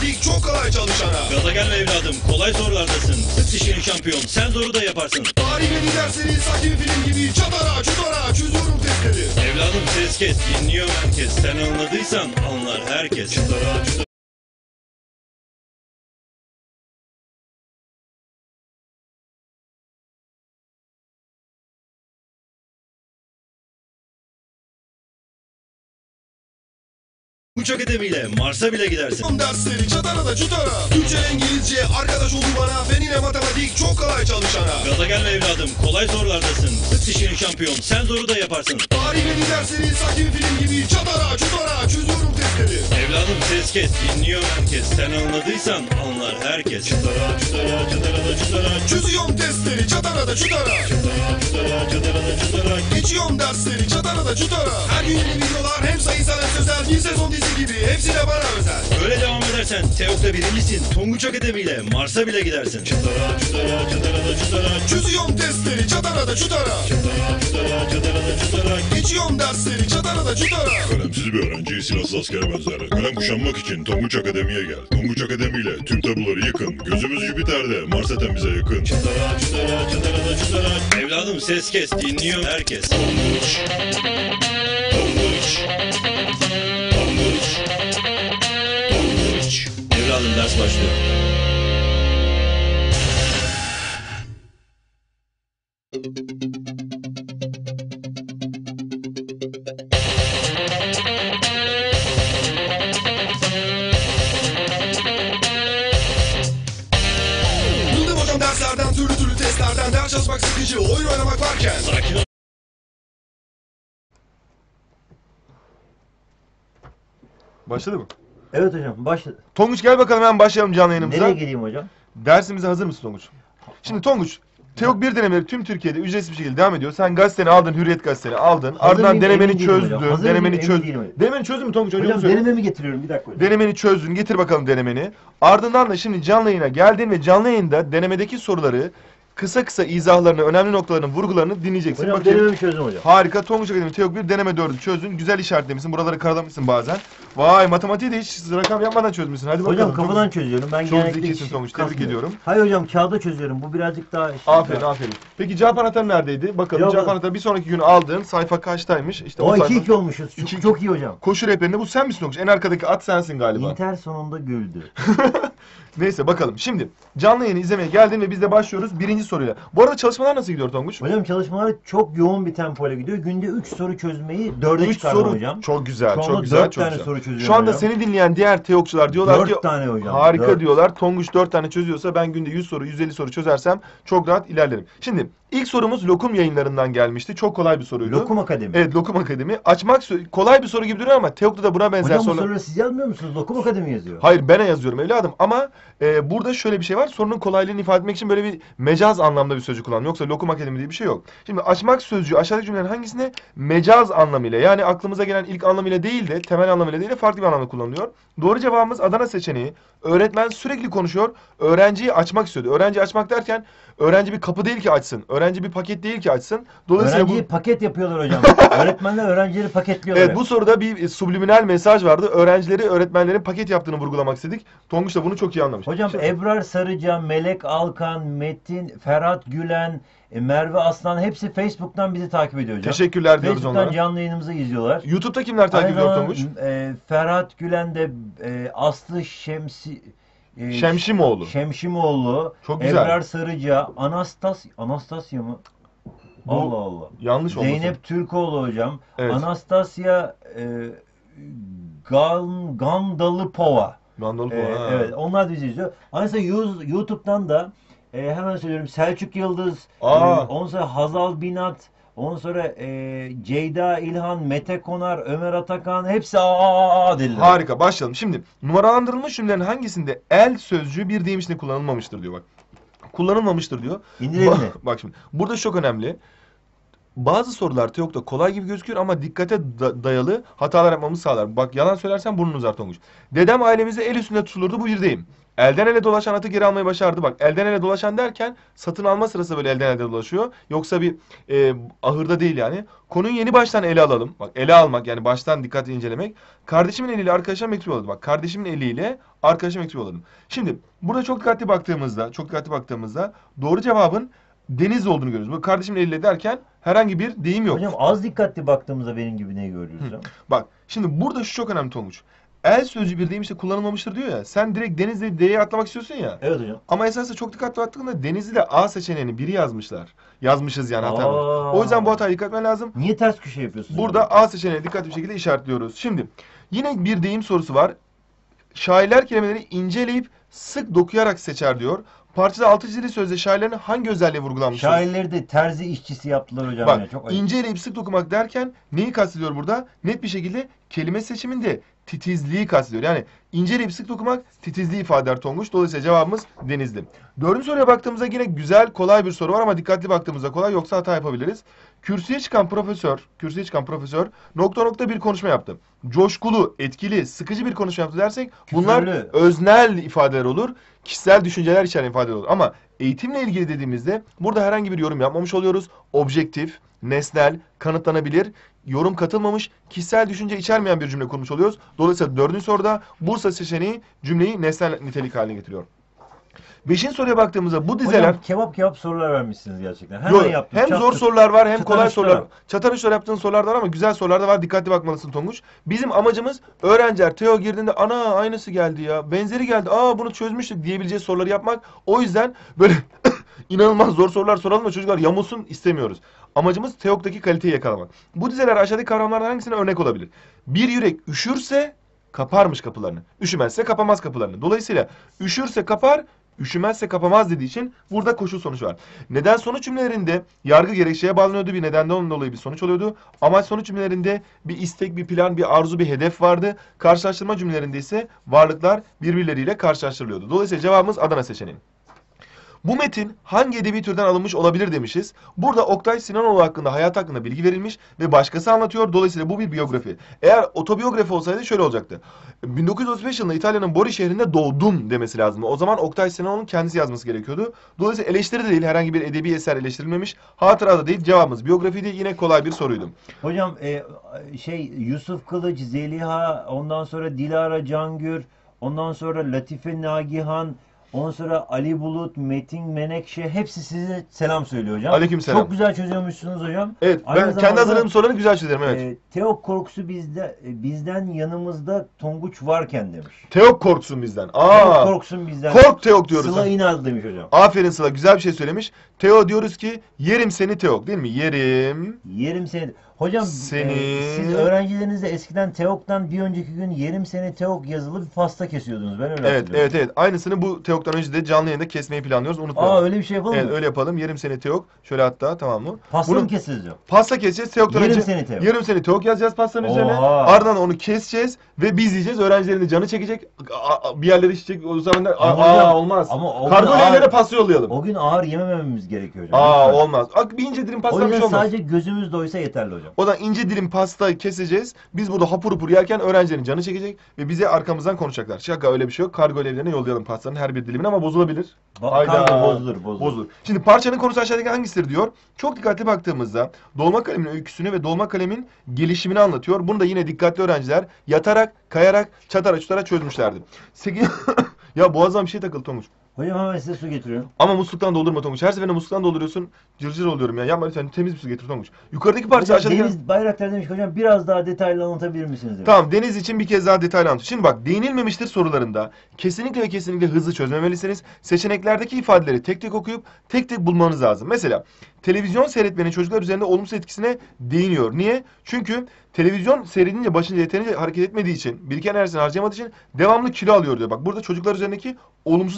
matematik çok kolay çalışana. Gaza gelme evladım, kolay sorulardasın. Sık dişini şampiyon, sen zoru da yaparsın. Tarih ve din dersleri sanki bir film gibi çatara çutara çözüyorum testleri. Evladım ses kes, dinliyor herkes. Sen anladıysan anlar herkes. Çutara çutara. Tonguç Akademi ile Mars'a bile gidersin. Dersleri çatara da çutara. Türkçe İngilizce arkadaş oldu bana. Fen ile matematik çok kolay çalışana. Gaza gelme evladım, kolay sorulardasın. Sık dişini şampiyon, sen zoru da yaparsın. Tarih ve din dersleri sanki bir film gibi çatara çutara çözüyorum testleri. Evladım ses kes, dinliyor herkes. Sen anladıysan anlar herkes. Çutara çutara çutara da çutara. Çözüyorum testleri çatara da çutara. Çutara çutara çutara da çutara. Geçiyorum dersleri çatara da çutara. Her gün yeni videolar hem sayısal hem sözel. Bir sezon dizi gibi hepsi de bana özel. Böyle devam edersen TEOK'ta birincisin. Tonguç Akademi ile Mars'a bile gidersin. Çutara çutara çutara da çutara. Çözüyorum testleri çatara da çutara. Çutara çutara çutara da çutara. Geçiyorum dersleri çatara da çutara. Kalemsiz bir öğrenciyi silahsız askere benzer. Kalem kuşanmak için Tonguç Akademi'ye gel. Tonguç Akademi ile tüm tabuları yıkın. Gözümüz Jüpiter'de, Mars zaten bize yakın. Çutara çutara çutara da çutara. Evladım ses kes, dinliyor herkes. Tonguç. Tonguç. Tonguç. Tonguç. Evladım ders başlıyor. Bıldım hocam derslerden türlü türlü testlerden. Ders çalışmak sıkıcı, oyun oynamak varken. Sakin ol. Başladı mı? Evet hocam başladı. Tonguç gel bakalım hemen başlayalım canlı yayınımıza. Nereye geleyim hocam? Dersimize hazır mısın Tonguç? Şimdi Tonguç, TEOK 1 denemeleri tüm Türkiye'de ücretsiz bir şekilde devam ediyor. Sen gazeteni aldın, Hürriyet gazeteni aldın. Ardından mıyım, denemeni emin değilim çözdün. hocam. Hazır Denemeni mıyım, emin çözdün. değilim hocam. Denemeni çözdün mü Tonguç? Önce Hocam onu söyle. denememi getiriyorum bir dakika hocam. Denemeni çözdün. Getir bakalım denemeni. Ardından da şimdi canlı yayına geldin ve canlı yayında denemedeki soruları kısa kısa izahlarını, önemli noktalarını, vurgularını dinleyeceksin. Hocam Bakayım. denememi çözdüm hocam. Harika. Tonguç Akademi TEOK 1 deneme 4'ü çözdün. Güzel işaretlemişsin. Buraları karalamışsın bazen. Vay, matematiği de hiç rakam yapmadan çözmüşsün. Hadi bakalım. Hocam kafadan Tonguç. çözüyorum. Ben Çok genellikle zekisin hiç Tonguç, tebrik kasmıyorum. ediyorum. Hayır hocam kağıda çözüyorum. Bu birazcık daha... Aferin, aferin. Peki cevap anahtarı neredeydi? Bakalım Cevap cevap anahtarı bir sonraki gün aldığın sayfa kaçtaymış? İşte O sayfa. 2-2 olmuşuz. Çok, İki- çok iyi hocam. Koşu rehberinde bu sen misin Tonguç? En arkadaki at sensin galiba. İnter sonunda güldü. Neyse bakalım. Şimdi canlı yayını izlemeye geldin ve biz de başlıyoruz birinci soruyla. Bu arada çalışmalar nasıl gidiyor Tonguç? Hocam çalışmalar çok yoğun bir tempoyla gidiyor. Günde 3 soru çözmeyi 4'e 3 çıkardım soru. hocam. Çok güzel, Şu çok anda güzel, 4 çok tane güzel. soru çözüyorum Şu anda hocam. seni dinleyen diğer TEOK'çular diyorlar 4 ki tane hocam. harika 4. diyorlar. Tonguç 4 tane çözüyorsa ben günde 100 soru, 150 soru çözersem çok rahat ilerlerim. Şimdi ilk sorumuz Lokum Yayınlarından gelmişti. Çok kolay bir soruydu. Lokum Akademi. Evet, Lokum Akademi. Kolay bir soru gibi duruyor ama TEOK'ta da buna benzer Hocam bu sorular. soruları siz yazmıyor musunuz? Lokum Akademi yazıyor. Hayır, ben yazıyorum evladım ama burada şöyle bir şey var. Sorunun kolaylığını ifade etmek için böyle bir mecaz anlamda bir sözcük kullandım. Yoksa Lokum Akademi diye bir şey yok. Şimdi açmak sözcüğü aşağıdaki cümlelerin hangisinde mecaz anlamıyla, yani aklımıza gelen ilk anlamıyla değil de temel anlamıyla değil de farklı bir anlamda kullanılıyor. Doğru cevabımız Adana seçeneği. Öğretmen sürekli konuşuyor. Öğrenciyi açmak istiyordu. Öğrenci açmak derken öğrenci bir kapı değil ki açsın. Öğrenci bir paket değil ki açsın. Dolayısıyla Öğrenciyi paket yapıyorlar hocam. Öğretmenler öğrencileri paketliyorlar. Evet, bu soruda bir subliminal mesaj vardı. Öğretmenlerin paket yaptığını vurgulamak istedik. Tonguç da bunu çok iyi anlamış. Hocam Şimdi- Ebrar Sarıca, Melek Alkan, Metin, Ferhat Gülen, Merve Aslan hepsi Facebook'tan bizi takip ediyor hocam. Teşekkürler diyoruz Facebook'tan onlara. canlı yayınımızı izliyorlar. YouTube'da kimler takip Aynı ediyor zamanda, Tonguç? Ferhat Gülen de Aslı Şemşimoğlu. Şemşimoğlu, Çok güzel. Ebrar Sarıca, Anastasya mı? Bu Allah Allah. yanlış olmasın. Zeynep Türkoğlu hocam. Evet. Anastasya Gandalipova. Gandalf ha. Evet, onlar da bizi izliyor. Aynı zamanda YouTube'dan da hemen söylüyorum Selçuk Yıldız, ondan sonra Hazal Binat, ondan sonra Ceyda İlhan, Mete Konar, Ömer Atakan hepsi dediler. Harika, başlayalım. Şimdi numaralandırılmış cümlelerin hangisinde el sözcüğü bir deyim içinde kullanılmamıştır diyor bak. Kullanılmamıştır diyor. İndirelim mi? Bak şimdi burada çok önemli. bazı sorular TEOG'da kolay gibi gözüküyor ama dikkate dayalı hatalar yapmamızı sağlar. Bak yalan söylersen burnun uzar Tonguç. Dedem ailemizde el üstünde tutulurdu, bu bir deyim. Elden ele dolaşan atı geri almayı başardı. Bak elden ele dolaşan derken satın alma sırası böyle elden ele dolaşıyor. Yoksa bir ahırda değil yani. Konuyu yeni baştan ele alalım. Bak ele almak yani baştan dikkatli incelemek. Kardeşimin eliyle arkadaşıma mektup yolladım. Bak kardeşimin eliyle arkadaşıma mektup yolladım. Şimdi burada çok dikkatli baktığımızda doğru cevabın Denizli olduğunu görüyoruz. Bu kardeşimin eliyle derken herhangi bir deyim yok. Hocam az dikkatli baktığımızda benim gibi ne görüyoruz hocam? Bak şimdi burada şu çok önemli Tonguç. El sözcüğü bir deyim işte kullanılmamıştır diyor ya. Sen direkt Denizli D'ye atlamak istiyorsun ya. Evet hocam. Ama esasında çok dikkatli baktığında Denizli'de A seçeneğini biri yazmışlar. Yazmışız yani hata. Aa. O yüzden bu hataya dikkat etmen lazım. Niye ters köşe yapıyorsunuz? Burada hocam? A seçeneğini dikkatli bir şekilde işaretliyoruz. Şimdi yine bir deyim sorusu var. Şairler kelimeleri inceleyip sık dokuyarak seçer diyor. Parçada altı çizili sözde şairlerin hangi özelliği vurgulanmıştır? Şairleri de terzi işçisi yaptılar hocam. Bak ya. Çok ayıp. inceleyip sık dokumak derken neyi kastediyor burada? Net bir şekilde kelime seçiminde titizliği kastediyor. Yani inceleyip sık dokumak titizliği ifade eder Tonguç. Dolayısıyla cevabımız Denizli. Dördüncü soruya baktığımızda yine güzel, kolay bir soru var ama dikkatli baktığımızda kolay, yoksa hata yapabiliriz. Kürsüye çıkan profesör nokta nokta bir konuşma yaptı. Coşkulu, etkili, sıkıcı bir konuşma yaptı dersek bunlar Küfürlü. öznel ifadeler olur. Kişisel düşünceler içeren ifadeler olur. Ama eğitimle ilgili dediğimizde burada herhangi bir yorum yapmamış oluyoruz. Objektif, nesnel, kanıtlanabilir, yorum katılmamış, kişisel düşünce içermeyen bir cümle kurmuş oluyoruz. Dolayısıyla dördüncü soruda Bursa seçeneği cümleyi nesnel nitelik haline getiriyor. Beşinci soruya baktığımızda bu dizeler... Hocam kebap sorular vermişsiniz gerçekten. Hemen Yok, yaptım. hem zor sorular var hem kolay Çatanışlara. sorular. Çatanışlar yaptığın sorular da var ama güzel sorular da var. Dikkatli bakmalısın Tonguç. Bizim amacımız öğrenciler TEO girdiğinde ana aynısı geldi ya, benzeri geldi, aa bunu çözmüştük diyebileceği soruları yapmak. O yüzden böyle inanılmaz zor sorular soralım da çocuklar yamulsun istemiyoruz. Amacımız TEOG'daki kaliteyi yakalamak. Bu dizeler aşağıdaki kavramlardan hangisine örnek olabilir? Bir yürek üşürse kaparmış kapılarını. Üşümezse kapamaz kapılarını. Dolayısıyla üşürse kapar, üşümezse kapamaz dediği için burada koşul sonuç var. Neden sonuç cümlelerinde yargı gerekçeye bağlanıyordu, bir nedenden dolayı bir sonuç oluyordu. Amaç sonuç cümlelerinde bir istek, bir plan, bir arzu, bir hedef vardı. Karşılaştırma cümlelerinde ise varlıklar birbirleriyle karşılaştırılıyordu. Dolayısıyla cevabımız Adana seçeneği. Bu metin hangi edebi türden alınmış olabilir demişiz. Burada Oktay Sinanoğlu hakkında, hayat hakkında bilgi verilmiş ve başkası anlatıyor. Dolayısıyla bu bir biyografi. Eğer otobiyografi olsaydı şöyle olacaktı. 1935 yılında İtalya'nın Bari şehrinde doğdum demesi lazım. O zaman Oktay Sinanoğlu'nun kendisi yazması gerekiyordu. Dolayısıyla eleştiri de değil, herhangi bir edebi eser eleştirilmemiş. Hatıra da değil, cevabımız biyografiydi. Yine kolay bir soruydu. Hocam Yusuf Kılıç, Zeliha, ondan sonra Dilara Cangür, ondan sonra Latife Nagihan, ondan sonra Ali Bulut, Metin Menekşe hepsi size selam söylüyor hocam. Aleykümselam. Çok güzel çözüyormuşsunuz hocam. Evet, Aynı ben kendi zamanda, hazırladığım soruları güzel çözerim, evet. Teok korkusu bizden yanımızda Tonguç varken demiş. Teok korksun bizden. Teok korksun bizden. Kork Teok diyoruz. Sıla İnal demiş hocam. Aferin Sıla, güzel bir şey söylemiş. Teo diyoruz ki yerim seni Teok, değil mi? Yerim seni. Hocam Seni... siz öğrencilerinizle eskiden Teok'tan bir önceki gün yerim seni Teok yazılı bir pasta kesiyordunuz. Ben öyle hatırlıyorum. Evet. Aynısını bu Teok'tan önce de canlı yayında kesmeyi planlıyoruz. Unutmayalım. Aa öyle bir şey yapalım Evet mı? öyle yapalım. Yerim seni Teok. Şöyle hatta, tamam mı? Pasta mı keseceğiz hocam? Pasta keseceğiz. Teok'tan Yerim önce seni Teok. Yerim seni Teok yazacağız pastanın üzerine. Oha. Ardından onu keseceğiz ve biz yiyeceğiz. Öğrencilerin de canı çekecek. Bir yerleri içecek. O zaman da Ama hocam, olmaz. ama o gün Kargolarına ağır- pasta yollayalım. O gün ağır yemememiz gerekiyor hocam. Lütfen. Olmaz. Bir ince dilim O pasta bir yüzden şey olmaz. sadece gözümüz doysa yeterli hocam. O zaman ince dilim pasta keseceğiz. Biz burada hapur hapur yerken öğrencilerin canı çekecek ve bize arkamızdan konuşacaklar. Şaka, öyle bir şey yok. Kargo evlerine yollayalım pastanın her bir dilimini ama bozulabilir. Kargo bozulur. Şimdi parçanın konusu aşağıdaki hangisidir diyor. Çok dikkatli baktığımızda dolma kalemin öyküsünü ve dolma kalemin gelişimini anlatıyor. Bunu da yine dikkatli öğrenciler yatarak, kayarak, çatara çutara çözmüşlerdi. Ya boğazıma bir şey takıldı Tonguç. Hocam hemen size su getiriyorum. Ama musluktan doldurma Tonguç. Her seferinde musluktan dolduruyorsun. Cırcır oluyorum ya. Yapma lütfen, temiz bir su getir Tonguç. Yukarıdaki parça Hocam aşağıdaki... Deniz Bayraktar demiş ki hocam biraz daha detaylı anlatabilir misiniz demiş. Tamam, Deniz için bir kez daha detaylı anlatayım. Şimdi bak, değinilmemiştir sorularında kesinlikle ve kesinlikle hızlı çözmemelisiniz. Seçeneklerdeki ifadeleri tek tek okuyup tek tek bulmanız lazım. Mesela televizyon seyretmenin çocuklar üzerinde olumsuz etkisine değiniyor. Niye? Çünkü televizyon seyredince başında yeterince hareket etmediği için, biriken enerjisini harcayamadığı için devamlı kilo alıyor diyor. Bak burada çocuklar üzerindeki olumsuz etki, kilo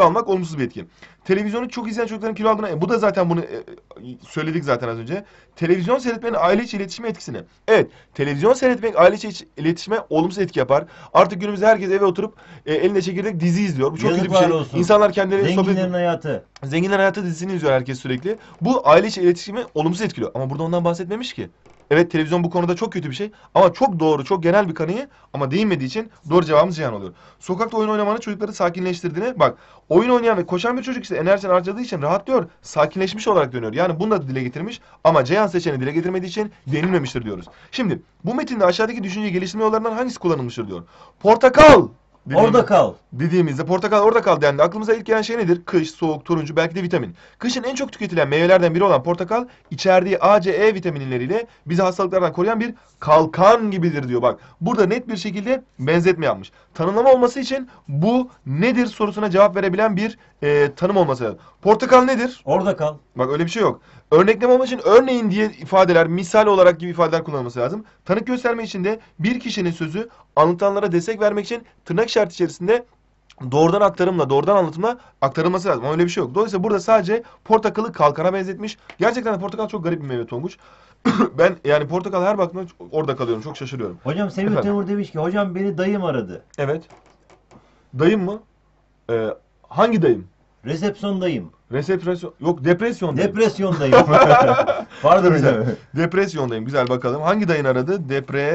almak olumsuz bir etki. Televizyonu çok izleyen çocukların kilo aldığına... Bu da zaten bunu söyledik zaten az önce. Televizyon seyretmenin aile içi iletişime etkisini. Evet, televizyon seyretmek aile içi iletişime olumsuz etki yapar. Artık günümüzde herkes eve oturup elinde çekirdek dizi izliyor. Bu çok kötü bir şey. Olsun. İnsanlar kendileri Zenginlerin hayatı. Zenginlerin hayatı dizisini izliyor herkes sürekli. Bu aile içi iletişimi olumsuz etkiliyor. Ama burada ondan bahsetmemiş ki. Evet, televizyon bu konuda çok kötü bir şey ama çok doğru, çok genel bir kanıyı ama değinmediği için doğru cevabımız Cihan oluyor. Sokakta oyun oynamanın çocukları sakinleştirdiğini, bak oyun oynayan ve koşan bir çocuk işte enerjisini harcadığı için rahatlıyor, sakinleşmiş olarak dönüyor. Yani bunu da dile getirmiş ama Cihan seçeneği dile getirmediği için denilmemiştir diyoruz. Şimdi bu metinde aşağıdaki düşünce geliştirme yollarından hangisi kullanılmıştır diyor. Portakal! Orada kal. Dediğimizde portakal orada kaldı yani aklımıza ilk gelen şey nedir? Kış, soğuk, turuncu, belki de vitamin. Kışın en çok tüketilen meyvelerden biri olan portakal içerdiği A, C, E vitaminleriyle bizi hastalıklardan koruyan bir kalkan gibidir diyor. Bak burada net bir şekilde benzetme yapmış. Tanımlama olması için bu nedir sorusuna cevap verebilen bir tanım olması lazım. Portakal nedir? Orada kal. Bak öyle bir şey yok. Örnekleme olmak için örneğin diye ifadeler, misal olarak gibi ifadeler kullanılması lazım. Tanık göstermek için de bir kişinin sözü anlatılanlara destek vermek için tırnak işareti içerisinde doğrudan aktarımla, doğrudan anlatımla aktarılması lazım. Ama öyle bir şey yok. Dolayısıyla burada sadece portakalı kalkana benzetmiş. Gerçekten de portakal çok garip bir meyve Tonguç. Ben yani portakal her baktığımda orada kalıyorum. Çok şaşırıyorum. Hocam Semih Efendim? Temur demiş ki hocam beni dayım aradı. Evet. Dayım mı? Hangi dayım? Resepsiyondayım. Resepsiyon... Yok, depresyondayım. Depresyondayım. Pardon hocam. Depresyondayım. Güzel, bakalım. Hangi dayın aradı?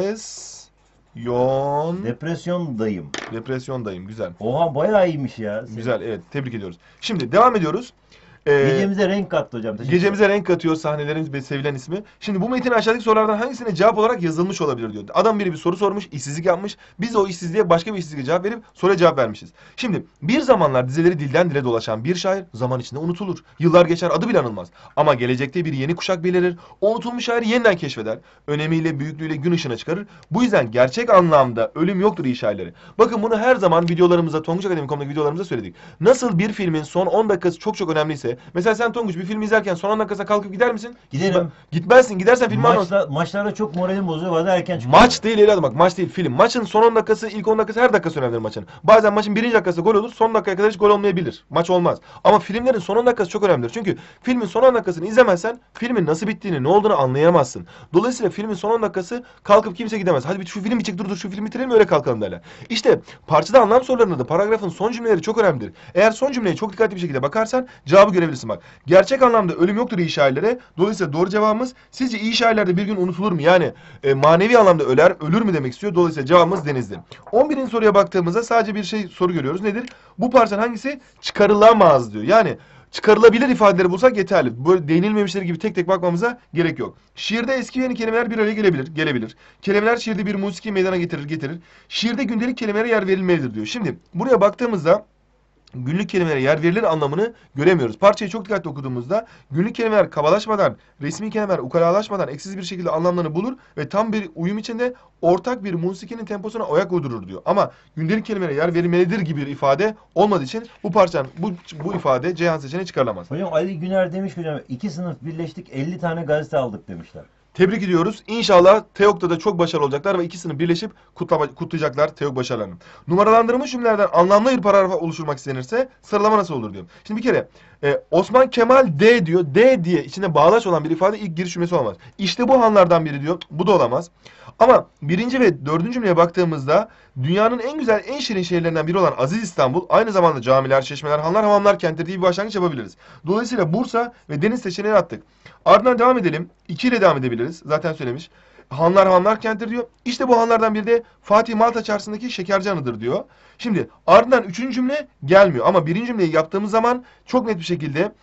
Depresyondayım. Depresyondayım. Güzel. Oha bayağı iyiymiş ya. Güzel, evet. Tebrik ediyoruz. Şimdi devam ediyoruz. Gecemize renk kattı hocam. Teşekkür Gecemize renk katıyor sahnelerin ve sevilen ismi. Şimdi bu metin aşağıdaki sorulardan hangisine cevap olarak yazılmış olabilir diyor. Adam biri bir soru sormuş, işsizlik yapmış. Biz de o işsizliğe başka bir işsizliğe cevap verip soruya cevap vermişiz. Şimdi bir zamanlar dizeleri dilden dile dolaşan bir şair zaman içinde unutulur. Yıllar geçer, adı bile anılmaz. Ama gelecekte bir yeni kuşak belirir. O unutulmuş şairi yeniden keşfeder. Önemiyle, büyüklüğüyle gün ışığına çıkarır. Bu yüzden gerçek anlamda ölüm yoktur iyi şairleri. Bakın bunu her zaman videolarımızda, Tonguç.com.'daki videolarımızda söyledik. Nasıl bir filmin son 10 dakikası çok çok önemliyse. Mesela sen Tonguç bir film izlerken son 10 dakikasına kalkıp gider misin? Giderim. Gitmezsin. Gidersen filmi anlamazsın. Maçlarda çok moralim bozuyor. Bazen erken çıkıyor. Maç değil evladım, bak maç değil, film. Maçın son 10 dakikası, ilk 10 dakikası her dakikası önemlidir maçın. Bazen maçın birinci dakikası gol olur, son dakikaya kadar hiç gol olmayabilir. Maç olmaz. Ama filmlerin son 10 dakikası çok önemlidir. Çünkü filmin son 10 dakikasını izlemezsen filmin nasıl bittiğini, ne olduğunu anlayamazsın. Dolayısıyla filmin son 10 dakikası kalkıp kimse gidemez. Hadi bir şu film bitecek, dur şu filmi bitirelim öyle kalkalım derler. İşte parçada anlam sorularında da paragrafın son cümleleri çok önemlidir. Eğer son cümleye çok dikkatli bir şekilde bakarsan cevabı görebilirsin bak. Gerçek anlamda ölüm yoktur iyi şairlere. Dolayısıyla doğru cevabımız sizce iyi şairler de bir gün unutulur mu? Yani manevi anlamda ölür mü demek istiyor. Dolayısıyla cevabımız Denizli. 11. soruya baktığımızda sadece bir soru görüyoruz. Nedir? Bu parçanın hangisi çıkarılamaz diyor. Yani çıkarılabilir ifadeleri bulsak yeterli. Böyle değinilmemişleri gibi tek tek bakmamıza gerek yok. Şiirde eski yeni kelimeler bir araya gelebilir. Kelimeler şiirde bir musiki meydana getirir. Şiirde gündelik kelimelere yer verilmelidir diyor. Şimdi buraya baktığımızda günlük kelimelere yer verilir anlamını göremiyoruz. Parçayı çok dikkatli okuduğumuzda günlük kelimeler kabalaşmadan, resmi kelimeler ukalalaşmadan eksiz bir şekilde anlamlarını bulur ve tam bir uyum içinde ortak bir musikinin temposuna ayak uydurur diyor. Ama gündelik kelimelere yer verilmelidir gibi bir ifade olmadığı için bu parçanın bu ifade Ceyhan seçeneği çıkarılamaz. Hocam Ali Güner demiş ki hocam 2 sınıf birleştik 50 tane gazete aldık demişler. Tebrik ediyoruz. İnşallah TEOG'da da çok başarılı olacaklar ve ikisini birleşip kutlayacaklar TEOG başarılarını. Numaralandırılmış cümlelerden anlamlı bir paragraf oluşturmak istenirse sıralama nasıl olur diyor. Şimdi bir kere Osman Kemal D diyor. D diye içinde bağlaç olan bir ifade ilk giriş cümlesi olamaz. İşte bu hanlardan biri diyor. Bu da olamaz. Ama birinci ve dördüncü cümleye baktığımızda dünyanın en güzel, en şirin şehirlerinden biri olan Aziz İstanbul aynı zamanda camiler, çeşmeler, hanlar, hamamlar kentleri diye bir başlangıç yapabiliriz. Dolayısıyla Bursa ve Deniz seçeneğini attık. Ardından devam edelim. 2 ile devam edebiliriz. Zaten söylemiş. Hanlar hamamlar kenttir diyor. İşte bu hanlardan biri de Fatih Malta Çarşısı'ndaki şekerci hanıdır diyor. Şimdi ardından 3. cümle gelmiyor. Ama 1. cümleyi yaptığımız zaman çok net bir şekilde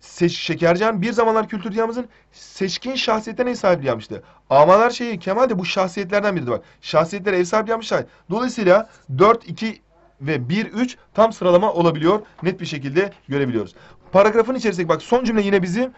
Şekercan bir zamanlar kültür dünyamızın seçkin şahsiyetlerine ev sahipliği yapmıştı. Amalar şeyi Kemal de bu şahsiyetlerden biridir bak. Şahsiyetlere ev sahipliği yapmışlar. Dolayısıyla 4, 2 ve 1, 3 tam sıralama olabiliyor. Net bir şekilde görebiliyoruz. Paragrafın içerisindeki bak son cümle yine bizi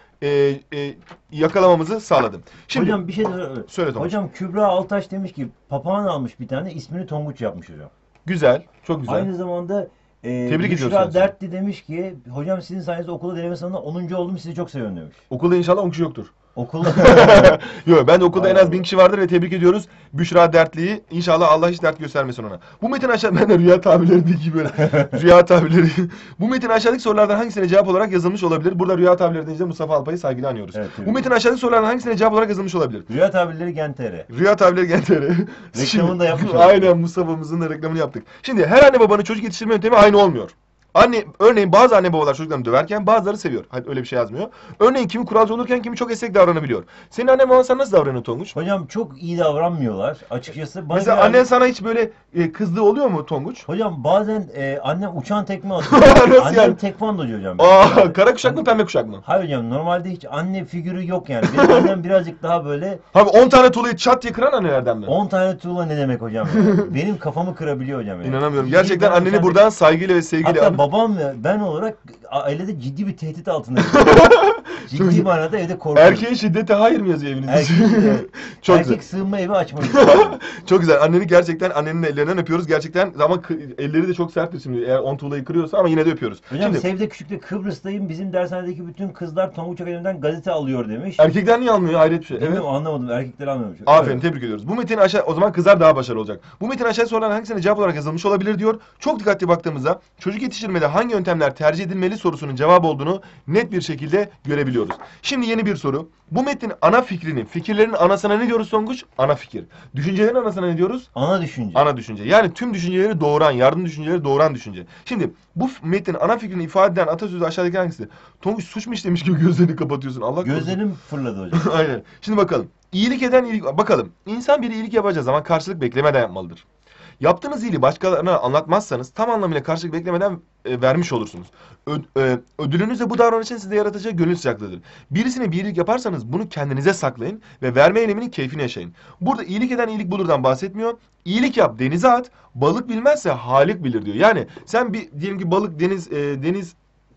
yakalamamızı sağladı. Şimdi, hocam bir şey söyle Tonguç. Hocam Kübra Altaş demiş ki papağan almış bir tane ismini Tonguç yapmış hocam. Güzel. Çok güzel. Aynı zamanda Tebrik ediyoruz Büşra seni. Dertli demiş ki hocam sizin sayenizde okulda deneme sınavında 10. oldum sizi çok seviyorum demiş. Okulda inşallah 10 kişi yoktur. Okulda. Yok, ben de okulda en az Vay 1000 kişi vardır ve tebrik ediyoruz Büşra Dertli'yi. İnşallah Allah hiç dert göstermesin ona. Bu metin aşağı... Ben de rüya tabirleri gibi böyle. Rüya tabirleri. Bu metin aşağıdaki sorulardan hangisine cevap olarak yazılmış olabilir? Burada rüya tabirleri deyince Mustafa Alpay'ı saygıyla anıyoruz. Evet, Bu metin aşağıdaki sorulardan hangisine cevap olarak yazılmış olabilir? Rüya tabirleri Gen.tr. Rüya tabirleri Gen.tr. Reklamını da yapmış olduk. Aynen, Mustafa'mızın da reklamını yaptık. Şimdi her anne babanın çocuk yetiştirme yöntemi aynı olmuyor. Örneğin bazı anne babalar çocuklarını döverken bazıları seviyor. Hadi öyle bir şey yazmıyor. Örneğin kimi kuralcı olurken kimi çok esnek davranabiliyor. Senin annen baban sana nasıl davranıyor Tonguç? Hocam çok iyi davranmıyorlar açıkçası. Bana Mesela biraz- annen sana hiç böyle kızdığı oluyor mu Tonguç? Hocam bazen annem uçan tekme atıyor. Nasıl Annem yani? tekvandocu hocam. Aa, kara kuşak mı pembe kuşak mı? Hayır hocam, normalde hiç anne figürü yok yani. Benim annem birazcık daha böyle Abi 10 tane tuğlayı çat diye kıran annelerden mi? 10 tane tuğla ne demek hocam ya? Benim kafamı kırabiliyor hocam ya. İnanamıyorum. Gerçekten Ben anneni uçan buradan saygıyla ve sevgiyle Hatta an- babam ve ben olarak ailede ciddi bir tehdit altındayım. Ciddi manada evde korkuyorum. Erkeğin şiddete hayır mı yazıyor evinizde? Erkek, Çok erkek güzel. sığınma evi açmayı istiyorum. Çok güzel. Anneni gerçekten annenin ellerinden öpüyoruz. Gerçekten ama elleri de çok serttir şimdi. Eğer 10 tuğlayı kırıyorsa ama yine de öpüyoruz. Hocam Şimdi Sevde Küçük'te Kıbrıs'tayım. Bizim dershanedeki bütün kızlar Tonguç Akademi'den gazete alıyor demiş. erkekler niye almıyor? Hayret bir şey. Evet. Bilmiyorum, anlamadım. Erkekler almıyormuş. Aferin, Evet. tebrik ediyoruz. Bu metin aşağı, o zaman kızlar daha başarılı olacak. Bu metin aşağı sorulan hangisine cevap olarak yazılmış olabilir diyor. Çok dikkatli baktığımızda çocuk yetiştirmede hangi yöntemler tercih edilmeli sorusunun cevabı olduğunu net bir şekilde görebiliyoruz. Şimdi yeni bir soru. Bu metnin ana fikrini, fikirlerin anasına ne diyoruz Tonguç? Ana fikir. Düşüncelerin anasına ne diyoruz? Ana düşünce. Ana düşünce. Yani tüm düşünceleri doğuran, yardım düşünceleri doğuran düşünce. Şimdi bu metnin ana fikrini ifade eden atasözü aşağıdaki hangisi? Tonguç suç mu işlemiş gibi gözlerini kapatıyorsun. Allah korusun. Gözlerim fırladı hocam. Aynen. Şimdi bakalım. İyilik eden iyilik... Bakalım. İnsan bir iyilik yapacağı zaman karşılık beklemeden yapmalıdır. Yaptığınız iyiliği başkalarına anlatmazsanız tam anlamıyla karşılık beklemeden vermiş olursunuz. Ödülünüz de bu davranışın size yaratacağı gönül sıcaklığıdır. Birisine bir iyilik yaparsanız bunu kendinize saklayın ve verme eyleminin keyfini yaşayın. Burada iyilik eden iyilik bulurdan bahsetmiyor. İyilik yap, denize at. Balık bilmezse Halik bilir diyor. Yani sen bir diyelim ki balık deniz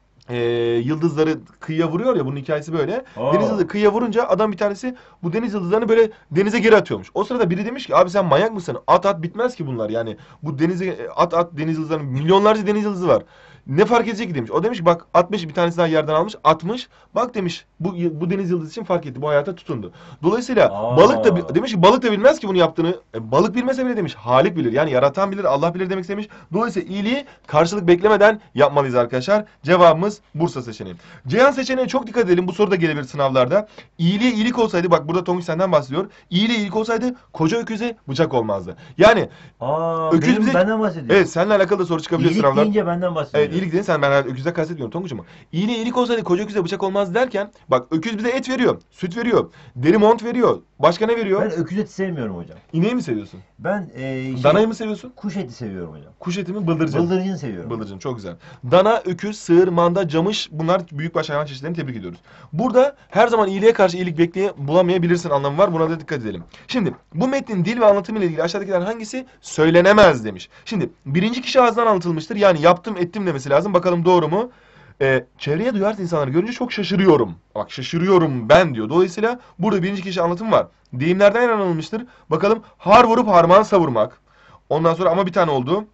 yıldızları kıyıya vuruyor ya, bunun hikayesi böyle. Aa. Deniz yıldızı kıyıya vurunca adam bir tanesi bu deniz yıldızlarını böyle denize geri atıyormuş. O sırada biri demiş ki abi sen manyak mısın? At bitmez ki bunlar yani. Bu denize at deniz yıldızlarının milyonlarca deniz yıldızı var. Ne fark edecek ki demiş. O demiş ki bak 60 bir tanesi daha yerden almış 60. Bak demiş bu deniz yıldızı için fark etti. Bu hayata tutundu. Dolayısıyla Aa. balık da demiş ki balık da bilmez ki bunu yaptığını. Balık bilmese bile demiş Halik bilir. Yani yaratan bilir, Allah bilir demek istemiş. Dolayısıyla iyiliği karşılık beklemeden yapmalıyız arkadaşlar. Cevabımız Bursa seçeneği. Ceyhan seçeneğine çok dikkat edelim. Bu soru da gelebilir sınavlarda. İyiliğe iyilik olsaydı, bak burada Tonguç senden bahsediyor. İyiliğe iyilik olsaydı koca öküze bıçak olmazdı. Yani öküz bize... benden bahsediyor. Evet, seninle alakalı da soru çıkabilir İyilik sınavlar. deyince benden bahsediyor. Evet, iyilik dedin, sen, ben öküzde kastetmiyorum Tonguç'um. İyiliğe iyilik olsaydı koca öküze bıçak olmaz derken bak öküz bize et veriyor, süt veriyor, deri mont veriyor. Başka ne veriyor? Ben öküz eti sevmiyorum hocam. İneği mi seviyorsun? Ben Danayı mı seviyorsun? kuş eti seviyorum hocam. Kuş eti mi, bıldırcın? Bıldırcın seviyorum. Bıldırcın, çok güzel. Dana, öküz, sığır, manda, camış, bunlar büyükbaş hayvan çeşitlerini tebrik ediyoruz. Burada her zaman iyiliğe karşı iyilik bulamayabilirsin anlamı var. Buna da dikkat edelim. Şimdi bu metnin dil ve anlatımı ile ilgili aşağıdakilerden hangisi söylenemez demiş. Şimdi birinci kişi ağzından anlatılmıştır. Yani yaptım ettim demesi lazım. Bakalım doğru mu? Çevreye duyarsız insanları görünce çok şaşırıyorum. Bak şaşırıyorum ben diyor. Dolayısıyla burada birinci kişi anlatım var. Deyimlerden yararlanılmıştır. Bakalım har vurup harman savurmak. Ondan sonra ama bir tane oldu.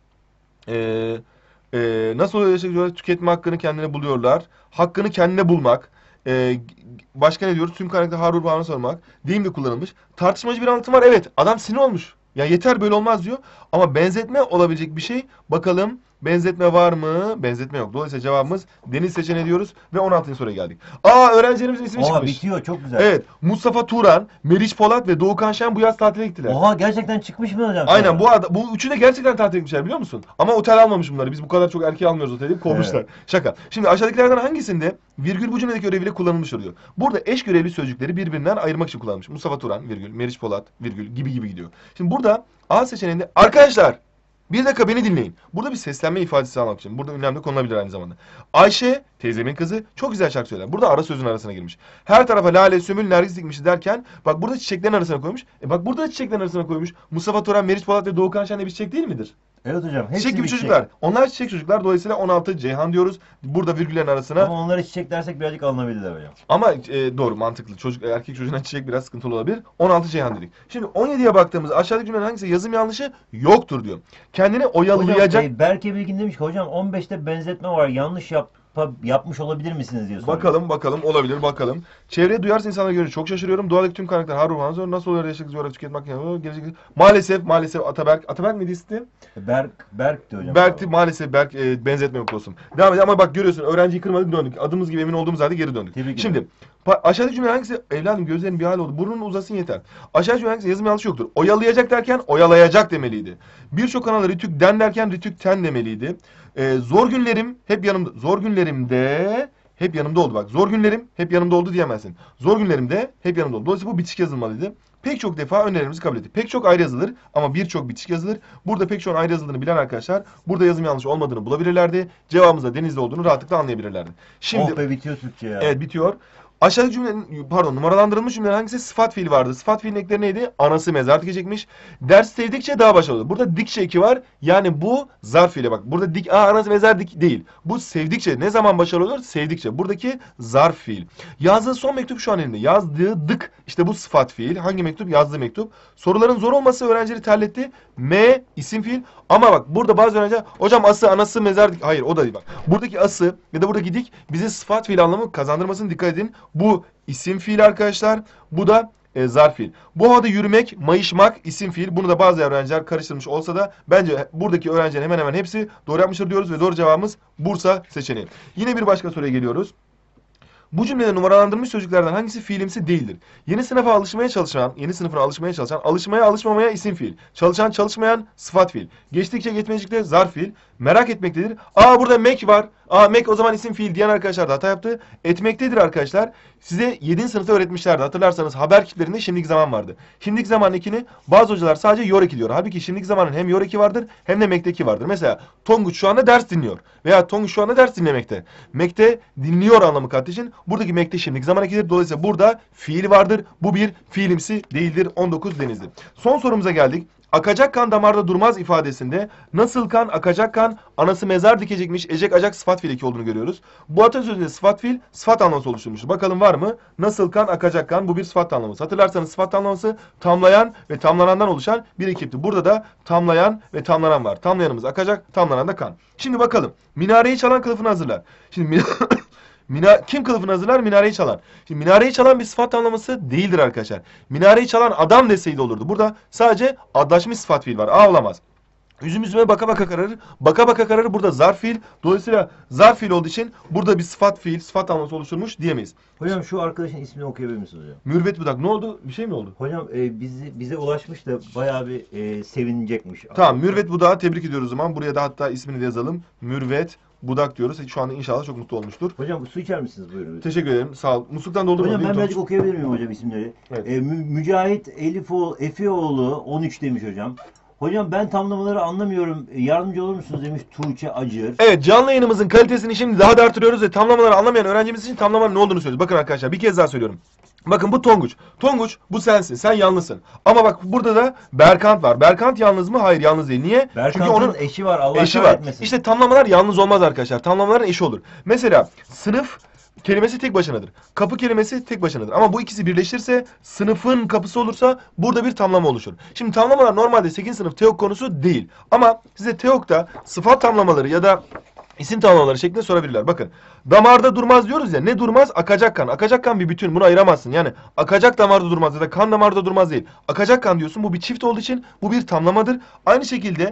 Nasıl oluyor yaşayacaklar? Tüketme hakkını kendine buluyorlar. Hakkını kendine bulmak. Başka ne diyoruz? Tüm kaynakta har vurup harman savurmak. Deyim de kullanılmış. Tartışmacı bir anlatım var. Evet, adam sinir olmuş. Ya yeter böyle olmaz diyor. Ama benzetme olabilecek bir şey. Bakalım benzetme var mı? Benzetme yok. Dolayısıyla cevabımız deniz seçeneği diyoruz ve 16. soruya geldik. Öğrencilerimizin ismi çıkmış. Bitiyor, çok güzel. Evet. Mustafa Turan, Meriç Polat ve Doğukan Şen bu yaz tatile gittiler. Oha, gerçekten çıkmış mı hocam? Aynen, bu üçü de gerçekten tatile gitmişler biliyor musun? Ama otel almamış bunları. Biz bu kadar çok erkeği almıyoruz oteli deyip kovmuşlar. Evet. Şaka. Şimdi aşağıdakilerden hangisinde virgül bu cümledeki göreviyle kullanılmış oluyor? Burada eş görevli sözcükleri birbirinden ayırmak için kullanılmış. Mustafa Turan, virgül, Meriç Polat, virgül gibi gidiyor. Şimdi burada A seçeneğinde arkadaşlar bir dakika beni dinleyin. Burada bir seslenme ifadesi almak için. Burada ünlemde konulabilir aynı zamanda. Ayşe, teyzemin kızı, çok güzel şarkı söyler. Burada ara sözün arasına girmiş. Her tarafa lale, sümbül, nergis dikmiş derken bak burada çiçeklerin arasına koymuş. Bak burada da çiçeklerin arasına koymuş. Mustafa Turan, Meriç Polat ve Doğukan Şen de bir çiçek değil midir? Evet hocam. Hepsi Çiçek gibi bir çocuklar. Onlar çiçek çocuklar. Dolayısıyla 16 Ceyhan diyoruz. Burada virgüllerin arasına. Ama onları çiçek dersek birazcık alınabilirler hocam. Ama doğru, mantıklı. Erkek çocuğuna çiçek biraz sıkıntılı olabilir. 16 Ceyhan dedik. Şimdi 17'ye baktığımızda aşağıdaki cümlenin hangisi yazım yanlışı yoktur diyor. Kendini oyalayacak. Hocam Berke Bilgin demiş ki hocam 15'te benzetme var, yanlış yap. yapmış olabilir misiniz diye soruyor. Bakalım olabilir bakalım. Çevreye duyarsız insanlara göre çok şaşırıyorum. Doğadaki tüm kaynaklar Harun Hanzor nasıl oluyor yaşadık coğrafya tüketmek gelecek. Maalesef Ataberk miydi ismi? Berk'ti hocam. Berk'ti maalesef benzetme yok olsun. Devam edelim ama bak görüyorsun öğrenciyi kırmadık döndük. Adımız gibi emin olduğumuz halde geri döndük. Tebrik Şimdi aşağıdaki cümle hangisi? Evladım gözlerin bir hal oldu. Burnun uzasın yeter. Aşağıdaki cümle hangisi? Yazım yanlış yoktur. Oyalayacak derken oyalayacak demeliydi. Birçok kanalda rütükten derken rütükten demeliydi. Zor günlerim hep yanımda. Zor günlerimde hep yanımda oldu bak. Zor günlerim hep yanımda oldu diyemezsin. Zor günlerimde hep yanımda oldu. Dolayısıyla bu bitişik yazılmalıydı. Pek çok defa önerilerimizi kabul etti. Pek çok ayrı yazılır ama birçok bitişik yazılır. Burada pek çok ayrı yazıldığını bilen arkadaşlar burada yazım yanlış olmadığını bulabilirlerdi. Cevabımız da denizde olduğunu rahatlıkla anlayabilirlerdi. Şimdi Oh be bitiyor Türkçe ya. evet bitiyor. Aşağıdaki cümlenin numaralandırılmış cümlelerin hangisi sıfat fiili vardı? Sıfat fiilin ekleri neydi? Anası mezar dikecekmiş. Ders sevdikçe daha başarılı olur. Burada dikçe eki var. Yani bu zarf fiili bak. Burada anası mezar dik değil. Bu sevdikçe ne zaman başarılı olur? Sevdikçe. Buradaki zarf fiil. Yazdığı son mektup şu an elinde. Yazdığı dık. İşte bu sıfat fiil. Hangi mektup? Yazdığı mektup. Soruların zor olması öğrencileri terletti. M isim fiil. Ama bak burada bazı öğrenciler hocam ası anası mezar dik. Hayır o da değil bak. Buradaki ası ya da buradaki dik bize sıfat fiil anlamı kazandırmasını dikkat edin. Bu isim fiil arkadaşlar. Bu da zarf fiil. Bu havada yürümek, mayışmak isim fiil. Bunu da bazı öğrenciler karıştırmış olsa da bence buradaki öğrencilerin hemen hemen hepsi doğru yapmıştır diyoruz ve doğru cevabımız Bursa seçeneği. Yine bir başka soruya geliyoruz. Bu cümlede numaralandırılmış sözcüklerden hangisi fiilimsi değildir? Yeni sınıfa alışmaya çalışan, yeni sınıfına alışmaya çalışan, alışmaya alışmamaya isim fiil. Çalışan çalışmayan sıfat fiil. Geçtikçe geçmeyecekte zarf fiil. Merak etmektedir. Burada mek var. Mek o zaman isim fiil diyen arkadaşlar da hata yaptı. Etmektedir arkadaşlar. Size 7. sınıfta öğretmişlerdi. Hatırlarsanız haber kitlerinde şimdiki zaman vardı. Şimdiki zaman ekini bazı hocalar sadece yor eki diyor. Halbuki şimdiki zamanın hem yor eki vardır hem de mekteki vardır. Mesela Tonguç şu anda ders dinliyor. Veya Tonguç şu anda ders dinlemekte. Mekte dinliyor anlamı kattığı için buradaki mekte şimdiki zaman ekidir. Dolayısıyla burada fiil vardır. Bu bir fiilimsi değildir. 19 Denizli. Son sorumuza geldik. Akacak kan damarda durmaz ifadesinde nasıl kan akacak kan anası mezar dikecekmiş ecek acak sıfat fiil eki olduğunu görüyoruz. Bu atasözünde sıfat fiil sıfat anlaması oluşturmuştur. Bakalım var mı? Nasıl kan akacak kan bu bir sıfat anlaması. Hatırlarsanız sıfat anlaması tamlayan ve tamlanandan oluşan bir ekipti. Burada da tamlayan ve tamlanan var. Tamlayanımız akacak, tamlanan da kan. Şimdi bakalım. Minareyi çalan kılıfını hazırlar. Şimdi kim kılıfını hazırlar? Minareyi çalan. Şimdi minareyi çalan bir sıfat anlaması değildir arkadaşlar. Minareyi çalan adam deseydi olurdu. Burada sadece adlaşmış sıfat fiil var. Olamaz. Üzüm üzüme baka baka kararır. Baka baka kararır burada zarf fiil. Dolayısıyla zarf fiil olduğu için burada bir sıfat fiil, sıfat anlaması oluşturmuş diyemeyiz. Hocam şu arkadaşın ismini okuyabilir misiniz hocam? Mürvet Budak. Ne oldu? Bir şey mi oldu? Hocam bize ulaşmış da bayağı bir sevinecekmiş. Tamam, Mürvet Budak'ı tebrik ediyoruz o zaman. Buraya da hatta ismini de yazalım. Mürvet Budak diyoruz. Şu anda inşallah çok mutlu olmuştur. Hocam su içer misiniz buyurun? Teşekkür ederim. Sağ ol. Musluktan doldurma. Hocam ben birazcık okuyabilir miyim hocam isimleri? Evet. Mücahit Efioğlu 13 demiş hocam. Hocam ben tamlamaları anlamıyorum. Yardımcı olur musunuz demiş Tuğçe Acır. Evet, canlı yayınımızın kalitesini şimdi daha da artırıyoruz ve tamlamaları anlamayan öğrencimiz için tamlamanın ne olduğunu söylüyoruz. Bakın arkadaşlar bir kez daha söylüyorum. Bakın bu Tonguç. Tonguç bu sensin. Sen yalnızsın. Ama bak burada da Berkant var. Berkant yalnız mı? Hayır yalnız değil. Niye? Berkant'ın Çünkü onun eşi var. Allah eşi var. kahretmesin. İşte tamlamalar yalnız olmaz arkadaşlar. Tamlamaların eşi olur. Mesela sınıf kelimesi tek başınadır. Kapı kelimesi tek başınadır. Ama bu ikisi birleşirse sınıfın kapısı olursa burada bir tamlama oluşur. Şimdi tamlamalar normalde 8. sınıf TEOK konusu değil. Ama size TEOK'ta sıfat tamlamaları ya da İsim tamlamaları şeklinde sorabilirler. Bakın damarda durmaz diyoruz ya. Ne durmaz? Akacak kan. Akacak kan bir bütün. Bunu ayıramazsın. Yani akacak damarda durmaz ya da kan damarda durmaz değil. Akacak kan diyorsun. Bu bir çift olduğu için bu bir tamlamadır. Aynı şekilde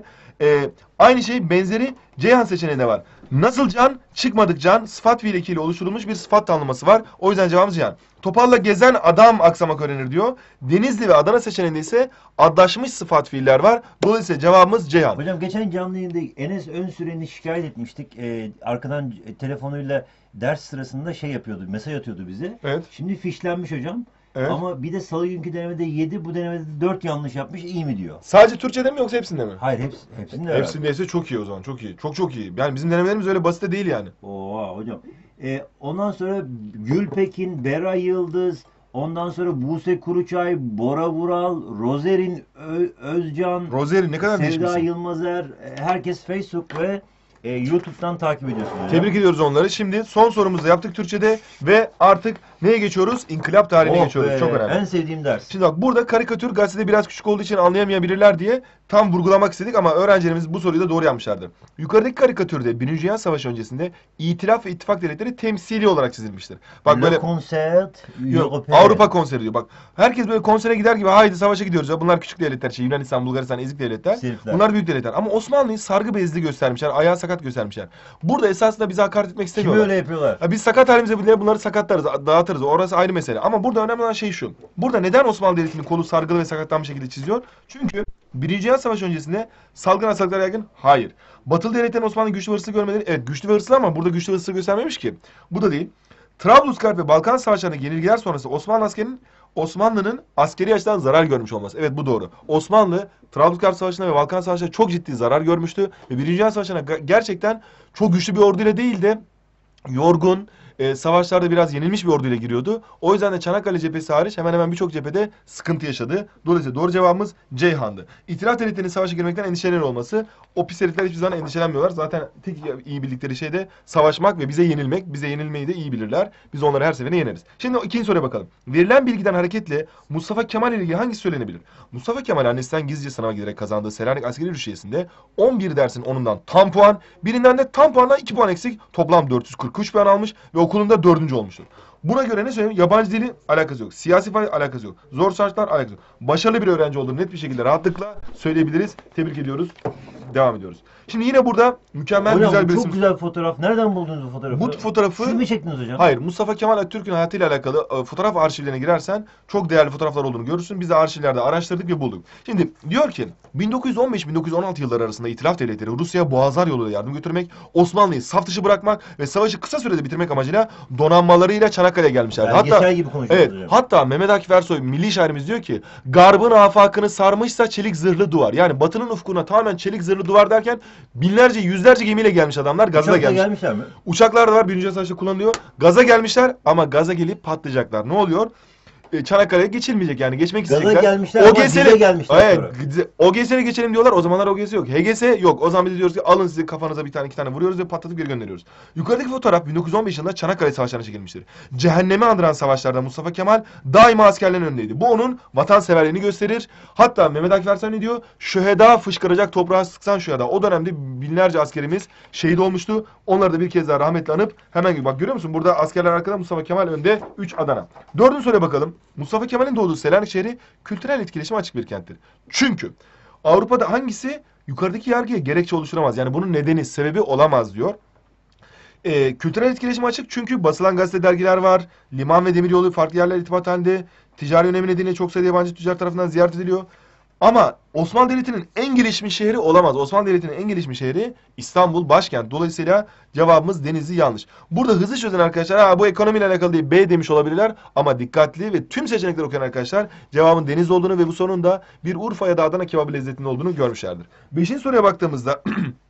aynı şey benzeri Ceyhan seçeneğinde var. Nasıl can? Çıkmadık can. Sıfat fiil ekiyle oluşturulmuş bir sıfat tamlaması var. O yüzden cevabımız Ceyhan. Topalla gezen adam aksamak öğrenir diyor. Denizli ve Adana seçeneğinde ise adlaşmış sıfat fiiller var. Dolayısıyla cevabımız Ceyhan. Hocam geçen canlı yayında Enes Önsüren'i şikayet etmiştik. Arkadan telefonuyla ders sırasında şey yapıyordu, mesaj atıyordu bize. Evet. Şimdi fişlenmiş hocam. Evet. Ama bir de salı günkü denemede 7, bu denemede 4 yanlış yapmış. İyi mi diyor? Sadece Türkçe'de mi yoksa hepsinde mi? Hayır hepsinde herhalde. Hepsindeyse çok iyi o zaman. Çok iyi. Çok iyi. Yani bizim denemelerimiz öyle basit de değil yani. Oha hocam. Ondan sonra Gülpekin, Bera Yıldız, ondan sonra Buse Kuruçay, Bora Vural, Rozerin Özcan, Rozeri ne kadar Sevda değişmişsin. Yılmazer, herkes Facebook ve YouTube'dan takip ediyorsunuz hocam. Tebrik ediyoruz onları. Şimdi son sorumuzu da yaptık Türkçe'de ve artık neye geçiyoruz? İnkılap tarihine Oh geçiyoruz. be, Çok önemli. en sevdiğim ders. Şimdi bak burada karikatür gazetede biraz küçük olduğu için anlayamayabilirler diye tam vurgulamak istedik ama öğrencilerimiz bu soruyu da doğru yapmışlardır. Yukarıdaki karikatürde 1. Dünya Savaşı öncesinde İtilaf ve İttifak devletleri temsili olarak çizilmiştir. Bak böyle Concert yok, Européen. Avrupa konseri diyor. Bak herkes böyle konsere gider gibi haydi savaşa gidiyoruz ya. Bunlar küçük devletler. Yunanistan, Bulgaristan ezik devletler. Sirkler. Bunlar büyük devletler. Ama Osmanlı'yı sargı bezli göstermişler. Ayağı sakat göstermişler. Burada esasında bize hakaret etmek Kimi istemiyorlar. öyle yapıyorlar? Ha, biz sakat halimize bile bunları sakatlarız, dağıtırız. Orası ayrı mesele. Ama burada önemli olan şey şu. Burada neden Osmanlı Devleti'nin kolu sargılı ve sakatlanmış şekilde çiziyor? Çünkü 1. Dünya Savaşı öncesinde salgın hastalıklar yaygın. Hayır. Batılı devletlerin Osmanlı güçlü ve hırslı görmeleri. Evet güçlü ve hırslı ama burada güçlü ve hırslı göstermemiş ki. Bu da değil. Trablusgarp ve Balkan Savaşları'ndaki yenilgiler sonrası Osmanlı'nın askeri açıdan zarar görmüş olması. Evet bu doğru. Osmanlı Trablusgarp Savaşı'nda ve Balkan Savaşı'nda çok ciddi zarar görmüştü. Ve 1. Dünya Savaşı'na gerçekten çok güçlü bir orduyla değil de yorgun, savaşlarda biraz yenilmiş bir orduyla giriyordu. O yüzden de Çanakkale cephesi hariç hemen hemen birçok cephede sıkıntı yaşadı. Dolayısıyla doğru cevabımız Ceyhan'dı. İtilaf devletlerinin savaşa girmekten endişelenir olması. O pis herifler hiçbir zaman endişelenmiyorlar. Zaten tek iyi bildikleri şey de savaşmak ve bize yenilmek. Bize yenilmeyi de iyi bilirler. Biz onları her seferinde yeneriz. Şimdi ikinci soruya bakalım. Verilen bilgiden hareketle Mustafa Kemal ile ilgili hangisi söylenebilir? Mustafa Kemal annesinden gizlice sınava giderek kazandığı Selanik Askeri Rüştiyesi'nde 11 dersin 10'undan tam puan, birinden de tam puandan 2 puan eksik. Toplam 443 puan almış ve okulunda 4. olmuştur. Buna göre ne söyleyeyim? Yabancı dili alakası yok. Siyasi faaliyet alakası yok. Zor şartlar alakası yok. Başarılı bir öğrenci olduğunu net bir şekilde rahatlıkla söyleyebiliriz. Tebrik ediyoruz. Devam ediyoruz. Şimdi yine burada mükemmel Hocam güzel bu bir çok resim. güzel bir fotoğraf. Nereden buldunuz bu fotoğrafı? Bu fotoğrafı Siz mi çektiniz hocam? hayır, Mustafa Kemal Atatürk'ün hayatıyla alakalı fotoğraf arşivlerine girersen çok değerli fotoğraflar olduğunu görürsün. Biz de arşivlerde araştırdık ve bulduk. Şimdi diyor ki 1915-1916 yılları arasında İtilaf devletleri Rusya'ya boğazlar yoluyla yardım götürmek, Osmanlı'yı saf dışı bırakmak ve savaşı kısa sürede bitirmek amacıyla donanmalarıyla Çanakkale'ye gelmişlerdi. Belgesel gibi konuşuyoruz evet, hocam. hatta Mehmet Akif Ersoy milli şairimiz diyor ki Garbın afakını sarmışsa çelik zırhlı duvar. Yani Batı'nın ufkuna tamamen çelik zırhlı duvar derken binlerce yüzlerce gemiyle gelmiş adamlar. Gaza Uçakla gelmiş. gelmişler mi? Uçaklar da var. 1. Dünya Savaşı'nda kullanılıyor. Gaza gelmişler ama gaza gelip patlayacaklar. Ne oluyor? Çanakkale'ye geçilmeyecek yani. Geçmek Gaza isteyecekler. gelmişler ama dize gelmişler Evet. sonra. OGS'ye geçelim diyorlar. O zamanlar OGS yok. HGS yok. O zaman biz de diyoruz ki alın sizi kafanıza bir tane iki tane vuruyoruz ve patlatıp geri gönderiyoruz. Yukarıdaki fotoğraf 1915 yılında Çanakkale Savaşları'na çekilmiştir. Cehennemi andıran savaşlarda Mustafa Kemal daima askerlerin önündeydi. Bu onun vatanseverliğini gösterir. Hatta Mehmet Akif Ersoy ne diyor? Şüheda fışkıracak toprağa sıksan şüheda. O dönemde binlerce askerimiz şehit olmuştu. Onları da bir kez daha rahmetle anıp hemen bak görüyor musun? Burada askerler arkada, Mustafa Kemal önde. 3 Adana. Dördüncü soruya bakalım. Mustafa Kemal'in doğduğu Selanik şehri kültürel etkileşime açık bir kenttir. Çünkü Avrupa'da hangisi yukarıdaki yargıya gerekçe oluşturamaz? Yani bunun nedeni, sebebi olamaz diyor. Kültürel etkileşime açık çünkü basılan gazete dergiler var. Liman ve demiryolu farklı yerler irtibat halinde. Ticari önemi nedeniyle çok sayıda yabancı tüccar tarafından ziyaret ediliyor. Ama Osmanlı Devleti'nin en gelişmiş şehri olamaz. Osmanlı Devleti'nin en gelişmiş şehri İstanbul başkent. Dolayısıyla cevabımız Denizli yanlış. Burada hızlı çözen arkadaşlar bu ekonomiyle alakalı değil B demiş olabilirler. Ama dikkatli ve tüm seçenekleri okuyan arkadaşlar cevabın Denizli olduğunu ve bu sorunun da bir Urfa ya da Adana kebabı lezzetinde olduğunu görmüşlerdir. Beşinci soruya baktığımızda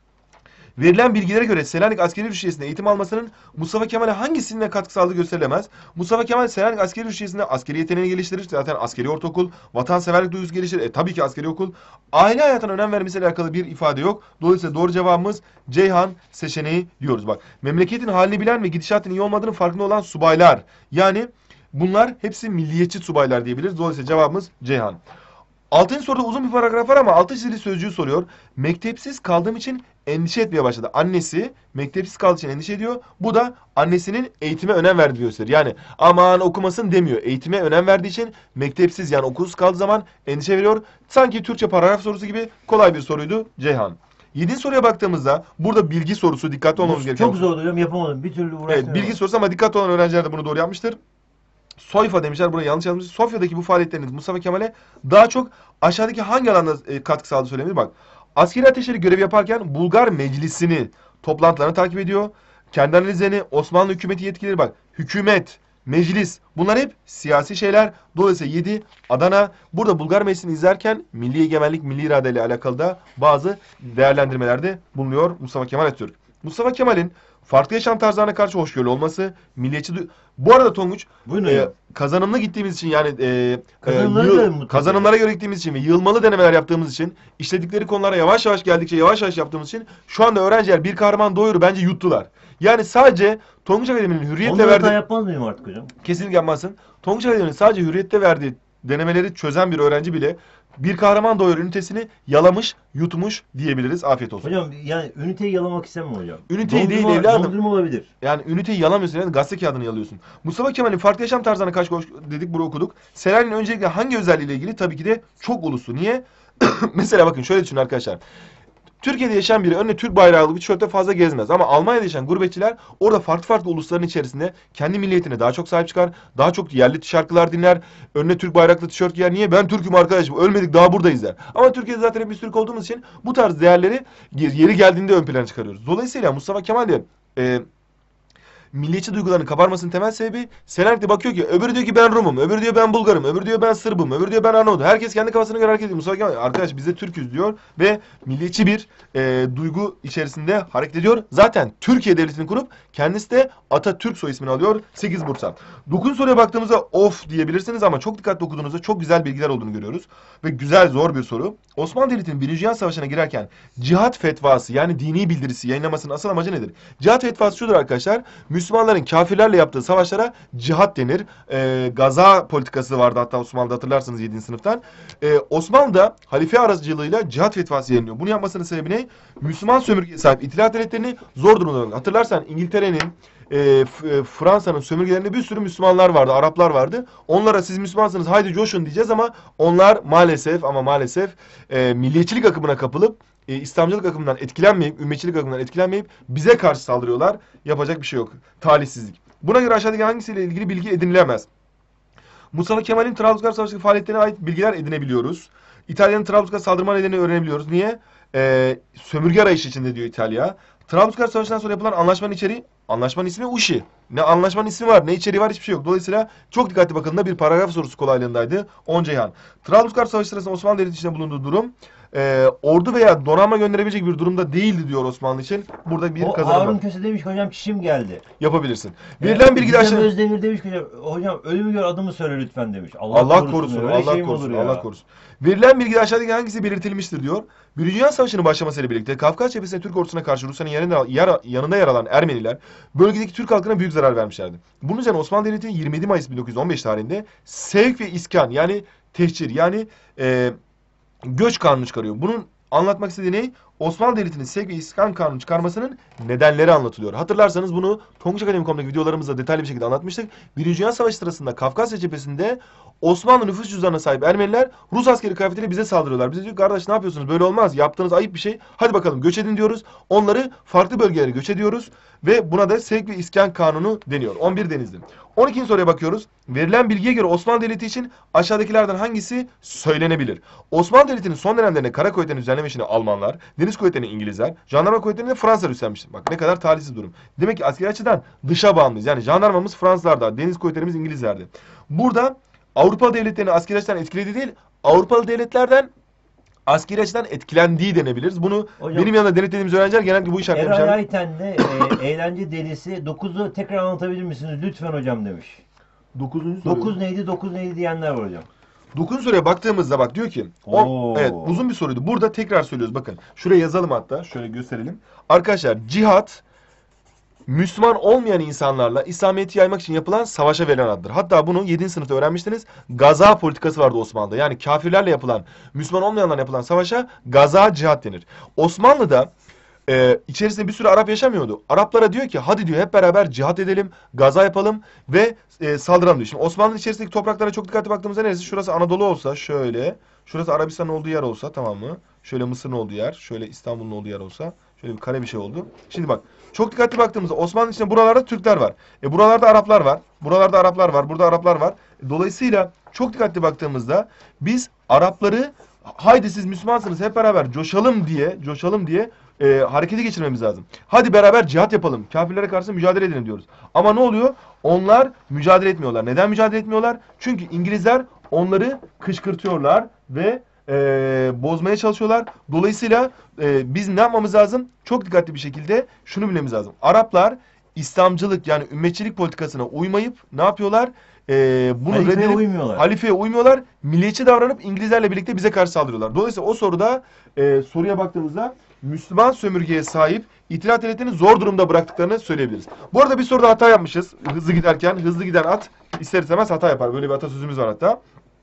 verilen bilgilere göre Selanik Askeri Rüştiyesi'nde eğitim almasının Mustafa Kemal'e hangisine katkı sağladığı gösterilemez. Mustafa Kemal Selanik Askeri Rüştiyesi'nde askeri yeteneğini geliştirir. Zaten askeri ortaokul, vatanseverlik duygusu geliştirir. Tabii ki askeri okul. Aile hayatına önem vermesiyle alakalı bir ifade yok. Dolayısıyla doğru cevabımız Ceyhan seçeneği diyoruz. Bak memleketin halini bilen ve gidişatın iyi olmadığının farkında olan subaylar. Yani bunlar hepsi milliyetçi subaylar diyebiliriz. Dolayısıyla cevabımız Ceyhan. Altıncı soruda uzun bir paragraf var ama altı çizili sözcüğü soruyor. Mektepsiz kaldığım için endişe etmeye başladı. Annesi mektepsiz kaldığı için endişe ediyor. Bu da annesinin eğitime önem verdiğini gösterir. Yani aman okumasın demiyor. Eğitime önem verdiği için mektepsiz yani okulsuz kaldığı zaman endişe veriyor. Sanki Türkçe paragraf sorusu gibi kolay bir soruydu Ceyhan. 7. soruya baktığımızda burada bilgi sorusu dikkatli olmamız gerekiyor. Çok zor hocam yapamadım. Bir türlü uğraştım. Evet bilgi sorusu ama dikkatli olan öğrenciler de bunu doğru yapmıştır. Soyfa demişler. Burayı yanlış yazmışlar. Sofya'daki bu faaliyetleriniz Mustafa Kemal'e daha çok aşağıdaki hangi alanda katkı sağladığı söylenir? Bak. Askeri ateşleri görev yaparken Bulgar Meclisi'ni toplantılarını takip ediyor. Kendi analizlerini, Osmanlı hükümeti yetkileri bak. Hükümet, meclis bunlar hep siyasi şeyler. Dolayısıyla 7 Adana. Burada Bulgar Meclisi'ni izlerken milli egemenlik, milli irade ile alakalı da bazı değerlendirmelerde bulunuyor Mustafa Kemal Atatürk. Mustafa Kemal'in farklı yaşam tarzlarına karşı hoşgörülü olması, Bu arada Tonguç, Buyurun hocam. kazanımlı gittiğimiz için yani Kazanımlara göre mi? kazanımlara göre gittiğimiz için ve yığılmalı denemeler yaptığımız için, işledikleri konulara yavaş yavaş geldikçe yavaş yavaş yaptığımız için şu anda öğrenciler Bir Kahraman Doğuyor'u bence yuttular. Yani sadece Tonguç Akademi'nin hürriyetle Onda hata verdiği... yapmaz mıyım artık hocam? Kesinlikle yapmazsın. Tonguç Akademi'nin sadece hürriyette verdiği denemeleri çözen bir öğrenci bile Bir Kahraman Doğuyor ünitesini yalamış, yutmuş diyebiliriz. Afiyet olsun. Hocam yani üniteyi yalamak istemem hocam. Üniteyi değil Dondurma- evladım. Dondurma olabilir. Yani üniteyi yalamıyorsun, yani gazete kağıdını yalıyorsun. Mustafa Kemal'in farklı yaşam tarzlarına karşı dedik, bunu okuduk. Selanik'in öncelikle hangi özelliğiyle ilgili? Tabii ki de çok uluslu. Niye? Mesela bakın şöyle düşünün arkadaşlar. Türkiye'de yaşayan biri önüne Türk bayrağı bir tişörtte fazla gezmez. Ama Almanya'da yaşayan gurbetçiler orada farklı farklı ulusların içerisinde kendi milliyetine daha çok sahip çıkar. Daha çok yerli şarkılar dinler. Önüne Türk bayraklı tişört giyer. Niye? Ben Türk'üm arkadaşım. Ölmedik, daha buradayız der. Ama Türkiye'de zaten hepimiz Türk olduğumuz için bu tarz değerleri yeri geldiğinde ön plana çıkarıyoruz. Dolayısıyla Mustafa Kemal de milliyetçi duygularının kabarmasının temel sebebi, Selanik'te bakıyor ki öbürü diyor ki ben Rum'um, öbürü diyor ben Bulgar'ım, öbürü diyor ben Sırb'ım, öbürü diyor ben Arnavut'um. Herkes kendi kafasına göre hareket ediyor. Mustafa Kemal arkadaş biz de Türk'üz diyor ve milliyetçi bir duygu içerisinde hareket ediyor. Zaten Türkiye Devleti'ni kurup kendisi de Atatürk soy ismini alıyor. 8 Bursa. 9 soruya baktığımızda of diyebilirsiniz ama çok dikkatli okuduğunuzda çok güzel bilgiler olduğunu görüyoruz. Ve güzel, zor bir soru. Osmanlı Devleti'nin 1. Dünya Savaşı'na girerken cihat fetvası yani dini bildirisi yayınlamasının asıl amacı nedir? Cihat fetvası şudur arkadaşlar. Müslümanların kafirlerle yaptığı savaşlara cihat denir. Gaza politikası vardı hatta Osmanlı'da, hatırlarsınız 7. sınıftan. Osmanlı'da halife aracılığıyla cihat fetvası yayınlıyor. Bunu yapmasının sebebi ne? Müslüman sömürgeye sahip İtilaf devletlerini zor durumda bırakmak. Hatırlarsan İngiltere'nin, Fransa'nın sömürgelerinde bir sürü Müslümanlar vardı, Araplar vardı. Onlara siz Müslümansınız haydi coşun diyeceğiz ama onlar maalesef milliyetçilik akımına kapılıp İslamcılık akımından etkilenmeyip, ümmetçilik akımından etkilenmeyip bize karşı saldırıyorlar. Yapacak bir şey yok. Talihsizlik. Buna göre aşağıdaki hangisiyle ilgili bilgi edinilemez? Mustafa Kemal'in Trablusgarp Savaşı'ndaki faaliyetlerine ait bilgiler edinebiliyoruz. İtalya'nın Trablusgarp saldırma nedenini öğrenebiliyoruz. Niye? Sömürge arayışı içinde diyor İtalya. Trablusgarp Savaşı'ndan sonra yapılan anlaşmanın içeriği, anlaşmanın ismi Uşi. Ne anlaşmanın ismi var, ne içeriği var, hiçbir şey yok. Dolayısıyla çok dikkatli bakıldığında bir paragraf sorusu kolaylığındaydı. Ceyhan. Trablusgarp Savaşı sırasında Osmanlı Devleti içinde bulunduğu durum, ordu veya donanma gönderebilecek bir durumda değildi diyor Osmanlı için. Burada bir O kazanım Harun var. Köse demiş ki hocam çişim geldi. Yapabilirsin. Verilen bilgi de Gizem aşağı... Özdemir demiş ki hocam ölümü gör adımı söyle lütfen demiş. Allah korusun, öyle Allah şey mi korusun, olur ya? Allah korusun. Verilen bilgide aşağıdaki hangisi belirtilmiştir diyor. Birinci Dünya Savaşı'nın başlamasıyla birlikte Kafkas cephesinde Türk ordusuna karşı Rusya'nın yanında yer alan Ermeniler bölgedeki Türk halkına büyük zarar vermişlerdi. Bunun üzerine Osmanlı Devleti 27 Mayıs 1915 tarihinde sevk ve iskan yani tehcir yani göç kanunu çıkarıyor. Bunun anlatmak istediği ne? Osmanlı Devleti'nin sevk ve iskan kanunu çıkarmasının nedenleri anlatılıyor. Hatırlarsanız bunu Tonguç Akademi.com'daki videolarımızda detaylı bir şekilde anlatmıştık. Birinci Dünya Savaşı sırasında Kafkasya cephesinde Osmanlı nüfus cüzdanına sahip Ermeniler Rus askeri kıyafetiyle bize saldırıyorlar. Bize diyor kardeş ne yapıyorsunuz? Böyle olmaz. Yaptığınız ayıp bir şey. Hadi bakalım göç edin diyoruz. Onları farklı bölgelere göç ediyoruz. Ve buna da sevk ve iskan kanunu deniyor. 11 Denizli. 12. soruya bakıyoruz. Verilen bilgiye göre Osmanlı Devleti için aşağıdakilerden hangisi söylenebilir? Osmanlı Devleti'nin son dönemlerinde kara kuvvetlerini düzenleme işini Almanlar, deniz kuvvetlerini İngilizler, jandarma kuvvetlerini de Fransa üstlenmiştir. Bak ne kadar talihsiz durum. Demek ki askeri açıdan dışa bağımlıyız. Yani jandarmamız Fransızlarda, deniz kuvvetlerimiz İngilizlerde. Burada Avrupa devletlerini askeri açıdan etkilediği değil, Avrupalı devletlerden askeri açıdan etkilendiği denebiliriz. Bunu Hocam, benim yanımda denetlediğimiz öğrenciler genellikle bu işaretlemişler. Eray Ayten'de eğlence delisi 9'u tekrar anlatabilir misiniz lütfen hocam demiş. 9. soru. 9 neydi diyenler var hocam. 9. soruya baktığımızda bak diyor ki evet uzun bir soruydu. Burada tekrar söylüyoruz bakın. Şuraya yazalım hatta. Şöyle gösterelim. Arkadaşlar cihat Müslüman olmayan insanlarla İslamiyet'i yaymak için yapılan savaşa verilen addır. Hatta bunu 7. sınıfta öğrenmiştiniz. Gaza politikası vardı Osmanlı'da. Yani kafirlerle yapılan, Müslüman olmayanlarla yapılan savaşa gaza cihat denir. Osmanlı'da içerisinde bir sürü Arap yaşamıyordu. Araplara diyor ki hadi diyor hep beraber cihat edelim, gaza yapalım ve saldıralım diyor. Şimdi Osmanlı'nın içerisindeki topraklara çok dikkatli baktığımızda neresi? Şurası Anadolu olsa şöyle, şurası Arabistan'ın olduğu yer olsa tamam mı? Şöyle Mısır'ın olduğu yer, şöyle İstanbul'un olduğu yer olsa, şöyle bir kare bir şey oldu. Şimdi bak çok dikkatli baktığımızda Osmanlı içinde buralarda Türkler var. Buralarda Araplar var. Buralarda Araplar var. Burada Araplar var. Dolayısıyla çok dikkatli baktığımızda biz Arapları haydi siz Müslümansınız hep beraber coşalım diye harekete geçirmemiz lazım. Hadi beraber cihat yapalım. Kafirlere karşı mücadele edelim diyoruz. Ama ne oluyor? Onlar mücadele etmiyorlar. Neden mücadele etmiyorlar? Çünkü İngilizler onları kışkırtıyorlar ve bozmaya çalışıyorlar. Dolayısıyla biz ne yapmamız lazım? Çok dikkatli bir şekilde şunu bilmemiz lazım. Araplar İslamcılık yani ümmetçilik politikasına uymayıp ne yapıyorlar? Bunu Halifeye reddedip uymuyorlar. halifeye uymuyorlar. Milliyetçi davranıp İngilizlerle birlikte bize karşı saldırıyorlar. Dolayısıyla o soruda soruya baktığımızda Müslüman sömürgeye sahip İtilaf devletlerini zor durumda bıraktıklarını söyleyebiliriz. Bu arada bir soruda hata yapmışız. Hızlı giderken hızlı giden at ister istemez hata yapar. Böyle bir atasözümüz var hatta.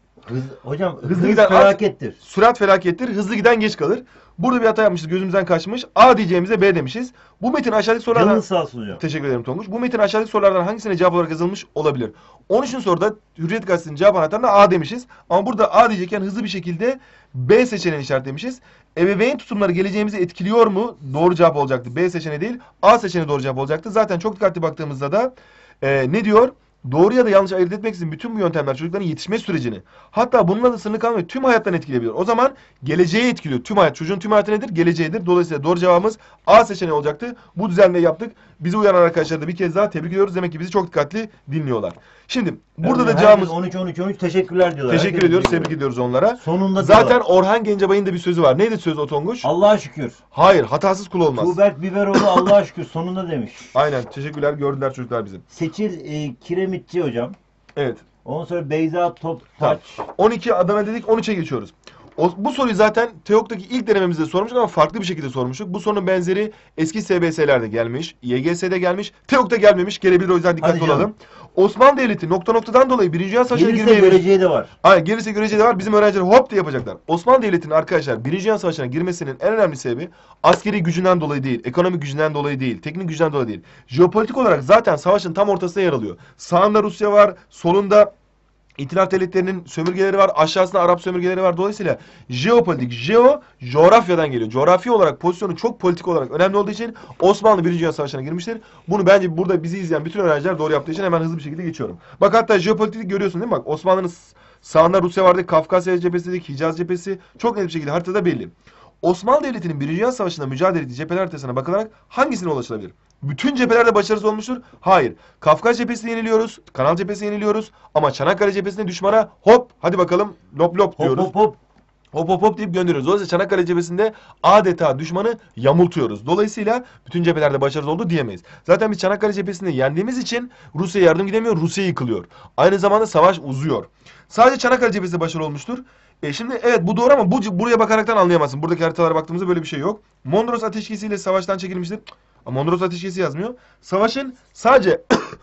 Hocam Hızlı hız giden at- felakettir. Sürat felakettir, hızlı giden geç kalır. Burada bir hata yapmışız, gözümüzden kaçmış. A diyeceğimize B demişiz. Bu metin aşağıdaki sorulardan... Canınız sağ olsun hocam. Teşekkür ederim Tonguç. Bu metin aşağıdaki sorulardan hangisine cevap olarak yazılmış olabilir? 13. soruda Hürriyet Gazetesi'nin cevap anahtarında A demişiz. Ama burada A diyecekken hızlı bir şekilde B seçeneğini işaretlemişiz. Ebeveyn tutumları geleceğimizi etkiliyor mu? Doğru cevap olacaktı. B seçeneği değil, A seçeneği doğru cevap olacaktı. Zaten çok dikkatli baktığımızda da ne diyor? Doğru ya da yanlış ayırt etmek için bütün bu yöntemler çocukların yetişme sürecini, hatta bununla da sınırlı kalmıyor, tüm hayattan etkileyebilir. O zaman geleceği etkiliyor. Tüm hayat. Çocuğun tüm hayatı nedir? Geleceğidir. Dolayısıyla doğru cevabımız A seçeneği olacaktı. Bu düzenlemeyi yaptık. Bizi uyanan arkadaşları da bir kez daha tebrik ediyoruz. Demek ki bizi çok dikkatli dinliyorlar. Şimdi burada da Herkes cevabımız... 13 teşekkürler diyorlar. Teşekkür Herkes ediyoruz, diyor. tebrik ediyoruz onlara. Sonunda Zaten diyorlar. Orhan Gencebay'ın da bir sözü var. Neydi söz o Tonguç? Allah'a şükür. Hayır, hatasız kul olmaz. Tuğberk Biberoğlu Allah'a şükür sonunda demiş. Aynen, teşekkürler. Gördüler çocuklar bizim. Seçil Kiremitçi hocam. Evet. Ondan sonra Beyza Tamam. Toptaç. 12 Adana dedik, 13'e geçiyoruz. Bu soruyu zaten TEOK'taki ilk denememizde sormuştuk ama farklı bir şekilde sormuştuk. Bu sorunun benzeri eski SBS'lerde gelmiş, YGS'de gelmiş, TEOK'ta gelmemiş. Gelebilir, o yüzden dikkatli Hadi canım. olalım. Osmanlı Devleti noktadan dolayı 1. Dünya Savaşı'na Gerisi girmeye... göreceği de var. Hayır, gerisi göreceği de var. Bizim öğrenciler hop diye yapacaklar. Osmanlı Devleti'nin arkadaşlar 1. Dünya Savaşı'na girmesinin en önemli sebebi askeri gücünden dolayı değil, ekonomik gücünden dolayı değil, teknik gücünden dolayı değil. Jeopolitik olarak zaten savaşın tam ortasında yer alıyor. Sağında Rusya var, solunda İtilaf devletlerinin sömürgeleri var, aşağısında Arap sömürgeleri var. Dolayısıyla jeopolitik, coğrafyadan geliyor. Coğrafi olarak pozisyonu çok politik olarak önemli olduğu için Osmanlı 1. Dünya Savaşı'na girmiştir. Bunu bence burada bizi izleyen bütün öğrenciler doğru yaptığı için hemen hızlı bir şekilde geçiyorum. Bak hatta jeopolitik görüyorsun değil mi? Bak Osmanlı'nın sağında Rusya vardı, Kafkasya cephesi dedik, Hicaz cephesi çok net bir şekilde haritada belli. Osmanlı Devleti'nin 1. Dünya Savaşı'nda mücadele ettiği cepheler haritasına bakılarak hangisine ulaşılabilir? Bütün cephelerde başarısız olmuştur. Hayır. Kafkas cephesini yeniliyoruz. Kanal cephesini yeniliyoruz. Ama Çanakkale cephesinde düşmana hop hadi bakalım lop lop diyoruz. Hop hop hop. Hop hop hop deyip gönderiyoruz. Dolayısıyla Çanakkale cephesinde adeta düşmanı yamultuyoruz. Dolayısıyla bütün cephelerde başarısız oldu diyemeyiz. Zaten biz Çanakkale cephesinde yendiğimiz için Rusya'ya yardım gidemiyor. Rusya yıkılıyor. Aynı zamanda savaş uzuyor. Sadece Çanakkale cephesinde başarılı olmuştur. Şimdi evet bu doğru ama buraya bakaraktan anlayamazsın. Buradaki haritalara baktığımızda böyle bir şey yok. Mondros ateşkesiyle savaştan çekilmiştir. Ama Mondros ateşkesi yazmıyor. Savaşın sadece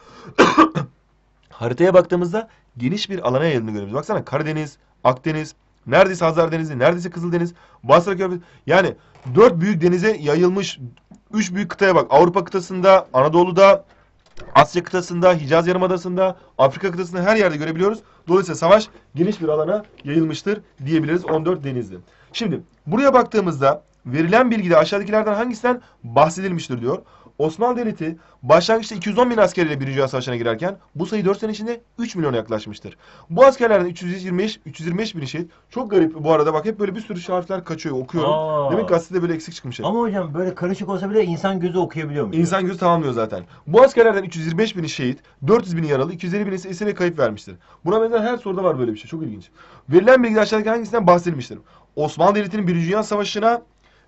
haritaya baktığımızda geniş bir alana yayıldığını görüyoruz. Baksana Karadeniz, Akdeniz, neredeyse Hazar Denizi, neredeyse Kızıldeniz, Basra Körfezi. Yani 4 büyük denize yayılmış 3 büyük kıtaya bak. Avrupa kıtasında, Anadolu'da, Asya kıtasında, Hicaz Yarımadası'nda, Afrika kıtasında her yerde görebiliyoruz. Dolayısıyla savaş geniş bir alana yayılmıştır diyebiliriz 14 denizli. Şimdi buraya baktığımızda verilen bilgide aşağıdakilerden hangisinden bahsedilmiştir diyor. Osmanlı Devleti başlangıçta 210 bin askeriyle 1. Dünya Savaşı'na girerken bu sayı 4 sene içinde 3 milyona yaklaşmıştır. Bu askerlerden 325 bin şehit. Çok garip bu arada bak hep böyle bir sürü harfler kaçıyor okuyorum. Demek gazetede böyle eksik çıkmış. Ama hocam böyle karışık olsa bile insan gözü okuyabiliyor mu? İnsan gözü tamamlıyor zaten. Bu askerlerden 325 bini şehit, 400 bini yaralı, 250 bini ise esir ve kayıp vermiştir. Buna benzer her soruda var böyle bir şey. Çok ilginç. Verilen bilgi aşağıdaki hangisinden bahsedilmiştir? Osmanlı Devleti'nin 1. Dünya Savaşı'na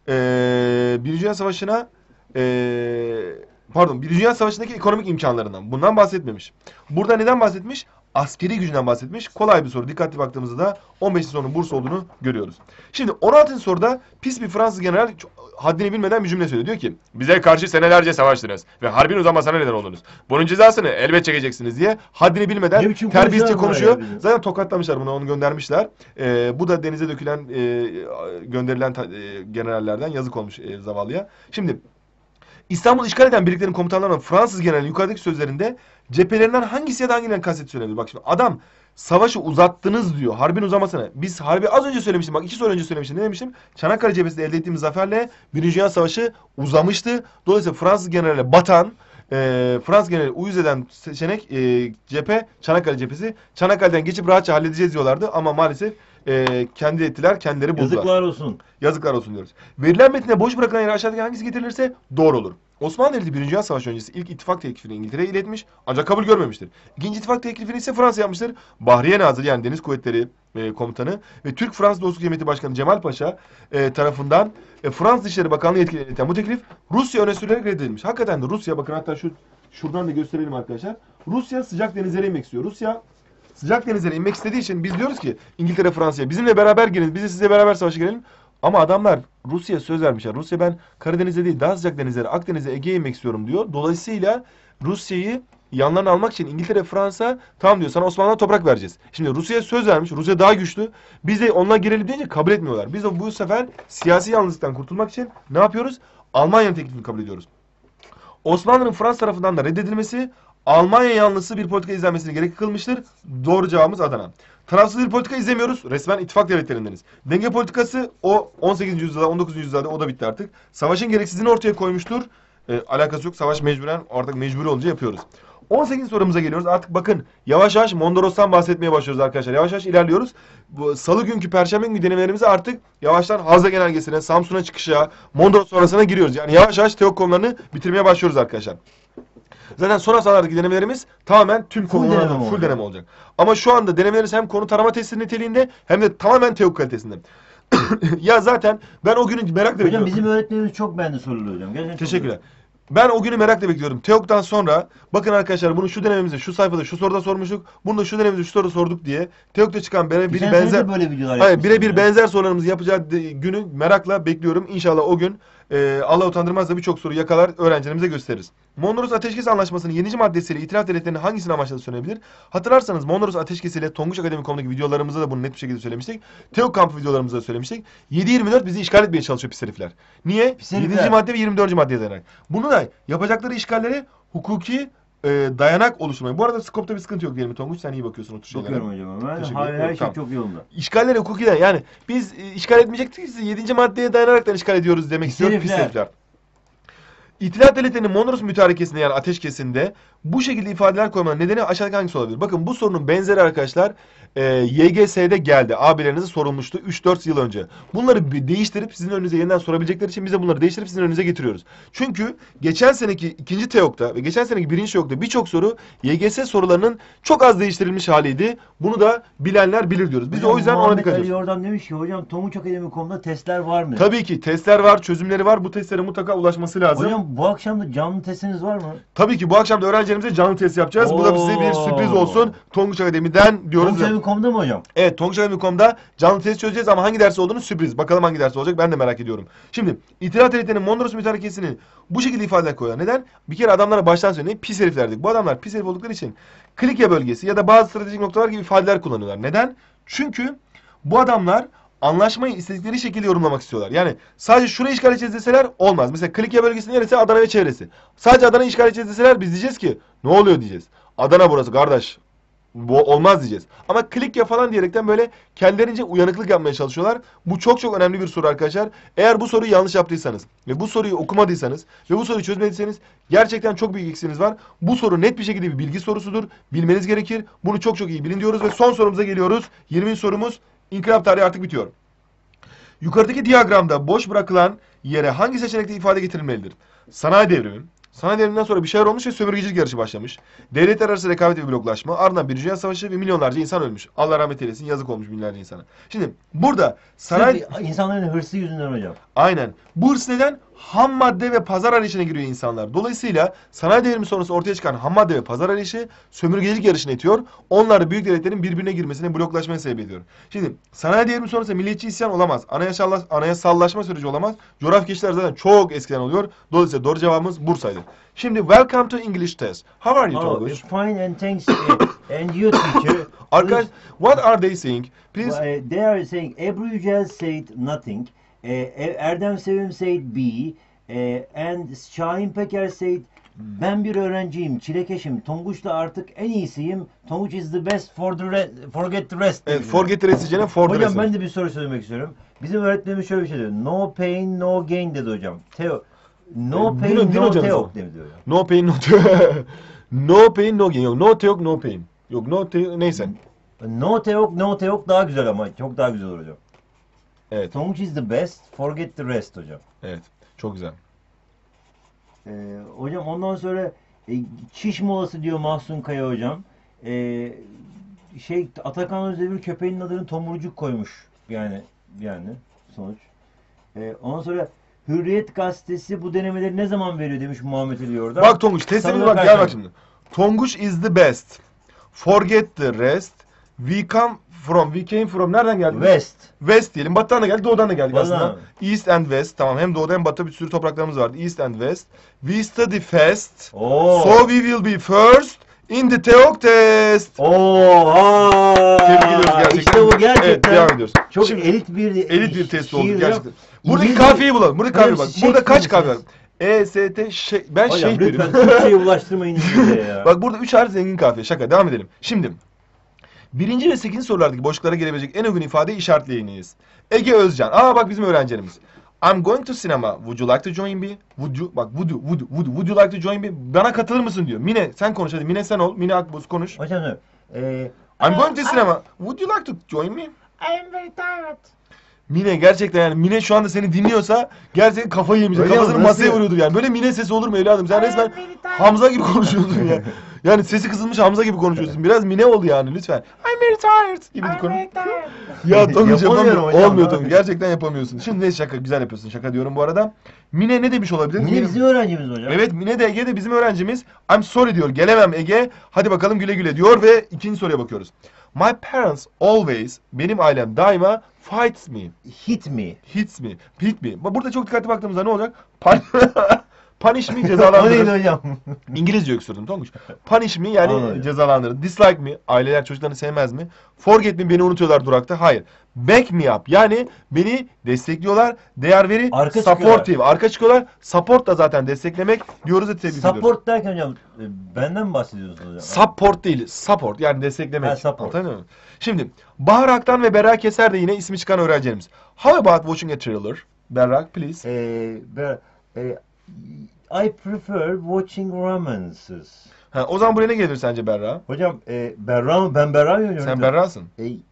1. Dünya Savaşı'na 1. Dünya Savaşı'ndaki ekonomik imkanlarından. Bundan bahsetmemiş. Burada neden bahsetmiş? Askeri gücünden bahsetmiş. Kolay bir soru. Dikkatli baktığımızda da 15. sorunun Bursa olduğunu görüyoruz. Şimdi 16. soruda pis bir Fransız general haddini bilmeden bir cümle söylüyor. Diyor ki bize karşı senelerce savaştınız ve harbin uzamasına neden oldunuz. Bunun cezasını elbet çekeceksiniz diye haddini bilmeden terbiyesizce konuşuyor. Zaten tokatlamışlar bunu, onu göndermişler. Bu da denize dökülen gönderilen generallerden yazık olmuş zavallıya. Şimdi İstanbul işgal eden birliklerin komutanlarından Fransız generalin yukarıdaki sözlerinde cephelerinden hangisi ya da hangilerini kastettiği söylenebilir. Bak şimdi adam savaşı uzattınız diyor. Harbin uzamasına. Biz harbi az önce söylemiştim. Bak 2 soru önce söylemiştim. Ne demiştim? Çanakkale cephesinde elde ettiğimiz zaferle 1. Dünya Savaşı uzamıştı. Dolayısıyla Fransız generale batan, Fransız generali uyuz eden seçenek cephe Çanakkale cephesi. Çanakkale'den geçip rahatça halledeceğiz diyorlardı ama maalesef kendi ettiler, kendileri buldular. Yazıklar olsun. Yazıklar olsun diyoruz. Verilen metinde boş bırakılan yere aşağıdaki hangisi getirilirse doğru olur. Osmanlı Devleti 1. Dünya Savaşı öncesi ilk ittifak teklifini İngiltere'ye iletmiş ancak kabul görmemiştir. İkinci ittifak teklifini ise Fransa yapmıştır. Bahriye Nazırı yani Deniz Kuvvetleri Komutanı ve Türk-Fransız Dostluk Cemiyeti Başkanı Cemal Paşa tarafından Fransız Dışişleri Bakanlığı yetkili ileten bu teklif Rusya öne sürülerek reddedilmiş. Hakikaten de Rusya, bakın hatta şuradan da gösterelim arkadaşlar. Rusya sıcak denizlere inmek istiyor. Rusya sıcak denizlere inmek istediği için biz diyoruz ki İngiltere, Fransa'ya bizimle beraber girin, biz de sizle beraber savaşa girelim. Ama adamlar Rusya söz vermişler. Rusya ben Karadeniz'e değil daha sıcak denizlere, Akdeniz'e, Ege'ye inmek istiyorum diyor. Dolayısıyla Rusya'yı yanlarına almak için İngiltere, Fransa tamam diyor sana Osmanlı'dan toprak vereceğiz. Şimdi Rusya'ya söz vermiş. Rusya daha güçlü. Biz de onunla girelim deyince kabul etmiyorlar. Biz de bu sefer siyasi yalnızlıktan kurtulmak için ne yapıyoruz? Almanya'nın teklifini kabul ediyoruz. Osmanlı'nın Fransa tarafından da reddedilmesi Almanya yanlısı bir politika izlenmesini gerek kılmıştır. Doğru cevabımız Adana. Tarafsız bir politika izlemiyoruz. Resmen ittifak devletlerindeniz. Denge politikası o 18. yüzyılda, 19. yüzyılda o da bitti artık. Savaşın gereksizliğini ortaya koymuştur. Alakası yok. Savaş mecburen artık mecburi olunca yapıyoruz. 18 sorumuza geliyoruz. Artık bakın yavaş yavaş Mondros'tan bahsetmeye başlıyoruz arkadaşlar. Yavaş yavaş ilerliyoruz. Bu salı günkü, perşembe günkü denemelerimize artık yavaştan Hazla Genelgesi'ne, Samsun'a çıkışa, Mondros sonrasına giriyoruz. Yani yavaş yavaş TEOK konularını bitirmeye başlıyoruz arkadaşlar. Zaten son haftalardaki denemelerimiz tamamen tüm konularda full deneme olacak. Ama şu anda denemelerimiz hem konu tarama testi niteliğinde hem de tamamen TEOK kalitesinde. Ya zaten ben o günü merakla bekliyorum. Hocam bizim öğretmenimiz çok beğendi soruları hocam. Gerçekten Teşekkürler. Ben o günü merakla bekliyorum. TEOK'tan sonra bakın arkadaşlar bunu şu denememizde şu sayfada şu soruda sormuştuk. Bunu da şu denememizde şu soruda sorduk diye. TEOK'ta çıkan birebir benzer böyle videolar hayır birebir benzer sorularımızı yapacağı günü merakla bekliyorum. İnşallah o gün Allah utandırmazsa birçok soru yakalar öğrencilerimize gösteririz. Mondros Ateşkes Anlaşması'nın 7. maddesiyle itilaf devletlerinin hangisini amaçladığı söylenebilir? Hatırlarsanız Mondros Ateşkesi ile Tonguç Akademi.com'daki videolarımızda da bunu net bir şekilde söylemiştik. TEOK kampı videolarımızda da söylemiştik. 7-24 bizi işgal etmeye çalışıyor pis herifler. Niye? Pis herifler. 7. madde ve 24. maddeye dayanarak. Bunu da yapacakları işgalleri hukuki dayanak oluşturmayı. Bu arada skopta bir sıkıntı yok diyelim mi Tonguç? Sen iyi bakıyorsun o tür şeylere. Bakıyorum hocam. Teşekkür Her ederim. şey Tamam. çok yolunda. İşgalleri hukuki de yani biz işgal etmeyecektik siz 7. maddeye dayanaraktan işgal ediyoruz demek istiyor pis herifler. herifler. İtilaf devletlerinin Mondros Mütarekesi'nde yani ateşkesinde bu şekilde ifadeler koymanın nedeni aşağıdaki hangisi olabilir? Bakın bu sorunun benzeri arkadaşlar YGS'de geldi. Abilerinize sorulmuştu 3-4 yıl önce. Bunları değiştirip sizin önünüze yeniden sorabilecekleri için biz de bunları değiştirip sizin önünüze getiriyoruz. Çünkü geçen seneki 2. TEOK'ta ve geçen seneki 1. TEOK'ta birçok soru YGS sorularının çok az değiştirilmiş haliydi. Bunu da bilenler bilir diyoruz. Biz de o yüzden ona dikkat ediyoruz. Oradan demiş ki hocam Tonguçakademi.com'da testler var mı? Tabii ki testler var, çözümleri var. Bu testlere mutlaka ulaşması lazım. Hocam bu akşam da canlı testiniz var mı? Tabii ki bu akşam da öğrencilerimize canlı test yapacağız. Bu da size bir sürpriz olsun. Tonguç Akademi'den diyoruz. Tonguçakademi.com'da mı hocam? Evet, Tonguçakademi.com'da canlı test çözeceğiz ama hangi ders olduğunu sürpriz. Bakalım hangi ders olacak ben de merak ediyorum. Şimdi İtilaf Devletleri'nin Mondros Mütarekesi'ni bu şekilde ifadeler koyuyor. Neden? Bir kere adamlara baştan söyleyeyim pis heriflerdik. Bu adamlar pis herif oldukları için Klikya bölgesi ya da bazı stratejik noktalar gibi ifadeler kullanıyorlar. Neden? Çünkü bu adamlar anlaşmayı istedikleri şekilde yorumlamak istiyorlar. Yani sadece şurayı işgal edeceğiz deseler olmaz. Mesela Klikya bölgesinin neresi? Adana ve çevresi. Sadece Adana'yı işgal edeceğiz deseler biz diyeceğiz ki ne oluyor diyeceğiz. Adana burası kardeş. Bu olmaz diyeceğiz. Ama Klikya falan diyerekten böyle kendilerince uyanıklık yapmaya çalışıyorlar. Bu çok çok önemli bir soru arkadaşlar. Eğer bu soruyu yanlış yaptıysanız ve bu soruyu okumadıysanız ve bu soruyu çözmediyseniz gerçekten çok büyük eksiğiniz var. Bu soru net bir şekilde bir bilgi sorusudur. Bilmeniz gerekir. Bunu çok çok iyi bilin diyoruz ve son sorumuza geliyoruz. 20. sorumuz. İnkılap tarihi artık bitiyor. Yukarıdaki diyagramda boş bırakılan yere hangi seçenekte ifade getirilmelidir? Sanayi devrimi. Sanayi devriminden sonra bir şeyler olmuş ve sömürgecilik yarışı başlamış. Devletler arası rekabet ve bloklaşma. Ardından bir Dünya Savaşı ve milyonlarca insan ölmüş. Allah rahmet eylesin. Yazık olmuş binlerce insana. Şimdi burada sanayi... İnsanların hırsı yüzünden hocam. Aynen. Bu hırs neden? Ham madde ve pazar arayışına giriyor insanlar. Dolayısıyla sanayi devrimi sonrası ortaya çıkan ham madde ve pazar arayışı sömürgecilik yarışına itiyor. Onlar büyük devletlerin birbirine girmesine, bloklaşmaya sebep ediyor. Şimdi sanayi devrimi sonrası milliyetçi isyan olamaz. Anayasallaşma süreci olamaz. Coğrafya geçişler zaten çok eskiden oluyor. Dolayısıyla doğru cevabımız Bursa'ydı. Şimdi welcome to English test. How are you, Tonguç? Fine and thanks. And you teacher. Arkadaş, what are they saying? Please. They are saying Ebru Yücel said nothing. Erdem Sevim said B. And Şahin Peker said ben bir öğrenciyim, çilekeşim. Tonguç da artık en iyisiyim. Tonguç is the best forget the rest. Evet, forget the rest diyeceğine for the rest. Hocam ben de bir soru söylemek istiyorum. Bizim öğretmenimiz şöyle bir şey diyor. No pain, no gain dedi hocam. No pain, no teok dedi hocam. No pain, no teok. No pain, no gain. Yok, no teok, no pain. Yok, no teok, neyse. No teok daha güzel ama. Çok daha güzel olur hocam. Evet. Tonguç is the best, forget the rest hocam. Evet, çok güzel. Hocam ondan sonra çiş molası diyor Mahsun Kaya hocam. Atakan Özdemir köpeğinin adını Tomurcuk koymuş. Yani sonuç. Ondan sonra Hürriyet gazetesi bu denemeleri ne zaman veriyor demiş Muhammed Ali Yordan. Bak Tonguç testimiz Sana bak gel bak şimdi. Tonguç is the best. Forget the rest. We came from nereden geldik? West. West diyelim. Batıdan da geldik, doğudan da geldik Vallahi. aslında. East and West. Tamam, hem doğuda hem batıda bir sürü topraklarımız vardı. East and West. We study fast. Oo. So we will be first in the TEOK test. Tebrik ediyoruz gerçekten. İşte bu gerçekten. Evet, devam ediyoruz. Çok Şimdi, elit bir test oldu şiir gerçekten. yok. Buradaki İngilizce- kafiyeyi bulalım. Buradaki kafiye bak. Hepsi Burada kaç Shakespeare kafiye var? Ben Hocam şey lütfen veriyorum. Türkçe'ye ulaştırmayın İngilizce'ye ya. Bak burada 3 harf zengin kafiye. Şaka. Devam edelim. Şimdi 1. ve 8. sorulardaki boşluklara gelebilecek en uygun ifadeyi işaretleyiniz. Ege Özcan. Bak bizim öğrencilerimiz. I'm going to cinema. Would you like to join me? Would you like to join me? Bana katılır mısın diyor. Mine sen konuş hadi. Mine sen ol. Mine Akbuz konuş. Hocam I'm going to cinema. Would you like to join me? I am very tired. Mine gerçekten yani Mine şu anda seni dinliyorsa gerçekten kafayı yemeyecek. Hocam, Kafasını nasıl- masaya vuruyordur yani. Böyle Mine sesi olur mu evladım? Sen I resmen am very tired. Hamza gibi konuşuyorsun ya. Yani sesi kısılmış Hamza gibi konuşuyorsun. Biraz Mine ol yani lütfen. I'm very tired gibi I am konuş. very tired. Ya Tonguç Yapamıyorum yapamıyor. hocam, Olmuyor ne Tonguç. Gerçekten yapamıyorsun. Şimdi neyse şaka güzel yapıyorsun. Şaka diyorum bu arada. Mine ne demiş olabilir? Mine bizim öğrencimiz hocam. Evet Mine de Ege de bizim öğrencimiz. I'm sorry diyor. Gelemem Ege. Hadi bakalım güle güle diyor ve ikinci soruya bakıyoruz. My parents always, benim ailem daima fights me, Hit me. hit me. Burada çok dikkatli baktığımızda ne olacak? Punish me O neydi cezalandırır. hocam? İngilizce öksürdüm Tonguç. Punish me yani Anladım. cezalandırır. Dislike me, aileler çocuklarını sevmez mi? Forget me, beni unutuyorlar durakta. Hayır. Back me up yani beni destekliyorlar. They are very Arka supportive. çıkıyorlar. Arka çıkıyorlar. Support da zaten desteklemek diyoruz da tebrik ediyoruz. Support derken hocam benden mi bahsediyorsunuz hocam? Support değil, support yani desteklemek. Ha, support. Anlatabiliyor muyum? Şimdi Bahar Aktan ve Berrak Keser de yine ismi çıkan öğrencilerimiz. How about watching a thriller? Berrak please. I prefer watching romances. O zaman buraya ne gelir sence Berrak? Hocam Berra mı? Ben Berra mıyım hocam? Sen Berrak'sın.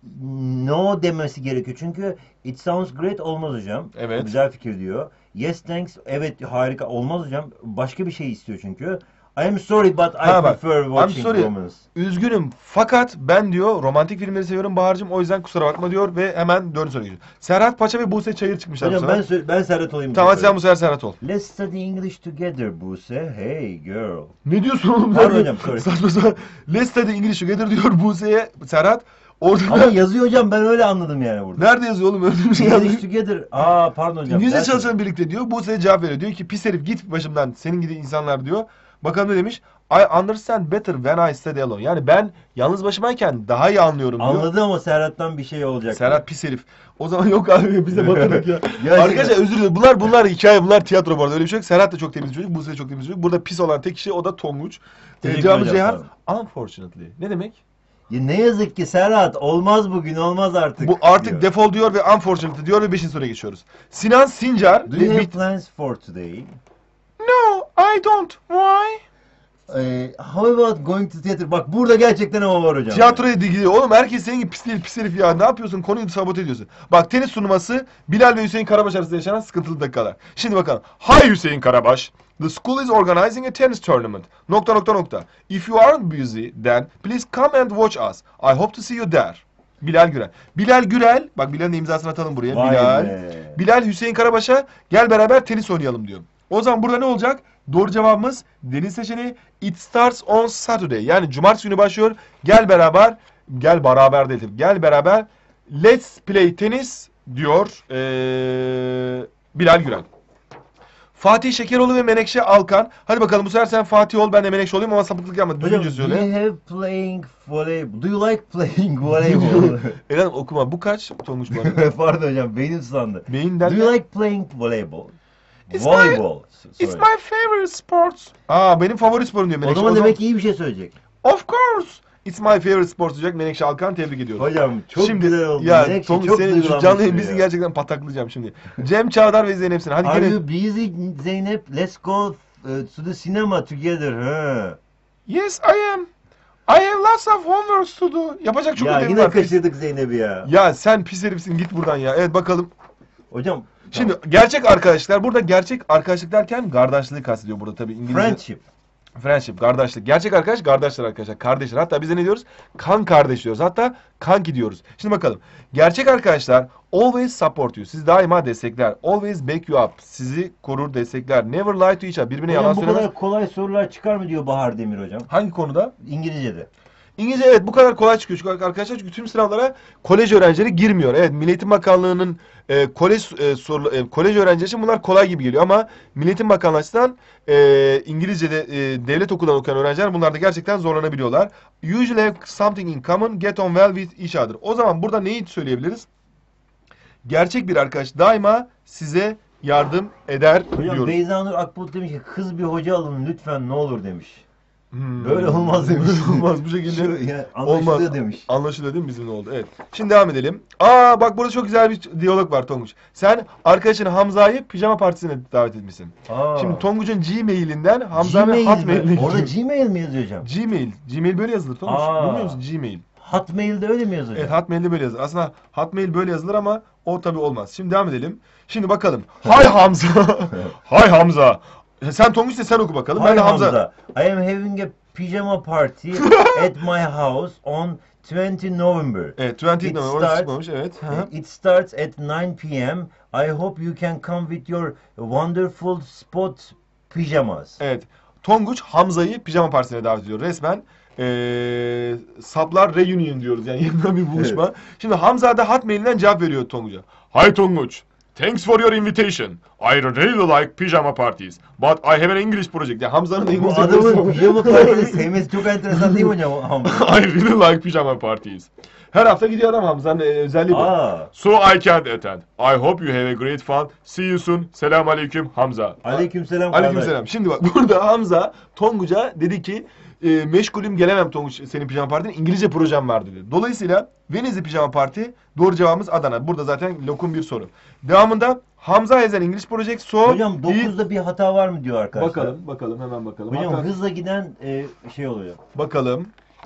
No demesi gerekiyor çünkü it sounds great olmaz hocam. Evet. Güzel fikir diyor. Yes thanks evet harika olmaz hocam. Başka bir şey istiyor çünkü. I am sorry but I bak, prefer I'm watching sorry. romance. Üzgünüm fakat ben diyor romantik filmleri seviyorum Bahar'cığım o yüzden kusura bakma diyor ve hemen dördüncü soruya geçiyor. Serhat Paşa ve Buse Çayır çıkmışlar bu Hocam sefer. ben Serhat olayım. Tamam hadi sen bu sefer Serhat ol. Let's study English together Buse. Hey girl. Ne diyorsun oğlum? Pardon hocam, sorry. Saçma sapan. Let's study English together diyor Buse'ye Serhat. Orada Ama yazıyor hocam ben öyle anladım yani burada. nerede yazıyor oğlum öyle bir şey yazmış. English together. Pardon hocam. İngilizce Ben- çalışalım birlikte diyor. Buse'ye cevap veriyor. Diyor ki pis herif git başımdan senin gibi insanlar diyor. Bakalım ne demiş? I understand better when I study alone. Yani ben yalnız başımayken daha iyi anlıyorum diyor. Anladım ama Serhat'tan bir şey olacak. Serhat pis herif. O zaman yok abi bize batırdık ya. Gerçekten. Arkadaşlar özür dilerim. Bunlar hikaye, bunlar tiyatro bu arada. Öyle bir şey yok. Serhat da çok temiz çocuk. Buse de çok temiz çocuk. Burada pis olan tek kişi o da Tonguç. Teşekkür Cevabımız hocam, Ceyhan. Unfortunately. Ne demek? Ya ne yazık ki Serhat olmaz bugün olmaz artık. Bu artık diyor. defol diyor ve unfortunately diyor ve 5. soruya geçiyoruz. Sinan Sincar. Do you have plans for today? No, I don't. Why? How about going to theater? Bak burada gerçekten ama var hocam. Tiyatroya gidiyor. Oğlum herkes senin gibi pis değil, pis herif ya. Ne yapıyorsun? Konuyu sabote ediyorsun. Bak tenis turnuvası Bilal ve Hüseyin Karabaş arasında yaşanan sıkıntılı dakikalar. Şimdi bakalım. Hi Hüseyin Karabaş. The school is organizing a tennis tournament. ... If you aren't busy, then please come and watch us. I hope to see you there. Bilal Gürel. Bilal Gürel, bak Bilal'in imzasını atalım buraya. Vay Bilal. be. Bilal Hüseyin Karabaş'a gel beraber tenis oynayalım diyor. O zaman burada ne olacak? Doğru cevabımız deniz seçeneği. It starts on Saturday. Yani cumartesi günü başlıyor. Gel beraber, gel beraber değil. Gel beraber. Let's play tenis diyor Bilal Gürel. Fatih Şekeroğlu ve Menekşe Alkan. Hadi bakalım bu sefer sen Fatih ol ben de Menekşe olayım ama sapıklık yapma. Hocam, Düzgünce do söyle. you have playing volley? Do you like playing voleyball? Eren okuma. Bu kaç? Tonguç bu arada. Pardon hocam beynim sulandı. Beyin Do you derken. like playing volleyball? It's Volleyball. It's Sorry. my favorite sport. Benim favori sporum diyor O Menekşe. zaman demek ki iyi bir şey söyleyecek. Of course. It's my favorite sport diyecek Menekşe Alkan. Tebrik ediyorum. Hocam çok Şimdi, güzel oldu. Ya Menekşe Tom çok senin şu duygulanmıştır canlı yayın bizi ya. gerçekten pataklayacağım şimdi. Cem Çağdar ve Zeynep Sinan. Hadi Are gelin. you busy Zeynep? Let's go to the cinema together. Ha. Yes I am. I have lots of homework to do. Yapacak çok Ya ödevim yine var. kaçırdık Zeynep'i ya. Ya sen pis herifsin git buradan ya. Evet bakalım. Hocam Şimdi gerçek arkadaşlar, burada gerçek arkadaşlık derken kardeşliği kastediyor burada tabii İngilizce. Friendship, kardeşlik. Gerçek arkadaş, kardeşler arkadaşlar. Kardeşler. Hatta biz de ne diyoruz? Kan kardeş diyoruz. Hatta kanki diyoruz. Şimdi bakalım. Gerçek arkadaşlar always support you. Sizi daima destekler. Always back you up. Sizi korur, destekler. Never lie to each other. Birbirine yalan hocam bu söylemez. kadar kolay sorular çıkar mı diyor Bahar Demir hocam? Hangi konuda? İngilizce'de. İngilizce evet bu kadar kolay çıkıyor. Çünkü arkadaşlar çünkü tüm sınavlara kolej öğrencileri girmiyor. Evet Milli Eğitim Bakanlığı'nın kolej öğrencileri için bunlar kolay gibi geliyor ama Milli Eğitim Bakanlığı açısından İngilizce'de devlet okulundan okuyan öğrenciler bunlarda gerçekten zorlanabiliyorlar. Usually have something in common, get on well with each other. O zaman burada neyi söyleyebiliriz? Gerçek bir arkadaş daima size yardım eder Hocam diyoruz. Beyza Nur Akbulut demiş ki kız bir hoca alın lütfen ne olur demiş. Böyle olmaz demiş. Böyle olmaz bu şekilde. Yani anlaşılıyor Olmaz. demiş. Anlaşılıyor değil mi bizim ne oldu? Evet. Şimdi devam edelim. Aa bak burada çok güzel bir diyalog var Tonguç. Sen arkadaşın Hamza'yı pijama partisine davet etmişsin. Aa. Şimdi Tonguç'un Gmail'inden Hamza'nın Gmail Hotmail'ine mi? Orada gidiyor. Gmail mi yazıyor hocam? Gmail böyle yazılır Tonguç. Aa. Bilmiyor musun Gmail? Hotmail'de öyle mi yazıyor? Evet Hotmail'de böyle yazılır. Aslında Hotmail böyle yazılır ama o tabii olmaz. Şimdi devam edelim. Şimdi bakalım. Hay Hamza. Hay Hamza. Sen Tonguç'sa sen oku bakalım. Ben Hi de Hamza. I am having a pajama party at my house on 20 November. Evet 20 It November orası starts- çıkmamış. Evet. Hı hı. It starts at 9 p.m. I hope you can come with your wonderful spot pajamas. Evet. Tonguç Hamza'yı pijama partisine davet ediyor. Resmen saplar reunion diyoruz. Yani yeniden bir buluşma. Şimdi Hamza da Hotmail'inden cevap veriyor Tonguç'a. Hi Tonguç. Thanks for your invitation. I really like pijama parties. But I have an English project. Yani Hamza'nın Bu İngilizce adamın pijama partisini sevmesi çok enteresan değil mi hocam? I really like pijama parties. Her hafta gidiyor adam Hamza'nın özelliği bu. Aa, So I can't attend. I hope you have a great fun. See you soon. Selamun aleyküm Hamza. aleykümselam kardeş. Aleykümselam. Şimdi bak burada Hamza Tonguç'a dedi ki meşgulüm gelemem Tonguç senin pijama partine İngilizce projem var dedi. Dolayısıyla Venizli pijama parti doğru cevabımız Adana. Burada zaten lokum bir soru. Devamında Hamza has an English project so Hocam 9'da bir hata var mı diyor arkadaşlar. Bakalım hemen bakalım. Hocam Hatta- hızla giden şey oluyor. Bakalım.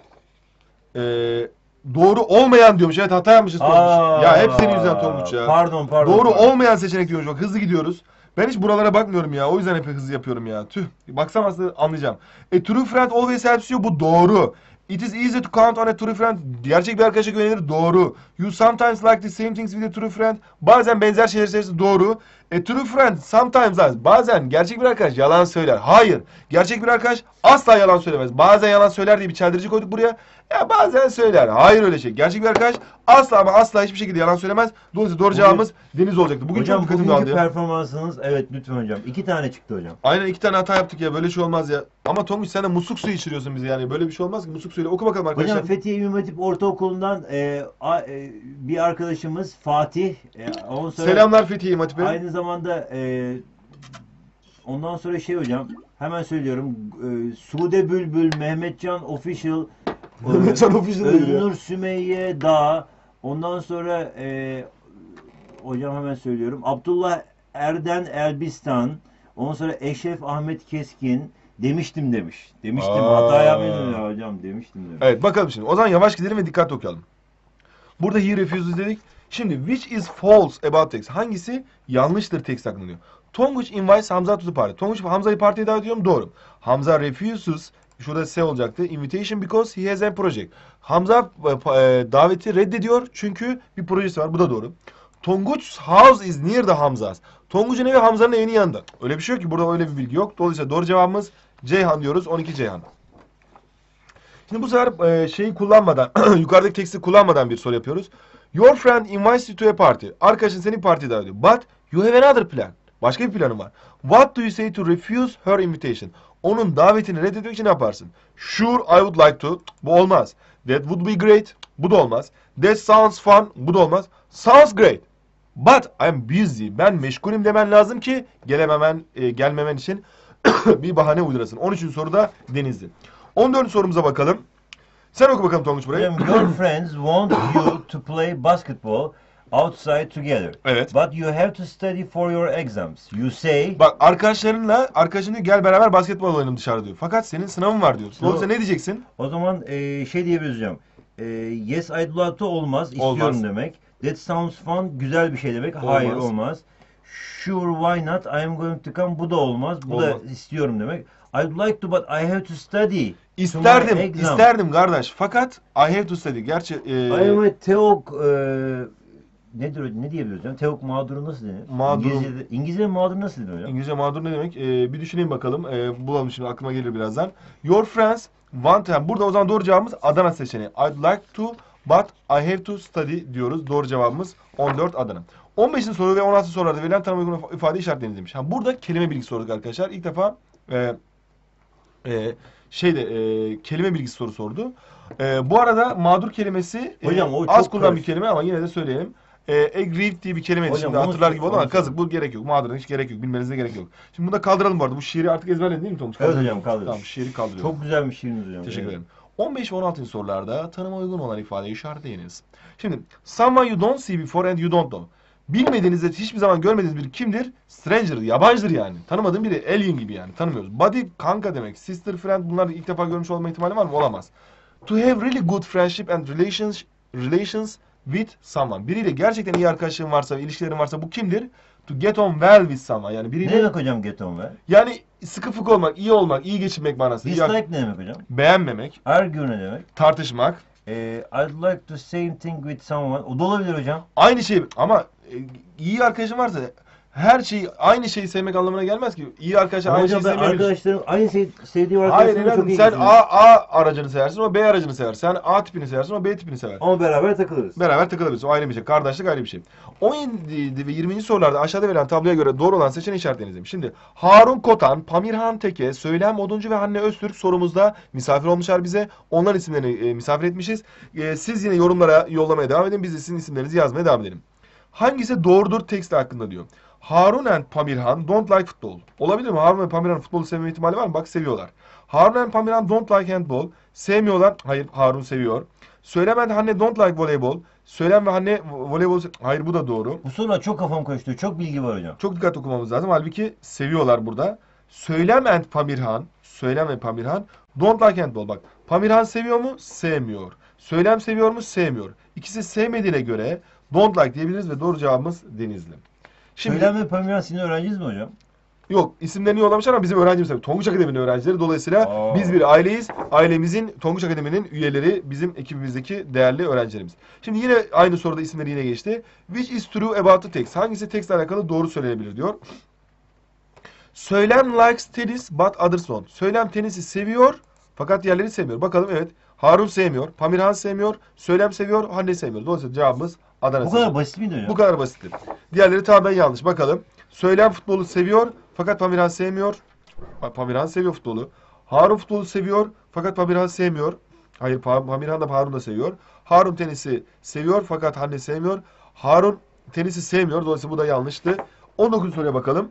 Doğru olmayan diyormuş. Evet hata yapmışız Tonguç. Ya hep senin yüzünden Tonguç ya. Pardon. Doğru pardon. olmayan seçenek diyormuş. Bak hızlı gidiyoruz. Ben hiç buralara bakmıyorum ya. O yüzden hep hızlı yapıyorum ya. Tüh. Baksam aslında anlayacağım. A true friend always helps you. Bu doğru. It is easy to count on a true friend. Gerçek bir arkadaşa güvenilir. Doğru. You sometimes like the same things with a true friend. Bazen benzer şeyler seçersin. Doğru. A true friend sometimes lies. Bazen gerçek bir arkadaş yalan söyler. Hayır. Gerçek bir arkadaş asla yalan söylemez. Bazen yalan söyler diye bir çeldirici koyduk buraya. Ya bazen söyler. Hayır öyle şey. Gerçek bir arkadaş asla ama asla hiçbir şekilde yalan söylemez. Dolayısıyla doğru cevabımız Deniz olacaktı. Bugün Hocam çok dikkatim bugünkü dağıldı ya. performansınız evet lütfen hocam. 2 tane çıktı hocam. Aynen 2 tane hata yaptık ya. Böyle şey olmaz ya. Ama Tonguç sen de musluk suyu içiriyorsun bize yani. Böyle bir şey olmaz ki. Musluk suyuyla oku bakalım arkadaşlar. Hocam Fethiye İmam Hatip Ortaokulu'ndan bir arkadaşımız Fatih. Ondan sonra Selamlar Fethiye İmam Hatip'e. aynı zamanda ondan sonra şey hocam hemen söylüyorum. Sude Bülbül, Mehmetcan Official, Mehmetcan Official diyor ya. Öznur Sümeyye Dağ. Ondan sonra hocam hemen söylüyorum. Abdullah Erden Elbistan. Ondan sonra Eşref Ahmet Keskin. Demiştim demiş. Demiştim. Aa. Hata yapmayın ya hocam. Demiştim demiş. Evet bakalım şimdi. O zaman yavaş gidelim ve dikkatli okuyalım. Burada he refuses dedik. Şimdi which is false about text? Hangisi yanlıştır text hakkında diyor. Tonguç invites Hamza to the party. Tonguç Hamza'yı partiye davet ediyorum. Doğru. Hamza refuses. Şurada S olacaktı. Invitation because he has a project. Hamza daveti reddediyor çünkü bir projesi var. Bu da doğru. Tonguç's house is near the Hamza's. Tonguç'un evi Hamza'nın evinin yanında. Öyle bir şey yok ki. Burada öyle bir bilgi yok. Dolayısıyla doğru cevabımız Ceyhan diyoruz. 12 Ceyhan. Şimdi bu sefer şeyi kullanmadan, yukarıdaki teksti kullanmadan bir soru yapıyoruz. Your friend invites you to a party. Arkadaşın seni partiye davet ediyor. But you have another plan. Başka bir planın var. What do you say to refuse her invitation? Onun davetini reddetmek için ne yaparsın? Sure, I would like to. Bu olmaz. That would be great. Bu da olmaz. That sounds fun. Bu da olmaz. Sounds great. But I'm busy. Ben meşgulüm demen lazım ki gelmemen için bir bahane uydurasın. 13. soruda Denizli. 14. sorumuza bakalım. Sen oku bakalım Tonguç burayı. Hocam, your friends want you to play basketball outside together. Evet. But you have to study for your exams. You say, Bak arkadaşın diyor gel beraber basketbol oynayalım dışarıda diyor. Fakat senin sınavın var diyor. Dolayısıyla ne diyeceksin? o zaman şey diyebiliriz hocam. Yes I'd love to olmaz, istiyorum Olmaz. demek. That sounds fun güzel bir şey demek. Olmaz. Hayır olmaz. Sure why not? I am going to come. Bu da olmaz. Bu da Olmaz. istiyorum demek. I'd like to but I have to study. İsterdim, To my exam. isterdim kardeş. Fakat I have to study. Gerçi I am a teok ne diyebiliriz hocam? Teok mağduru nasıl denir? Mağdurum. İngilizce mağduru nasıl denir hocam? İngilizce mağdur ne demek? Bir düşüneyim bakalım. Bulalım şimdi, aklıma gelir birazdan. Your friends want to... Burada o zaman doğru cevabımız Adana seçeneği. I'd like to but I have to study diyoruz. Doğru cevabımız 14 Adana. 15. soru ve 16. sorularda verilen tanıma uygun ifade işaretleriniz demiş. Ha, burada kelime bilgisi sorduk arkadaşlar. İlk defa kelime bilgisi soru sordu. Bu arada mağdur kelimesi Hocam, o az çok kullanılan bir karışık. kelime ama yine de söyleyelim. Aggrieved diye bir kelimeydi. Hocam, Şimdi onu- hatırlar gibi oldu ama onu- kazık, bu gerek yok. Mağdurun hiç gerek yok. Bilmenize gerek yok. Şimdi bunu da kaldıralım bu arada. Bu şiiri artık ezberledin değil mi Tomuş? Evet hocam, kaldırıyoruz. Tamam, şiiri kaldırıyorum. Çok güzel bir şiiriniz hocam. Teşekkür Evet. ederim. 15 ve 16. sorularda tanıma uygun olan ifadeyi işaretleyiniz. Şimdi someone you don't see before and you don't know. Bilmediğinizde hiçbir zaman görmediğiniz biri kimdir? Stranger, yabancıdır yani. Tanımadığın biri, alien gibi yani. Tanımıyoruz. Buddy, kanka demek. Sister, friend, bunları ilk defa görmüş olma ihtimali var mı? Olamaz. To have really good friendship and relations with someone. Biriyle gerçekten iyi arkadaşlığın varsa, ilişkilerin varsa bu kimdir? To get on well with someone. Yani Ne biriyle... demek hocam get on well? Yani sıkı fıkı olmak, iyi olmak, iyi geçinmek manası. Dislike ne demek hocam? Beğenmemek, Argue ne demek? tartışmak. I'd like to same thing with someone. O da olabilir hocam. Aynı şey ama iyi arkadaşın varsa her şeyi, aynı şeyi sevmek anlamına gelmez ki. İyi arkadaşlar Ama aynı şeyi hocam ben sevmeyebilir. arkadaşlarım aynı sevdiğim Hayır arkadaşlarımla çok evladım, iyi sen geçiniyorum. A aracını seversin, o B aracını sever. Sen A tipini seversin, o B tipini sever. Ama beraber takılırız. Beraber takılabilirsin. O ayrı bir şey. Kardeşlik ayrı bir şey. 17 ve 20. sorularda aşağıda verilen tabloya göre doğru olan seçeneği işaretleyiniz demiş. Şimdi Harun Kotan, Pamirhan Teke, Söylem Oduncu ve Hanne Öztürk sorumuzda misafir olmuşlar bize. Onların isimlerini misafir etmişiz. Siz yine yorumlara yollamaya devam edin. Biz de sizin isimlerinizi yazmaya devam edelim. Hangisi doğrudur teksti hakkında diyor. Harun and Pamirhan don't like football. Olabilir mi? Harun ve Pamirhan futbolu sevme ihtimali var mı? Bak, seviyorlar. Harun and Pamirhan don't like handball. Sevmiyorlar. Hayır, Harun seviyor. Söylem and Hanne don't like voleyball. Söylem ve Hanne voleybol... Hayır, bu da doğru. Bu sorular çok kafam karıştırıyor. Çok bilgi var hocam. Çok dikkatli okumamız lazım. Halbuki seviyorlar burada. Söylem and Pamirhan. Söylem ve Pamirhan don't like handball. Bak, Pamirhan seviyor mu? Sevmiyor. Söylem seviyor mu? Sevmiyor. İkisi sevmediğine göre don't like diyebiliriz ve doğru cevabımız Denizli. Şimdi Söylem ve Pamirhan sizin öğrenciniz mi hocam? yok, isimlerini yollamışlar ama bizim öğrencimiz tabii. Tonguç Akademi'nin öğrencileri. Dolayısıyla Aa. biz bir aileyiz. Ailemizin, Tonguç Akademi'nin üyeleri bizim ekibimizdeki değerli öğrencilerimiz. Şimdi yine aynı soruda isimleri yine geçti. Which is true about the text? Hangisi tekstle alakalı doğru söylenebilir diyor. Söylem likes tennis but others don't. Söylem tenisi seviyor fakat diğerleri sevmiyor. Bakalım, evet. Harun sevmiyor, Pamirhan sevmiyor, Söylem seviyor, Hande sevmiyor. Dolayısıyla cevabımız Adana. Bu kadar basit miydi hocam? Bu kadar basitti. Diğerleri tamamen yanlış. Bakalım. Söylem futbolu seviyor fakat Pamirhan sevmiyor. Pamirhan seviyor futbolu. Harun futbolu seviyor fakat Pamirhan sevmiyor. Hayır, Pamirhan da Harun da seviyor. Harun tenisi seviyor fakat Hande sevmiyor. Harun tenisi sevmiyor. Dolayısıyla bu da yanlıştı. 19. soruya bakalım.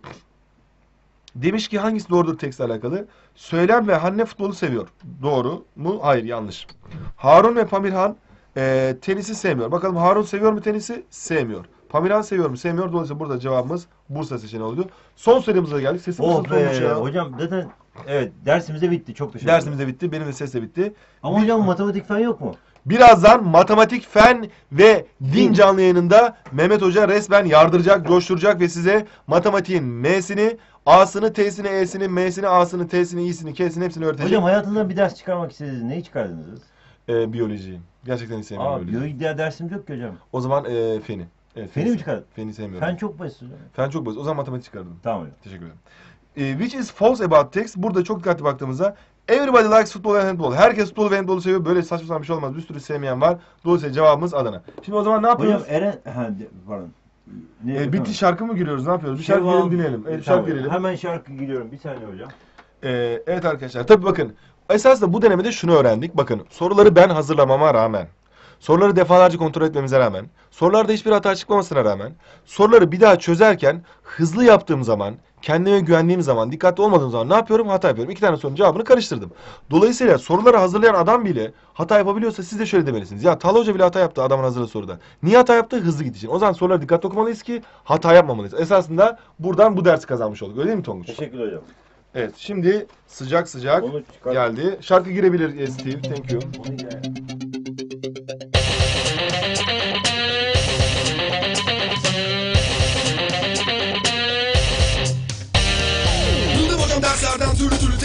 Demiş ki hangisi doğrudur tekstle alakalı? Söylem ve Hanne futbolu seviyor. Doğru mu? Hayır, yanlış. Harun ve Pamirhan tenisi sevmiyor. Bakalım, Harun seviyor mu tenisi? Sevmiyor. Pamirhan seviyor mu? Sevmiyor. Dolayısıyla burada cevabımız Bursa seçeneği oldu. Son sorumuza geldik. Sesim Oh kısıtlı olmuş be ya. hocam zaten evet dersimiz de bitti. Çok teşekkür ederim. Dersimiz de bitti. Benim de ses de bitti. Ama hocam matematik fen yok mu? Birazdan matematik, fen ve din canlı yayınında Mehmet Hoca resmen yardıracak, coşturacak ve size matematiğin M'sini, A'sını, T'sini, E'sini, M'sini, A'sını, T'sini, İ'sini, K'sini hepsini öğretecek. Hocam hayatınızdan bir ders çıkarmak istediniz. Neyi çıkardınız? Biyoloji. Gerçekten hiç sevmiyorum biyoloji. Biyoloji diğer dersimiz yok ki hocam. O zaman feni. Evet, Feni mi çıkardın? Feni sevmiyorum. Fen çok basit hocam. Fen çok basit. O zaman matematik çıkardım. Tamam hocam. Teşekkür ederim. Which is false about text? Burada çok dikkatli baktığımızda everybody likes football and handball. Herkes futbolu ve handbolu seviyor. Böyle saçma sapan bir şey olmaz. Bir sürü sevmeyen var. Dolayısıyla cevabımız Adana. Şimdi o zaman ne yapıyoruz? Hocam pardon. Bitti, şarkı mı giriyoruz? Ne yapıyoruz? Bir şarkı girelim, dinleyelim. Evet, Tamam, şarkı girelim. hemen şarkı giriyorum. Bir saniye hocam. Evet arkadaşlar. Tabii bakın. Esasında bu denemede şunu öğrendik. Bakın, soruları ben hazırlamama rağmen, soruları defalarca kontrol etmemize rağmen, sorularda hiçbir hata çıkmamasına rağmen, soruları bir daha çözerken hızlı yaptığım zaman, kendime güvendiğim zaman, dikkatli olmadığım zaman ne yapıyorum? Hata yapıyorum. 2 tane sorunun cevabını karıştırdım. Dolayısıyla soruları hazırlayan adam bile hata yapabiliyorsa siz de şöyle demelisiniz. Ya Talha Hoca bile hata yaptı adamın hazırladığı soruda. Niye hata yaptı? Hızlı gittiği için. O zaman soruları dikkatli okumalıyız ki hata yapmamalıyız. Esasında buradan bu dersi kazanmış olduk. Öyle değil mi Tonguç? Teşekkür hocam. Evet. Şimdi sıcak sıcak Onu çıkar. geldi. Şarkı girebilir Steve. Thank you. Onu gel.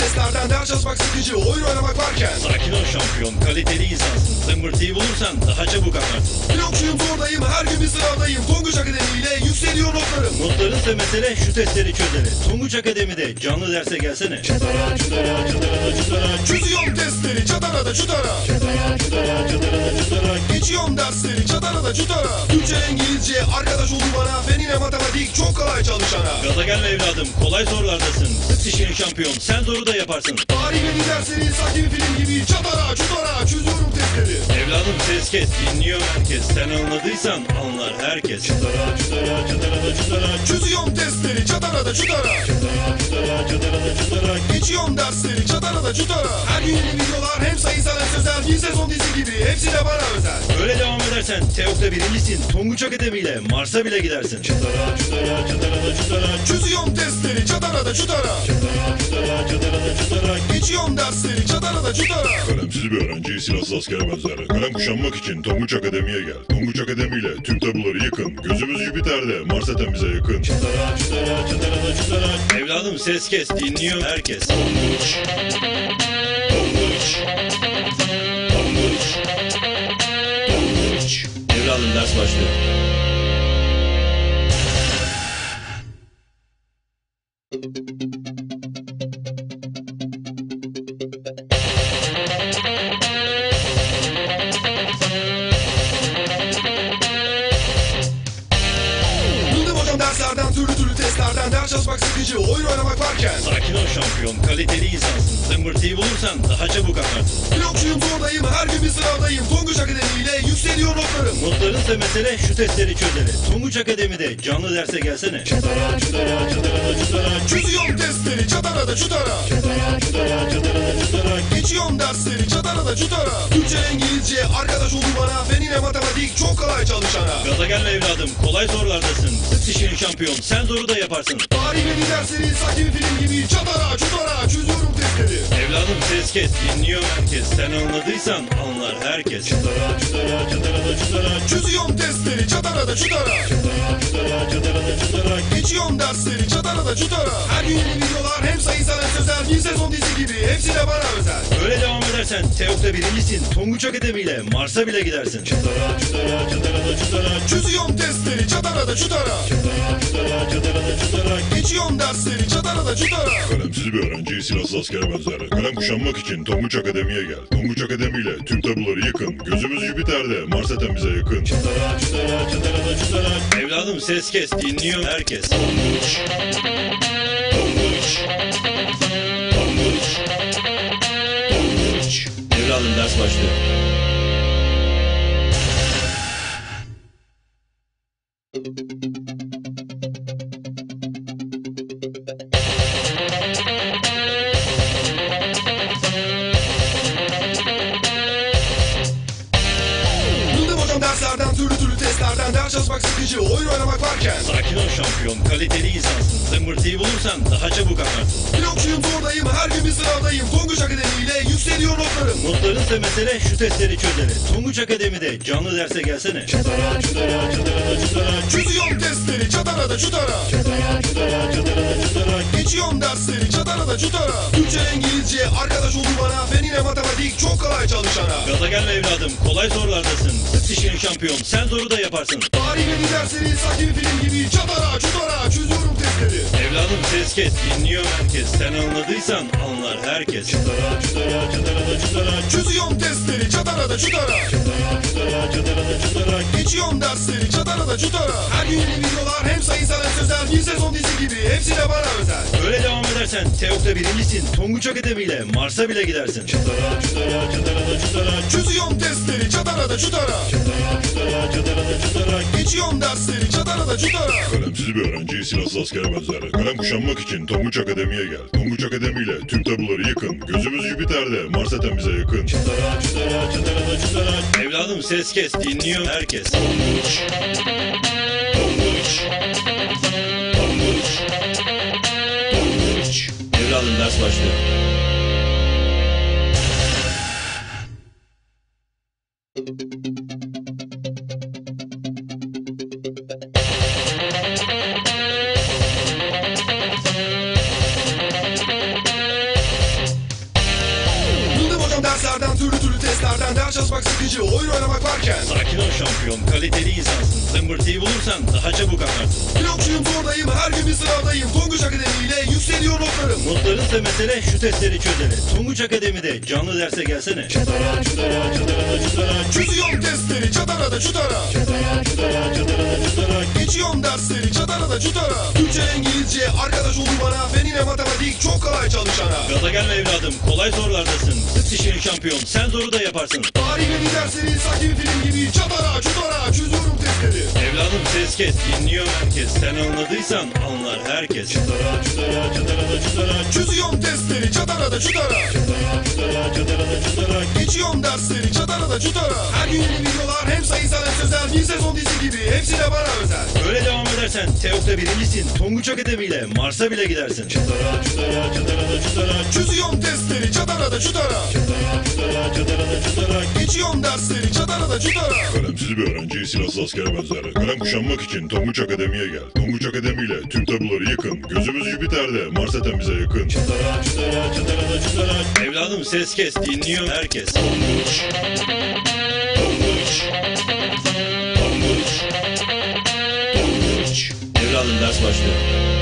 testlerden ders çalışmak sıkıcı, oyun oynamak varken. Sakin ol şampiyon, kaliteli insansın. Zımbırtıyı bulursan daha çabuk anlarsın. Blokçuyum, zordayım, her gün bir sınavdayım. Tonguç Akademi ile yükseliyor notlarım. Notlarınsa mesele, şu testleri çözene. Tonguç Akademi'de canlı derse gelsene. Çözüyorum testleri çatara da çutara. Geçiyorum dersleri çatara da çutara. Türkçe, İngilizce, arkadaş oldu bana. Fen ile matematik çok kolay çalışana. Gaza gelme evladım, kolay sorulardasın. Sık dişini şampiyon, sen zoru da yaparsın. Tarih ve din dersleri sanki bir film gibi. Çatara çutara çözüyorum testleri. Evladım ses kes, dinliyor herkes. Sen anladıysan anlar herkes. Çözüyorum testleri çatara da çutara. Geçiyorum dersleri çatara da çutara. Her gün yeni videolar, hem sayısal hem sözel. Bir sezon dizi gibi, hepsi de bana özel. Böyle devam edersen TEOK'ta birincisin. Tonguç Akademi ile Mars'a bile gidersin. Çözüyorum testleri çatara da çutara. Geçiyorum dersleri çatara da çutara. Kalemsiz bir öğrenci silahsız askere benzer. Kalem kuşanmak için Tonguç Akademi'ye gel. Tonguç Akademi ile tüm tabuları yıkın. Gözümüz Jüpiter'de, Mars zaten bize yakın. Evladım ses kes, dinliyor herkes. Tonguç. Tonguç. Tonguç. Tonguç. Evladım ders başlıyor. Buldum hocam derslerden, türlü testlerden. Ders çalışmak sıkıcı, oyun oynamak varken. Sakin ol şampiyon, kaliteli insansın. Zımbırtıyı bulursan daha çabuk anlarsın. Blokçuyum, zordayım, her gün bir sınavdayım. Tonguç Akademi ile yükseliyor notlarım. Notlarınsa mesele, şu testleri çözene. Tonguç Akademi'de canlı derse gelsene. Çözüyorum testleri çatara da çutara. Geçiyorum dersleri çatara da çutara. Türkçe, İngilizce, arkadaş oldu bana. Fen ile matematik çok kolay çalışana. Gaza gelme evladım, kolay sorulardasın. Sık dişini şampiyon, sen zoru da yaparsın. Tarih ve din dersleri sanki bir film gibi. Çatara çutara çözüyorum testleri. Evladım ses kes, dinliyor herkes. Sen anladıysan anlar herkes. Çözüyorum testleri çatara da çutara. Geçiyorum dersleri çatara da çutara. Her gün yeni videolar, hem sayısal hem sözel. Bir sezon dizi gibi, hepsi de bana özel. Böyle devam edersen TEOK'ta birincisin. Tonguç Akademi ile Mars'a bile gidersin. Çözüyorum testleri çatara da çutara. Geçiyorum dersleri çatara da çutara. Kalemsiz bir öğrenci silahsız askere benzer. Kalem kuşanmak için Tonguç Akademi'ye gel. Tonguç Akademi ile tüm tabuları yıkın. Gözümüz Jüpiter'de, Mars zaten bize yakın. Evladım ses kes, dinliyor herkes. Tonguç. Tonguç. Tonguç. Tonguç. Evladım ders başlıyor. Buldum hocam derslerden, türlü testlerden. Ders çalışmak sıkıcı, oyun oynamak varken. Sakin ol şampiyon, kaliteli insansın. Zımbırtıyı bulursan daha çabuk anlarsın. Blokçuyum, zordayım, her gün bir sınavdayım. Tonguç Akademi ile yükseliyor notlarım. Notlarınsa mesele, şu testleri çözene. Tonguç Akademi'de canlı derse gelsene. Çözüyorum testleri çatara da çutara. Geçiyorum dersleri çatara da çutara. Türkçe, İngilizce, arkadaş oldu bana. Fen ile matematik çok kolay çalışana. Gaza gelme evladım, kolay sorulardasın. Sık dişini şampiyon, sen zoru da yaparsın. Tarih ve din dersleri sanki bir film gibi. Çatara çutara çözüyorum testleri. Evladım ses kes, dinliyor herkes. Sen anladıysan anlar herkes. Çözüyorum testleri çatara da çutara. Geçiyorum dersleri çatara da çutara. Her gün yeni videolar, hem sayısal hem sözel. Bir sezon dizi gibi, hepsi de bana özel. Böyle devam edersen TEOK'ta birincisin. Tonguç Akademi ile Mars'a bile gidersin. Çözüyorum testleri çatara da çutara. Geçiyorum dersleri çatara da çutara. Kalemsiz bir öğrenci silahsız askere benzer. Kalem kuşanmak için Tonguç Akademi'ye gel. Tonguç Akademi ile tüm tabuları yıkın. Gözümüz Jüpiter'de, Mars zaten bize yakın. Evladım ses kes, dinliyor herkes. Tonguç. Tonguç. Tonguç. Tonguç. Evladım ders başlıyor. derslerden, türlü testlerden, ders çalışmak sıkıcı, oyun oynamak varken. Sakin ol şampiyon, kaliteli insansın. Zımbırtıyı bulursan daha çabuk akarsın. Blokçuyum, zordayım, her gün bir sınavdayım. Tonguç Akademi ile yükseliyor notlarım. Notlarınsa mesele şu testleri çözene. Tonguç Akademi'de canlı derse gelsene. Çözüyorum testleri, çatara çutara. Geçiyorum dersleri, çatara çutara. Türkçe, İngilizce, arkadaş oldu bana. Fen ile matematik çok kolay çalışana. Gaza gelme evladım, kolay sorulardasın. Sık dişini şampiyon, sen zoru da yaparsın. Tarih ve dersleri sanki bir film gibi. Çatara çutara çözüyorum testleri. Evladım ses kes, dinliyor herkes. Sen anladıysan anlar herkes. Çözüyorum testleri, çatara çutara. Geçiyorum dersleri, çatara çutara. Her gün yeni videolar, hem sayısal hem sözel. Bir sezon dizi gibi, hepsi de bana özel. Böyle devam edersen TEOK'ta birincisin. Tonguç Akademi ile Mars'a bile gidersin. Çözüyorum testleri, çatara çutara. Geçiyorum dersleri, çatara çutara. Kalemsiz bir öğrenciyi silahsız askere benzer. Kalem kuşanmak için Tonguç Akademi'ye gel. Tonguç Akademi ile tüm tabuları yıkın. Gözümüz Jüpiter'de, Mars zaten bize yakın. Evladım ses kes, dinliyor herkes. Evladım ders başlıyor.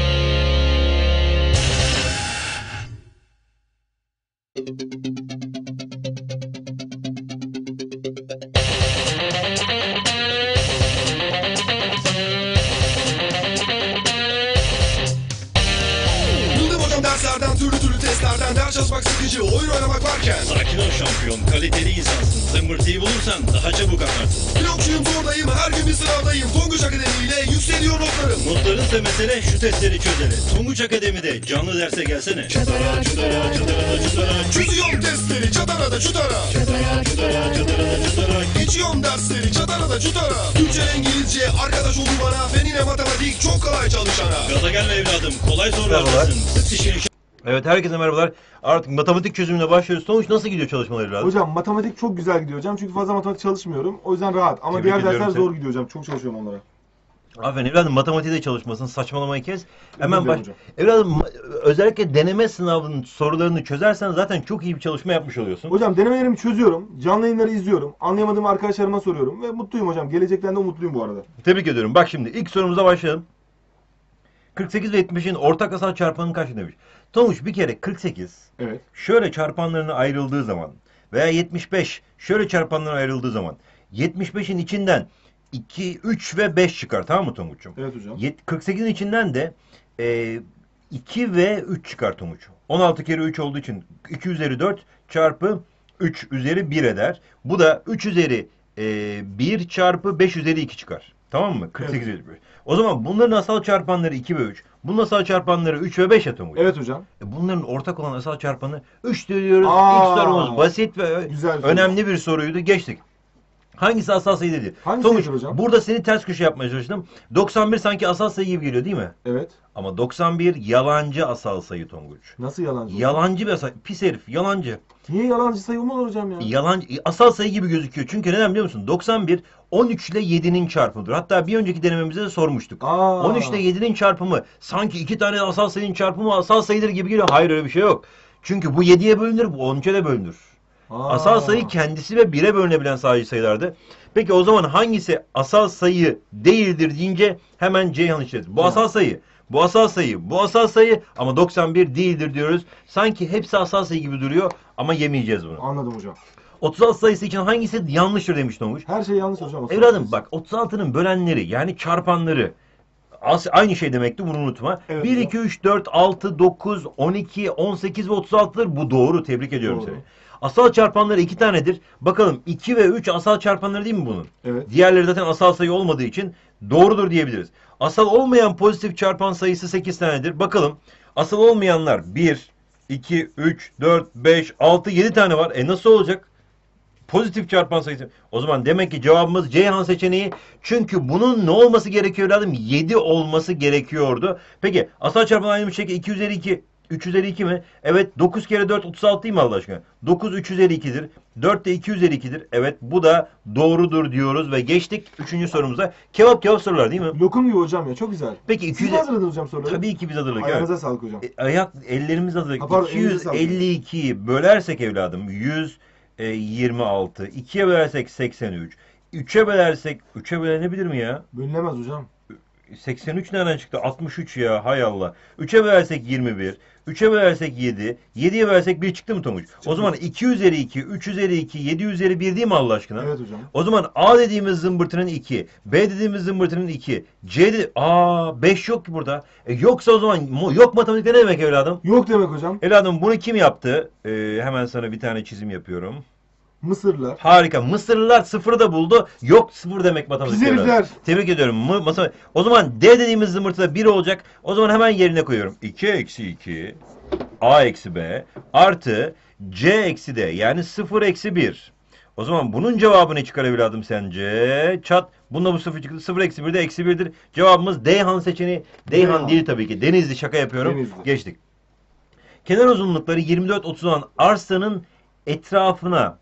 Buldum hocam derslerden, türlü testlerden, ders çalışmak sıkıcı, oyun oynamak varken. Sakin ol şampiyon, kaliteli insansın. Zımbırtıyı bulursan daha çabuk akarsın. Blokçuyum, zordayım, her gün bir sınavdayım. Tonguç Akademi ile yükseliyor notlarım. Notlarınsa mesele şu testleri çözene. Tonguç Akademi'de canlı derse gelsene. Çözüyorum testleri, çatara çutara. Geçiyorum dersleri, çatara çutara. Türkçe, İngilizce, arkadaş oldu bana. Fen ile matematik çok kolay çalışana. Gaza gelme evladım, kolay sorulardasın. Sık dişini Evet, herkese merhabalar. Artık matematik çözümüne başlıyoruz. Sonuç nasıl gidiyor çalışmalar evladım? Hocam matematik çok güzel gidiyor hocam. Çünkü fazla matematik çalışmıyorum. O yüzden rahat. Ama Tebrik diğer ediyorum dersler seni. zor gidiyor hocam. Çok çalışıyorum onlara. Aferin evladım, matematiğe de çalışmasın, saçmalamayı kes. Hemen Biliyorum baş. hocam. Evladım, özellikle deneme sınavının sorularını çözersen zaten çok iyi bir çalışma yapmış oluyorsun. Hocam denemelerimi çözüyorum. Canlı yayınları izliyorum. Anlayamadığımı arkadaşlarıma soruyorum. Ve mutluyum hocam. Gelecekten de umutluyum bu arada. Tebrik ediyorum. Bak şimdi ilk sorumuza başlayalım. 48 ve 70'in ortak asal çarpanı kaç demiş. Tonguç, bir kere 48 Evet. şöyle çarpanlarına ayrıldığı zaman veya 75 şöyle çarpanlarına ayrıldığı zaman 75'in içinden 2, 3 ve 5 çıkar, tamam mı Tonguç'um? Evet hocam. 48'in içinden de 2 ve 3 çıkar Tonguç. 16 kere 3 olduğu için 2 üzeri 4 çarpı 3 üzeri 1 eder. Bu da 3 üzeri 1 çarpı 5 üzeri 2 çıkar. Tamam mı? 48 üzeri 5. O zaman bunların asal çarpanları 2 ve 3. Bunun asal çarpanları 3 ve 5 ya Tonguç. Evet hocam. Bunların ortak olan asal çarpanı 3 diyoruz. Aa, İlk sorumuz basit ve güzel soru. önemli bir soruydu. Geçtik. Hangisi asal sayı dedi? Hangisi Tonguç, hocam? burada seni ters köşe yapmaya çalıştım. 91 sanki asal sayı gibi geliyor değil mi? Evet. Ama 91 yalancı asal sayı Tonguç. Nasıl yalancı? Yalancı bir asal. Pis herif. Yalancı. Niye yalancı sayı mı olur hocam ya? Yalancı. Asal sayı gibi gözüküyor. Çünkü neden biliyor musun? 91 13 ile 7'nin çarpımıdır. Hatta bir önceki denememizde de sormuştuk. Aa. 13 ile 7'nin çarpımı sanki iki tane asal sayının çarpımı asal sayıdır gibi geliyor. Hayır, öyle bir şey yok. Çünkü bu 7'ye bölünür, bu 13'e de bölünür. Aa. Asal sayı kendisi ve 1'e bölünebilen sayılardı. Peki o zaman hangisi asal sayı değildir deyince hemen Ceyhan işleriz. Bu asal sayı, bu asal sayı, bu asal sayı ama 91 değildir diyoruz. Sanki hepsi asal sayı gibi duruyor ama yemeyeceğiz bunu. Anladım hocam. 36 sayısı için hangisi yanlıştır demiş Tonguç. Her şey yanlış hocam. Evladım bak, 36'nın bölenleri yani çarpanları aynı şey demekti, bunu unutma. Evet, 1, hocam. 2, 3, 4, 6, 9, 12, 18 ve 36'dır. Bu doğru. Tebrik ediyorum Doğru. seni. Asal çarpanları 2 tanedir. Bakalım 2 ve 3 asal çarpanları değil mi bunun? Evet. Diğerleri zaten asal sayı olmadığı için doğrudur diyebiliriz. Asal olmayan pozitif çarpan sayısı 8 tanedir. Bakalım asal olmayanlar 1, 2, 3, 4, 5, 6, 7 tane var. Nasıl olacak? Pozitif çarpan sayısı. O zaman demek ki cevabımız Ceyhan seçeneği. Çünkü bunun ne olması gerekiyor evladım? 7 olması gerekiyordu. Peki asal çarpan aynı bir şekilde 2 üzeri 2. 3 üzeri 2 mi? Evet. 9 kere 4 36 değil mi Allah aşkına? 9 3 üzeri 2'dir. 4 de 2 üzeri 2'dir. Evet, bu da doğrudur diyoruz ve geçtik 3. sorumuza. Kebap sorular değil mi? Lokum gibi hocam ya. Çok güzel. Peki Siz 200 mi hazırladınız hocam soruları? Tabii ki biz hazırladık. Evet. Ayağınıza sağlık hocam. Ellerimiz hazırladık. Ha, pardon, elinize sağlık. 252'yi bölersek evladım 26. 2'ye bölersek 83. 3'e bölersek 3'e bölenebilir mi ya? Bölünemez hocam. 83 nereden çıktı? 63 ya. Hay Allah. 3'e bölersek 21. 3'e bölersek 7. 7'ye bölersek 1 çıktı mı Tonguç? O zaman 2 üzeri 2, 3 üzeri 2, 7 üzeri 1 değil mi Allah aşkına? Evet hocam. O zaman A dediğimiz zımbırtının 2, B dediğimiz zımbırtının 2, C 5 yok ki burada. Yoksa o zaman yok matematikte ne demek evladım? Yok demek hocam. Evladım bunu kim yaptı? Hemen sana bir tane çizim yapıyorum. Mısırlılar. Harika. Mısırlılar sıfırı da buldu. Yok sıfır demek matematik. Güzel. Tebrik ediyorum. O zaman D dediğimiz zımbırtıda 1 olacak. O zaman hemen yerine koyuyorum. 2 eksi 2 A eksi B artı C eksi D yani 0 eksi 1. O zaman bunun cevabını çıkar evladım sence. Çat. Bununla bu 0 çıktı. 0 eksi 1 de eksi 1'dir. Cevabımız Deyhan seçeneği. Deyhan değil tabii ki. Denizli, şaka yapıyorum. Denizli. Geçtik. Kenar uzunlukları 24-30 olan arsanın etrafına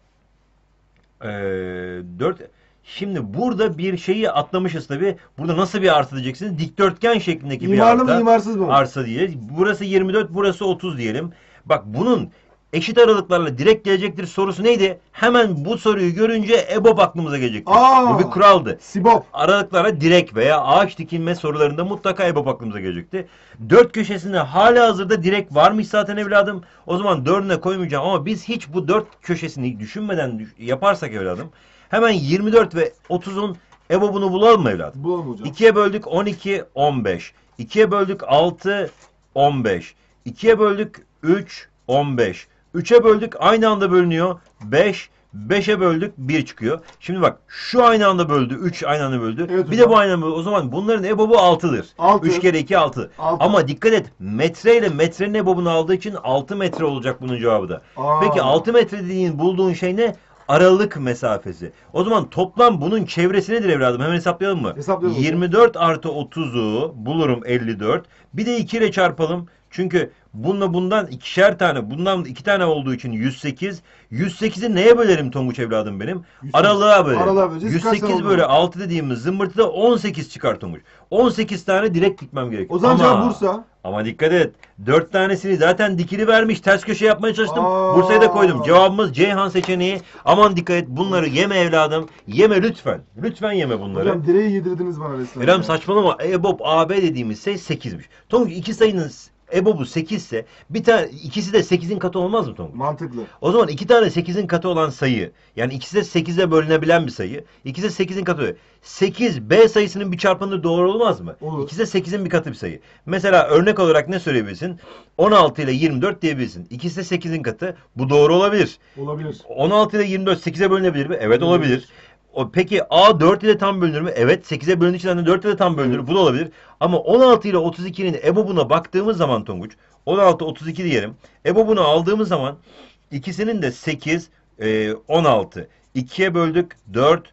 4. Şimdi burada bir şeyi atlamışız tabi. Burada nasıl bir arsa diyeceksiniz? Dikdörtgen şeklindeki bir İmarlı arsa. mı imarsız mı? Arsa diye. Burası 24, burası 30 diyelim. Bak bunun eşit aralıklarla direkt gelecektir sorusu neydi? Hemen bu soruyu görünce EBOB aklımıza gelecektir. Bu bir kuraldı. Sibop. Aralıklara direk veya ağaç dikilme sorularında mutlaka EBOB aklımıza gelecekti. 4 köşesinde hala hazırda direk varmış zaten evladım. O zaman 4'üne koymayacağım ama biz hiç bu 4 köşesini düşünmeden yaparsak evladım hemen 24 ve 30'un EBOB'unu bulalım mı evladım? Bulalım hocam. 2'ye böldük 12, 15. 2'ye böldük 6, 15. 2'ye böldük 3, 15. 3'e böldük aynı anda bölünüyor. 5. 5'e böldük 1 çıkıyor. Şimdi bak şu aynı anda böldü. 3 aynı anda böldü. Evet, bir de bu aynı anda böldü. O zaman bunların EBOB'u 6'dır. 6. 3 kere 2 6. 6. Ama dikkat et metre ile metrenin EBOB'unu aldığı için 6 metre olacak bunun cevabı da. Peki 6 metre dediğin bulduğun şey ne? Aralık mesafesi. O zaman toplam bunun çevresi nedir evladım? Hemen hesaplayalım mı? Hesaplayalım. 24 artı 30'u bulurum 54. Bir de 2 ile çarpalım. Çünkü bununla bundan ikişer tane, bundan 2 tane olduğu için 108. 108'i neye bölerim Tonguç evladım benim? 108. Aralığa bölerim. Aralığa böleceğiz. Kaç 108 tane bölü oldu? 6 dediğimiz zımbırtıda 18 çıkar Tonguç. 18 tane direkt dikmem gerekiyor. O zaman cevap Bursa. Ama dikkat et. 4 tanesini zaten dikili vermiş. Ters köşe yapmaya çalıştım. Aa. Bursa'ya da koydum. Cevabımız Ceyhan seçeneği. Aman dikkat et. Bunları yeme evladım. Yeme lütfen. Lütfen yeme bunları. Hocam direği yedirdiniz bana resmen. Evladım saçmalama. EBOB AB dediğimiz şey 8'miş. Tonguç iki sayının EBOB'u 8 ise bir tane ikisi de 8'in katı olmaz mı Tonguç? Mantıklı. O zaman iki tane 8'in katı olan sayı, yani ikisi de 8'e bölünebilen bir sayı, ikisi de 8'in katı. 8 B sayısının bir çarpanı doğru olmaz mı? Olur. İkisi de 8'in bir katı bir sayı. Mesela örnek olarak ne söyleyebilirsin? 16 ile 24 diyebilirsin. İkisi de 8'in katı. Bu doğru olabilir. Olabilir. 16 ile 24 8'e bölünebilir mi? Evet olabilir. Peki A 4 ile tam bölünür mü? Evet. 8'e bölündüğü için de 4 ile tam bölünür. Evet. Bu da olabilir. Ama 16 ile 32'nin EBOB'una baktığımız zaman Tonguç, 16 32 diyelim. EBOB'unu aldığımız zaman ikisinin de 8 16. 2'ye böldük 4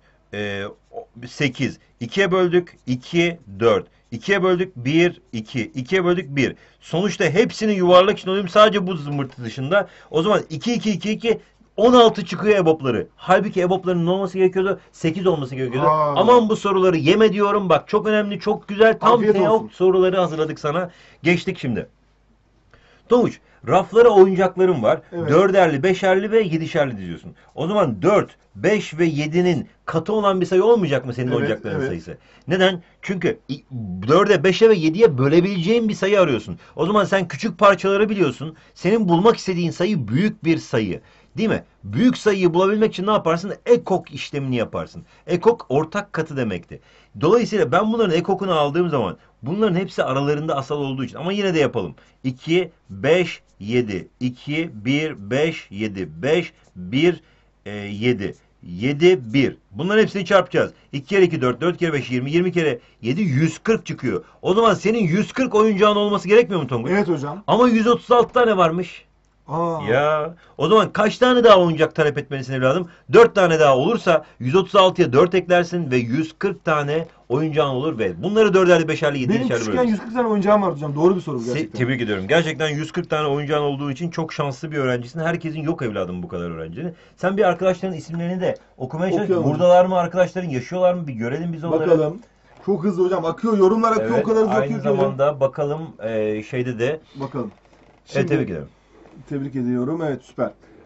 8. 2'ye böldük 2 4. 2'ye böldük 1 2. 2'ye böldük 1. Sonuçta hepsini yuvarlak için alıyorum sadece bu zımbırtı dışında. O zaman 2 2 2 2 16 çıkıyor EBOB'ları. Halbuki EBOB'ların ne olması gerekiyordu? 8 olması gerekiyordu. Aa. Aman bu soruları yeme diyorum. Bak çok önemli, çok güzel. Tam Afiyet teok olsun. soruları hazırladık sana. Geçtik şimdi. Tonguç, raflara oyuncaklarım var. Evet. 4'erli, 5'erli ve 7'şerli diziyorsun. O zaman 4, 5 ve 7'nin katı olan bir sayı olmayacak mı senin Evet, oyuncakların evet. sayısı? Neden? Çünkü 4'e, 5'e ve 7'ye bölebileceğin bir sayı arıyorsun. O zaman sen küçük parçaları biliyorsun. Senin bulmak istediğin sayı büyük bir sayı. Değil mi? Büyük sayıyı bulabilmek için ne yaparsın? Ekok işlemini yaparsın. Ekok ortak katı demekti. Dolayısıyla ben bunların ekokunu aldığım zaman bunların hepsi aralarında asal olduğu için ama yine de yapalım. 2, 5, 7. 2, 1, 5, 7. 5, 1, 7. 7, 1. Bunların hepsini çarpacağız. 2 kere 2, 4, 4 kere 5, 20, 20 kere 7, 140 çıkıyor. O zaman senin 140 oyuncağın olması gerekmiyor mu Tonguç? Evet hocam. Ama 136 tane varmış. Aa. Ya o zaman kaç tane daha oyuncak talep etmelisin evladım? 4 tane daha olursa 136'ya 4 eklersin ve 140 tane oyuncağın olur ve bunları 4'erli, 5'erli, 7'şerli Benim küçükken 140 tane oyuncağım vardı hocam. Doğru bir soru bu gerçekten. Tebrik ediyorum. Gerçekten 140 tane oyuncağın olduğu için çok şanslı bir öğrencisin. Herkesin yok evladım bu kadar öğrencinin. Sen bir arkadaşların isimlerini de okumaya çalış. Okuyalım. Buradalar mı arkadaşların? Yaşıyorlar mı? Bir görelim biz onları. Bakalım. Çok hızlı hocam. Akıyor. Yorumlar akıyor. Evet, O kadar hızlı aynı akıyor ki hocam. zamanda bakalım şeyde de. Bakalım. Evet, tebrik ederim. Tebrik ediyorum. Evet süper.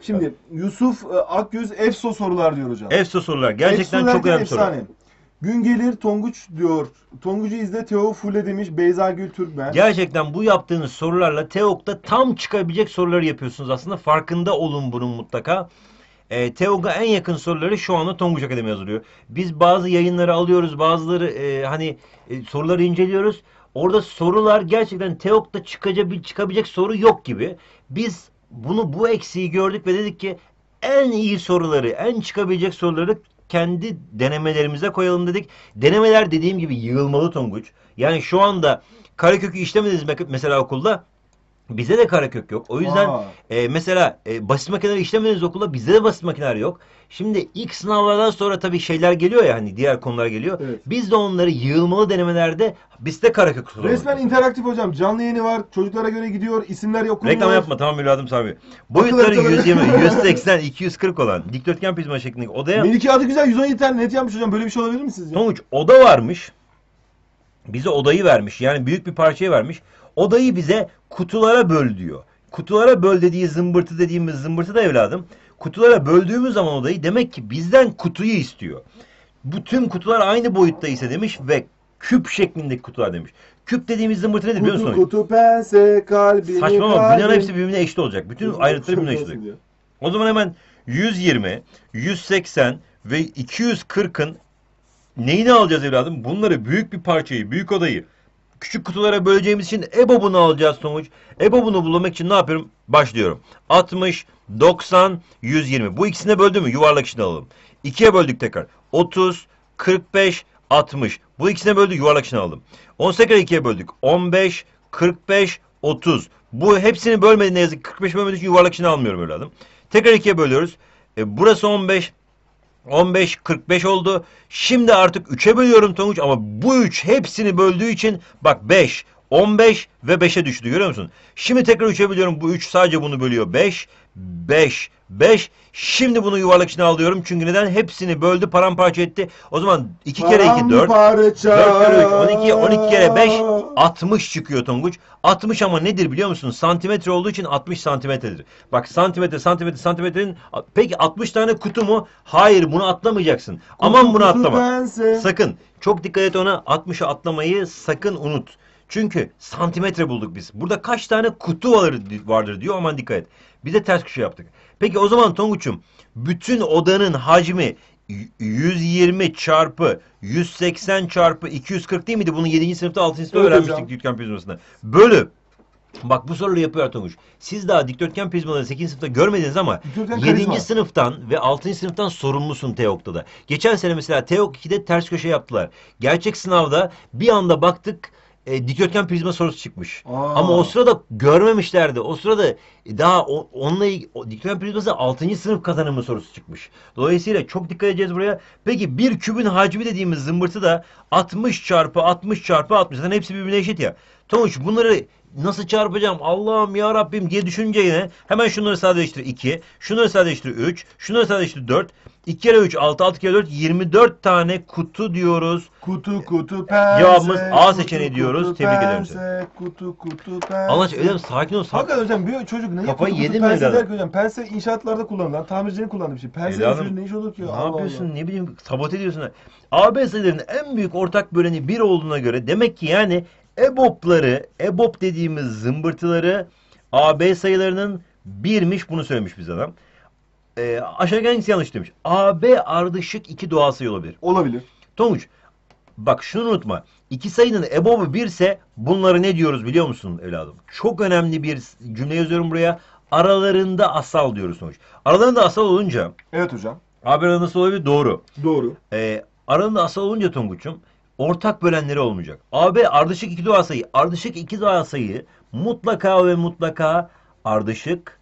Şimdi Yusuf Akyüz EFSO sorular diyor hocam. EFSO sorular. Gerçekten EFSO çok derken önemli soru. efsane. Gün gelir Tonguç diyor. Tonguç'u izle Teo fulle demiş Beyza Gül Türkmen. Gerçekten bu yaptığınız sorularla TEOG'da tam çıkabilecek soruları yapıyorsunuz aslında. Farkında olun bunun mutlaka. TEOG'a en yakın soruları şu anda Tonguç Akademi hazırlıyor. Biz bazı yayınları alıyoruz, bazıları soruları inceliyoruz. Orada sorular gerçekten TEOG'da çıkabilecek soru yok gibi. Biz bu eksiği gördük ve dedik ki en iyi soruları, en çıkabilecek soruları kendi denemelerimize koyalım dedik. Denemeler dediğim gibi yığılmalı Tonguç. Yani şu anda karekökü işlemediniz mesela okulda. Bize de karekök yok. O yüzden mesela basit makineleri işlemediniz okulda, bizde de basit makineler yok. Şimdi ilk sınavlardan sonra tabii şeyler geliyor ya, hani diğer konular geliyor. Evet. Biz de onları yığılmalı denemelerde bizde karekök sorulur. Resmen interaktif hocam. Canlı yayını var. Çocuklara göre gidiyor. İsimler okunuyor. Reklam yapma, tamam evladım Sami. Boyutları 120, 180, 240 olan dikdörtgen prizma şeklindeki odaya... Melike adı güzel. 117 tane net yapmış hocam. Böyle bir şey olabilir mi sizce? Tonguç, oda varmış. Bize odayı vermiş. Yani büyük bir parçayı vermiş. Odayı bize kutulara böl diyor. Kutulara böl dediği dediğimiz zımbırtı da evladım. Kutulara böldüğümüz zaman odayı, demek ki bizden kutuyu istiyor. Bu tüm kutular aynı boyutta ise demiş ve küp şeklindeki kutular demiş. Küp dediğimiz zımbırtı nedir biliyor musun? Kutu pense kalbini Saçmalama. Bunların hepsi birbirine eşit olacak. Bütün ayrıntıları birbirine eşit olacak. O zaman hemen 120, 180 ve 240'ın neyini alacağız evladım? Bunları, büyük bir parçayı, büyük odayı küçük kutulara böleceğimiz için EBOB'unu alacağız Tonguç. EBOB'unu bulmak için ne yapıyorum? Başlıyorum. 60, 90, 120. Bu ikisine böldü mü? Yuvarlak içine alalım. 2'ye böldük tekrar. 30, 45, 60. Bu ikisine böldük, yuvarlak içine alalım. 18'e 2'ye böldük. 15, 45, 30. Bu hepsini bölmedi ne yazık ki. 45 bölmediği için yuvarlak içine almıyorum evladım. Tekrar 2'ye bölüyoruz. Burası 15. 15, 45 oldu. Şimdi artık 3'e bölüyorum Tonguç, ama bu 3 hepsini böldüğü için bak 5, 15 ve 5'e düştü, görüyor musun? Şimdi tekrar 3'e bölüyorum. Bu 3 sadece bunu bölüyor. 5, 5, 5. Şimdi bunu yuvarlak içine alıyorum. Çünkü neden? Hepsini böldü, paramparça etti. O zaman 2 kere 2, 4. 4 kere 3, 12, 12 kere 5, 60 çıkıyor Tonguç. 60 ama nedir biliyor musun? Santimetre olduğu için 60 santimetredir. Bak santimetrenin, peki 60 tane kutu mu? Hayır, bunu atlamayacaksın. Aman bunu atlama. Sakın. Çok dikkat et ona. 60'ı atlamayı sakın unut. Çünkü santimetre bulduk biz. Burada kaç tane kutu vardır diyor, aman dikkat et. Biz de ters köşe yaptık. Peki o zaman Tonguç'um, bütün odanın hacmi 120 çarpı 180 çarpı 240 değil miydi? Bunu 7. sınıfta 6. sınıfta öğrenmiştik dikdörtgen prizmasında. Bölü. Bak bu soruları yapıyor Tonguç. Siz daha dikdörtgen prizmaları 8. sınıfta görmediniz ama 7. sınıftan ve 6. sınıftan sorumlusun TEOG'da da. Geçen sene mesela TEOG 2'de ters köşe yaptılar. Gerçek sınavda bir anda baktık dikdörtgen prizma sorusu çıkmış. Ama o sırada görmemişlerdi. O sırada daha dikdörtgen prizması 6. sınıf kazanımı sorusu çıkmış. Dolayısıyla çok dikkat edeceğiz buraya. Peki bir kübün hacmi dediğimiz zımbırtı da 60 çarpı 60 çarpı 60. Zaten hepsi birbirine eşit ya. Tonguç, bunları nasıl çarpacağım Allah'ım ya Rabbim diye düşünce yine hemen şunları sadeleştir 2, şunları sadeleştir 3, şunları sadeleştir 4, 2 kere 3 6, 6 kere 4 24 tane kutu diyoruz. Kutu pense. Cevabımız A seçeneği diyoruz. Tebrik ederim seni. Kutu pense. Anlaş öyle sakin ol. Hakikaten hocam bir çocuk ne kafayı kutu yedin mi pense evladım? der ki hocam, pense inşaatlarda kullanılan, tamircinin kullandığı bir şey. Pense ne iş olur ki? Ne Allah yapıyorsun? Allah. Ne bileyim, sabote ediyorsun. AB sayılarının en büyük ortak böleni 1 olduğuna göre demek ki yani EBOB dediğimiz zımbırtıları AB sayılarının 1'miş, bunu söylemiş bize adam. Aşağıdaki hangisi yanlış demiş. AB ardışık 2 doğal sayı olabilir. Olabilir. Tonguç, bak şunu unutma. İki sayının EBOB'u 1 ise bunları ne diyoruz biliyor musun evladım? Çok önemli bir cümle yazıyorum buraya. Aralarında asal diyoruz Tonguç. Aralarında asal olunca. Evet hocam. AB arasında nasıl olabilir? Doğru. Doğru. Aralarında asal olunca Tonguç'um ortak bölenleri olmayacak. AB ardışık 2 doğal sayı. Ardışık 2 doğal sayı mutlaka ve mutlaka ardışık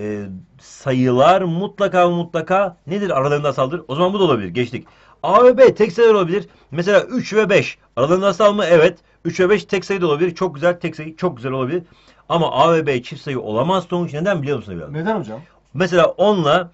sayılar mutlaka ve mutlaka nedir? Aralarında asaldır. O zaman bu da olabilir. Geçtik. A ve B tek sayılar olabilir. Mesela 3 ve 5. Aralarında asal mı? Evet. 3 ve 5 tek sayı da olabilir. Çok güzel. Tek sayı çok güzel olabilir. Ama A ve B çift sayı olamaz Tonguç. Neden biliyor musun evladım? Neden hocam? Mesela 10 ile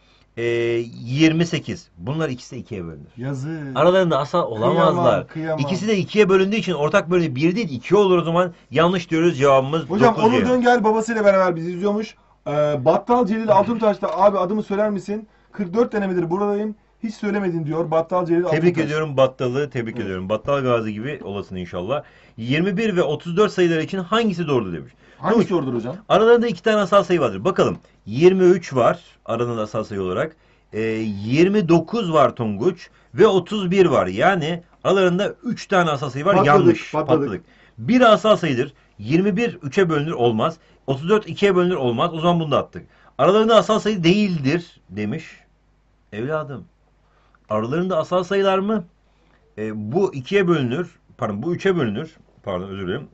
28. Bunlar ikisi de 2'ye bölünür. Yazık. Aralarında asal olamazlar. Kıyamam. İkisi de 2'ye bölündüğü için ortak bölümü 1 değil 2 olur o zaman. Yanlış diyoruz, cevabımız Hocam 9 Onur Döngel babasıyla beraber bizi izliyormuş. Battal Celil Altuntaş'ta abi adımı söyler misin? 44 denemedir buradayım. Hiç söylemedin diyor Battal Celil Altuntaş. Tebrik ediyorum Battal'ı, tebrik ediyorum. Battal Gazi gibi olasın inşallah. 21 ve 34 sayıları için hangisi doğrudur demiş. Hangisi doğrudur hocam? Aralarında 2 tane asal sayı vardır. Bakalım. 23 var aralarında asal sayı olarak. 29 var Tonguç ve 31 var. Yani aralarında 3 tane asal sayı var. Yanlış. Patladık. Bir asal sayıdır. 21 3'e bölünür olmaz. 34 2'ye bölünür olmaz. O zaman bunu da attık. Aralarında asal sayı değildir demiş. Evladım. Aralarında asal sayılar mı? Bu 2'ye bölünür. Pardon bu 3'e bölünür. Pardon özür dilerim.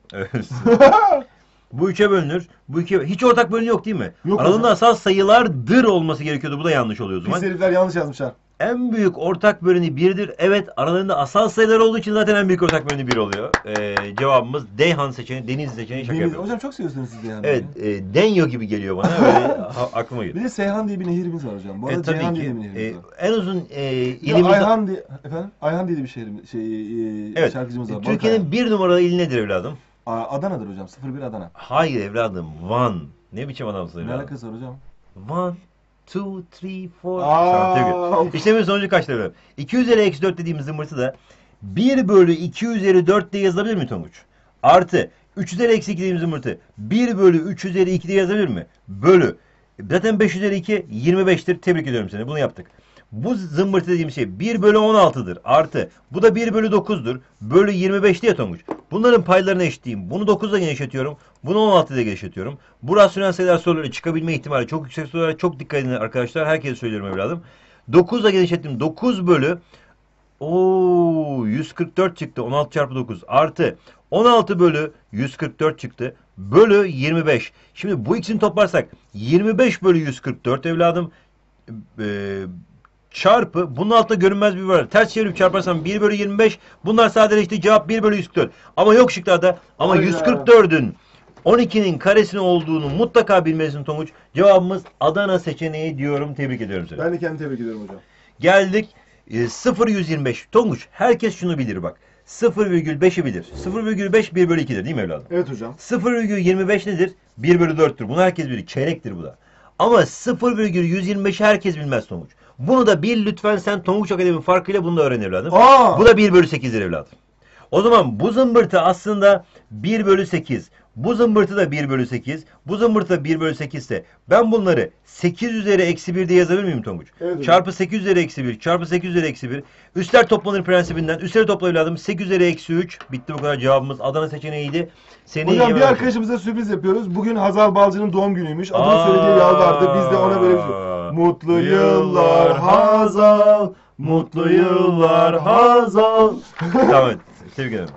Bu 3'e bölünür. Bu 2'ye hiç ortak bölünü yok değil mi? Yok Aralarında hocam. asal sayılardır olması gerekiyordu. Bu da yanlış oluyor o zaman. Pis herifler yanlış yazmışlar. En büyük ortak böleni 1'dir. Evet aralarında asal sayılar olduğu için zaten en büyük ortak böleni 1 oluyor. Cevabımız Deyhan seçeneği, Deniz seçeneği şaka yapıyorum. Hocam çok seviyorsunuz siz de yani. Evet Denyo gibi geliyor bana. Öyle aklıma geliyor. Bir de Seyhan diye bir nehirimiz var hocam. Bu arada Tabii Ceyhan ki. diye bir nehirimiz var. En uzun Bir de ilimizde... Ayhan diye, efendim? Ayhan diye bir Evet. şarkıcımız var. Türkiye'nin bir numaralı ili nedir evladım? Adana'dır hocam. 01 Adana. Hayır evladım. Van. Ne biçim adamsın Ne evladım? alakası var hocam? 1, 2, 3, 4. Aa, İşlemin sonucu kaçtır evladım? 2 üzeri eksi 4 dediğimiz zımbırtı da 1 bölü 2 üzeri 4 diye yazılabilir mi Tonguç? Artı 3 üzeri eksi 2 dediğimiz zımbırtı 1 bölü 3 üzeri 2 diye yazılabilir mi? Bölü. Zaten 5 üzeri 2 25'tir. Tebrik ediyorum seni. Bunu yaptık. Bu zımbırtı dediğim şey 1 bölü 16'dır. Artı. Bu da 1 bölü 9'dur. Bölü 25 diye Tonguç. Bunların paylarını eşitleyeyim. Bunu 9'la genişletiyorum. Bunu 16 ile genişletiyorum. Bu rasyonel sayılar soruları çıkabilme ihtimali çok yüksek sorulara çok dikkat edin arkadaşlar. Herkese söylüyorum evladım. 9 ile genişlettim. 9 bölü 144 çıktı. 16 çarpı 9 artı 16 bölü 144 çıktı. Bölü 25. Şimdi bu ikisini toplarsak 25 bölü 144 evladım. Çarpı bunun altında görünmez bir var. Ters çevirip çarparsam 1 bölü 25. Bunlar sadeleşti. Cevap 1 bölü 144. Ama yok şıklarda. Ama Hayda. 144'ün 12'nin karesini olduğunu mutlaka bilmelisin Tonguç. Cevabımız Adana seçeneği diyorum. Tebrik ediyorum seni. ben de kendimi tebrik ediyorum hocam. Geldik 0,125. Tonguç herkes şunu bilir bak. 0,5'i bilir. 0,5 1 bölü 2'dir değil mi evladım? Evet hocam. 0,25 nedir? 1 bölü 4'tür. Bunu herkes bilir. Çeyrektir bu da. Ama 0,125'i herkes bilmez Tonguç. Bunu da bil lütfen sen Tonguç Akademi farkıyla bunu da öğren evladım. Aa! Bu da 1 bölü 8'dir evladım. O zaman bu zımbırtı aslında 1 bölü 8. Bu zımbırtı da 1 bölü 8. Bu zımbırtı da 1 bölü 8 ise ben bunları 8 üzeri eksi 1 diye yazabilir miyim Tonguç? Evet hocam. Çarpı 8 üzeri eksi 1 çarpı 8 üzeri eksi 1. Üstler toplanır prensibinden. Üstleri topla evladım. 8 üzeri eksi 3. Bitti bu kadar cevabımız. Adana seçeneğiydi. Seni Hocam bir yemem- arkadaşımıza sürpriz yapıyoruz. Bugün Hazal Balcı'nın doğum günüymüş. Adını söylediği yalvardı. Biz de ona böyle bir şey. Mutlu yıllar Hazal. Mutlu yıllar Hazal. Tamam. Tebrik ederim.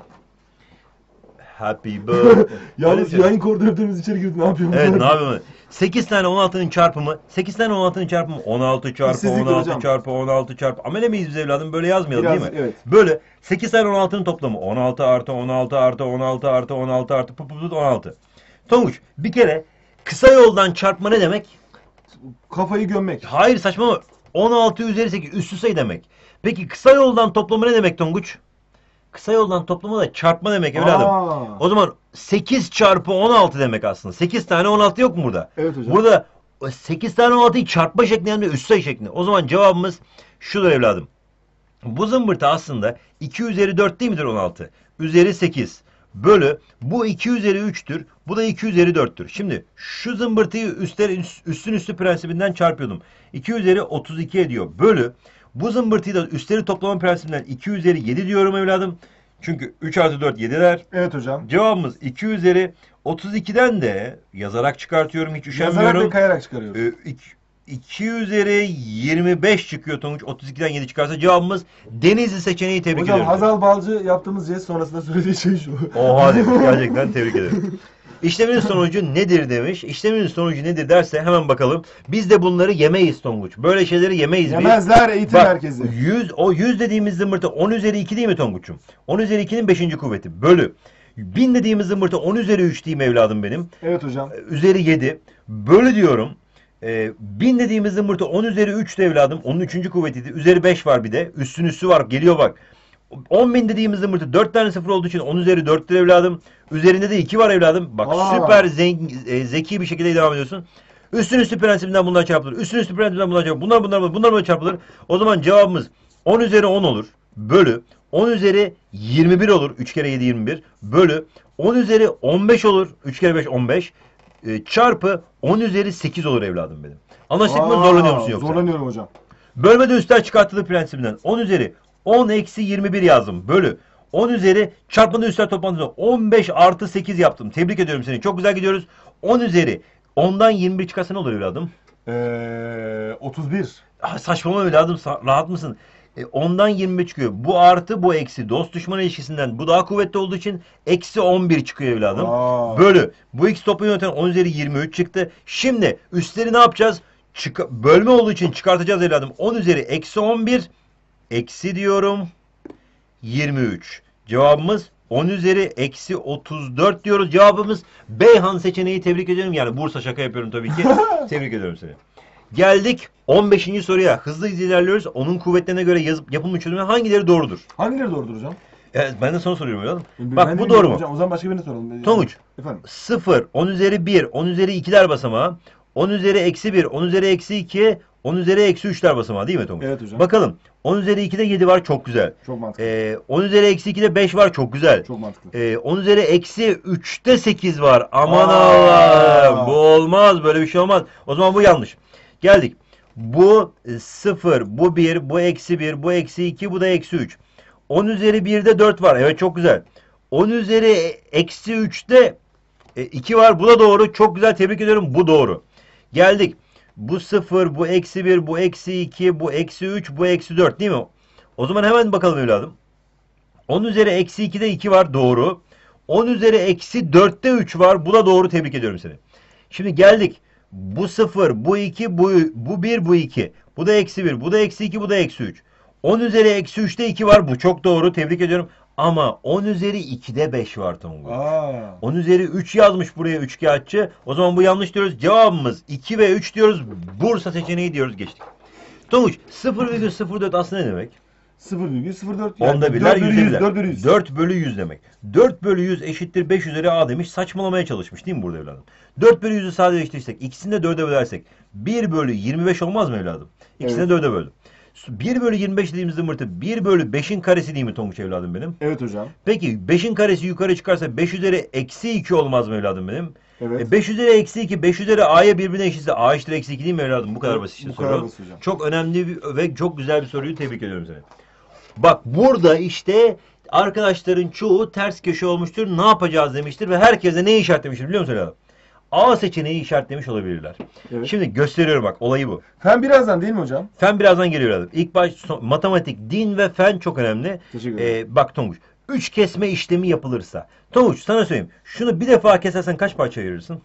Happy birthday. Yalnız yayın koordinatörümüz içeri girdi. Ne yapıyor? Evet ne yapayım? 8 tane 16'nın çarpımı. 8 tane 16'nın çarpımı 16 çarpı İşsizliktir 16 hocam. çarpı 16 çarpı. Amele miyiz biz evladım? Böyle yazmayalım Biraz, değil mi? evet. Böyle 8 tane 16'nın toplamı. 16 artı 16 artı 16 artı 16 artı 16. Tonguç bir kere kısa yoldan çarpma ne demek? Kafayı gömmek. Hayır saçmalama. 16 üzeri 8 üstü sayı demek. Peki kısa yoldan toplama ne demek Tonguç? Kısa yoldan toplama da çarpma demek evladım. Aa. O zaman 8 çarpı 16 demek aslında. 8 tane 16 yok mu burada? Evet hocam. Burada 8 tane 16'yı çarpma şeklinde hem de üst sayı şeklinde. O zaman cevabımız şudur evladım. Bu zımbırtı aslında 2 üzeri 4 değil midir 16? Üzeri 8 bölü bu 2 üzeri 3'tür. Bu da 2 üzeri 4'tür. Şimdi şu zımbırtıyı üstün üstü prensibinden çarpıyordum. 2 üzeri 32 ediyor. Bölü bu zımbırtıyı da üstleri toplama prensibinden 2 üzeri 7 diyorum evladım. Çünkü 3 artı 4 7'ler. Evet hocam. Cevabımız 2 üzeri 32'den de yazarak çıkartıyorum. Hiç Yazarak ve üşenmiyorum. kayarak çıkarıyoruz. 2 üzeri 25 çıkıyor Tonguç. 32'den 7 çıkarsa cevabımız Denizli seçeneği tebrik Hocam ediyorum. Hazal Balcı yaptığımız jest sonrasında söylediği şey şu. Oha demiş. Gerçekten tebrik ederim. İşleminin sonucu nedir demiş. İşleminin sonucu nedir derse hemen bakalım. Biz de bunları yemeyiz Tonguç. Böyle şeyleri yemeyiz biz. Yemezler eğitim Bak, merkezi. 100 dediğimiz zımbırtı 10 üzeri 2 değil mi Tonguç'um? 10 üzeri 2'nin 5. kuvveti bölü. 1000 dediğimiz zımbırtı 10 üzeri 3 diyeyim evladım benim. Evet hocam. Üzeri 7 bölü diyorum. 1000 dediğimiz zımbırtı 10 üzeri 3 de evladım. Onun 3. kuvvetiydi. Üzeri 5 var bir de. Üstün üstü var. Geliyor bak. 10.000 dediğimiz zımbırtı 4 tane sıfır olduğu için 10 üzeri 4'tür evladım. Üzerinde de 2 var evladım. Bak Aa. süper zeki bir şekilde devam ediyorsun. Üstün üstü prensibinden bunlar çarpılır. Üstün üstü prensibinden bunlar çarpılır. Bunlar böyle çarpılır. O zaman cevabımız 10 üzeri 10 olur. Bölü 10 üzeri 21 olur. 3 kere 7 21. Bölü 10 üzeri 15 olur. 3 kere 5 15. Çarpı 10 üzeri 8 olur evladım benim. Anlaştık mı? Zorlanıyor musun yoksa? Zorlanıyorum hocam. Bölmede üstten çıkartılır prensibinden 10 üzeri 10 eksi 21 yazdım. Bölü 10 üzeri çarpmada üstten toplantıda 15 artı 8 yaptım. Tebrik ediyorum seni. Çok güzel gidiyoruz. 10 üzeri 10'dan 21 çıkarsa ne olur evladım? 31. Saçmalama evladım. Rahat mısın? 10'dan 21 çıkıyor. Bu artı bu eksi. Dost düşman ilişkisinden bu daha kuvvetli olduğu için eksi 11 çıkıyor evladım. Bölü. Bu ikisi toplamı yöneten 10 üzeri 23 çıktı. Şimdi üstleri ne yapacağız? Bölme olduğu için çıkartacağız evladım. 10 üzeri eksi 11 eksi diyorum 23. Cevabımız 10 üzeri eksi 34 diyoruz. Cevabımız Beyhan seçeneği. Tebrik ediyorum. Yani Bursa, şaka yapıyorum tabii ki. Tebrik ediyorum seni. Geldik 15. soruya. Hızlı ilerliyoruz. Onun kuvvetlerine göre yapılmış çözümler hangileri doğrudur? Hangileri doğrudur hocam? Ben de sana soruyorum evladım. Ben Bak de bu doğru mu? hocam. O zaman başka birine soralım. Tonguç. Efendim. 0, 10 üzeri 1, 10 üzeri 2'ler basamağı, 10 üzeri eksi 1, 10 üzeri eksi 2, 10 üzeri eksi 3'ler basamağı değil mi Tonguç? Evet hocam. Bakalım. 10 üzeri 2'de 7 var, çok güzel. Çok mantıklı. 10 üzeri eksi 2'de 5 var, çok güzel. Çok mantıklı. 10 üzeri eksi 3'te 8 var. Aman Allah'ım, bu olmaz, böyle bir şey olmaz. O zaman bu yanlış. Geldik. Bu 0, bu 1, bu eksi 1, bu eksi 2, bu da eksi 3. 10 üzeri 1'de 4 var. Evet, çok güzel. 10 üzeri eksi 3'te 2 var. Bu da doğru. Çok güzel, tebrik ediyorum. Bu doğru. Geldik. Bu 0, bu eksi 1, bu eksi 2, bu eksi 3, bu eksi 4 değil mi? O zaman hemen bakalım evladım. 10 üzeri eksi 2'de 2 var. Doğru. 10 üzeri eksi 4'te 3 var. Bu da doğru. Tebrik ediyorum seni. Şimdi geldik. Bu 0, bu 2, bu 1, bu 2. Bu da eksi 1, bu da eksi 2, bu da eksi 3. 10 üzeri eksi 3'te 2 var. Bu çok doğru. Tebrik ediyorum. Ama 10 üzeri 2'de 5 var Tonguç. 10 üzeri 3 yazmış buraya üçkağıtçı. O zaman bu yanlış diyoruz. Cevabımız 2 ve 3 diyoruz. Bursa seçeneği diyoruz, geçtik. Tonguç 0,04 aslında ne demek? 0,04 yani. Onda birler, 4 yüzde birler. 4 bölü 100. 4 bölü 100 demek. 4 bölü 100 eşittir 5 üzeri a demiş. Saçmalamaya çalışmış değil mi burada evladım? 4 bölü 100'ü sadeleştirirsek, ikisini de 4'e bölersek 1 bölü 25 olmaz mı evladım? İkisini de 4'e böldüm. 1 bölü 25 dediğimiz zımbırtı 1 bölü 5'in karesi değil mi Tonguç evladım benim? Evet hocam. Peki 5'in karesi yukarı çıkarsa 5 üzeri eksi 2 olmaz mı evladım benim? Evet. 5 üzeri eksi 2, 5 üzeri a'ya birbirine eşitse a eşittir eksi 2 değil mi evladım? Bu kadar basit işte Bu kadar soru. basit hocam. Çok önemli ve çok güzel bir soruyu, tebrik ediyorum seni. Bak burada işte arkadaşların çoğu ters köşe olmuştur. Ne yapacağız demiştir ve herkese ne işaretlemiştir biliyor musun evladım? A seçeneği işaretlemiş olabilirler. Evet. Şimdi gösteriyorum, bak olayı bu. Fen birazdan değil mi hocam? Fen birazdan geliyor evladım. İlk baş matematik, din ve fen çok önemli. Teşekkür ederim. Bak Tonguç, 3 kesme işlemi yapılırsa. Tonguç sana söyleyeyim. Şunu bir defa kesersen kaç parça ayırırsın?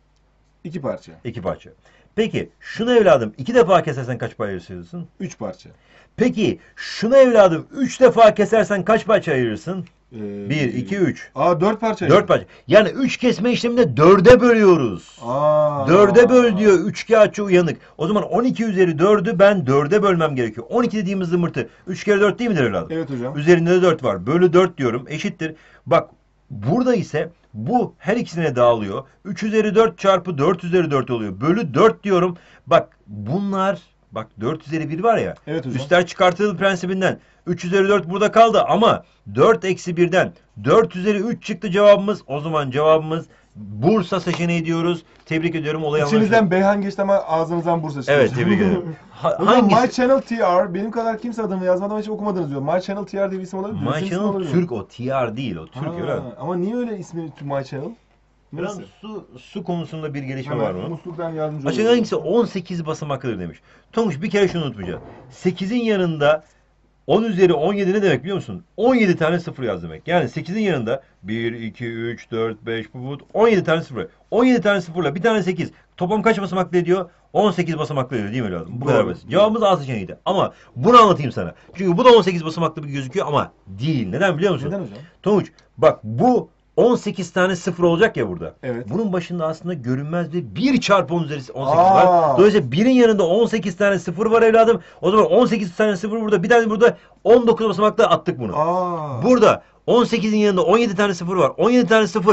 2 parça. 2 parça. Peki şunu evladım 2 defa kesersen kaç parça ayırırsın? 3 parça. Peki şunu evladım 3 defa kesersen kaç parça ayırırsın? 1, 2, 3. 4 parça. 4 parça. Yani 3 kesme işleminde 4'e bölüyoruz. 4'e böl diyor üçkağıtçı uyanık. O zaman 12 üzeri 4'ü ben 4'e bölmem gerekiyor. 12 dediğimiz zımbırtı 3 kere 4 değil midir evladım? Evet hocam. Üzerinde de 4 var. Bölü 4 diyorum. Eşittir. Bak burada ise bu her ikisine dağılıyor. 3 üzeri 4 çarpı 4 üzeri 4 oluyor. Bölü 4 diyorum. Bak bunlar, bak 4 üzeri 1 var ya. Evet hocam. Üstler çıkartılır prensibinden. 3 üzeri 4 burada kaldı ama 4 eksi 1'den 4 üzeri 3 çıktı cevabımız. O zaman cevabımız Bursa seçeneği diyoruz. Tebrik ediyorum. Olayı İçinizden Beyhan geçti ama ağzınızdan Bursa çıktı. Evet, tebrik ederim. Hocam My Channel TR, benim kadar kimse adını yazmadan hiç okumadınız diyor. My Channel TR diye bir isim olabilir mi? My Channel Türk, o TR değil, o Türk öyle. Ama niye öyle ismi My Channel? Biraz Neyse. su konusunda bir gelişme var mı? Musluktan yardımcı Açık oluyor. hangisi 18 basamaklıdır demiş. Tonguç bir kere şunu unutmayacağız. 8'in yanında 10 üzeri 17 ne demek biliyor musun? 17 tane sıfır yaz demek. Yani 8'in yanında 1, 2, 3, 4, 5, 17 tane sıfır. 17 tane sıfırla bir tane 8. Toplam kaç basamaklı ediyor? 18 basamaklı ediyor değil mi evladım? Bu kadar basit. Cevabımız A seçeneğiydi. Ama bunu anlatayım sana. Çünkü bu da 18 basamaklı bir gözüküyor ama değil. Neden biliyor musun? Neden hocam? Tonguç bak bu 18 tane sıfır olacak ya burada. Evet. Bunun başında aslında görünmez bir 1 çarpı 10 üzeri 18 var. Dolayısıyla 1'in yanında 18 tane sıfır var evladım. O zaman 18 tane sıfır burada, bir tane burada, 19 basamakla attık bunu. Burada 18'in yanında 17 tane sıfır var. 17 tane sıfır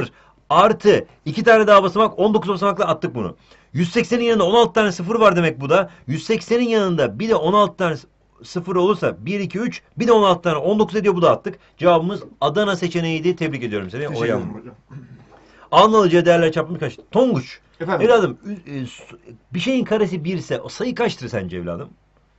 Artı 2 tane daha basamak 19 basamakla attık bunu. 180'in yanında 16 tane sıfır var demek bu da. 180'in yanında bir de 16 tane sıfır olursa 1, 2, 3 bir de 16 tane 19 ediyor, bu da attık. Cevabımız Adana seçeneğiydi. Tebrik ediyorum seni. Teşekkür ederim hocam. Almalıca değerler çarpımı kaç? Tonguç. Efendim? Evladım bir şeyin karesi 1 ise o sayı kaçtır sence evladım?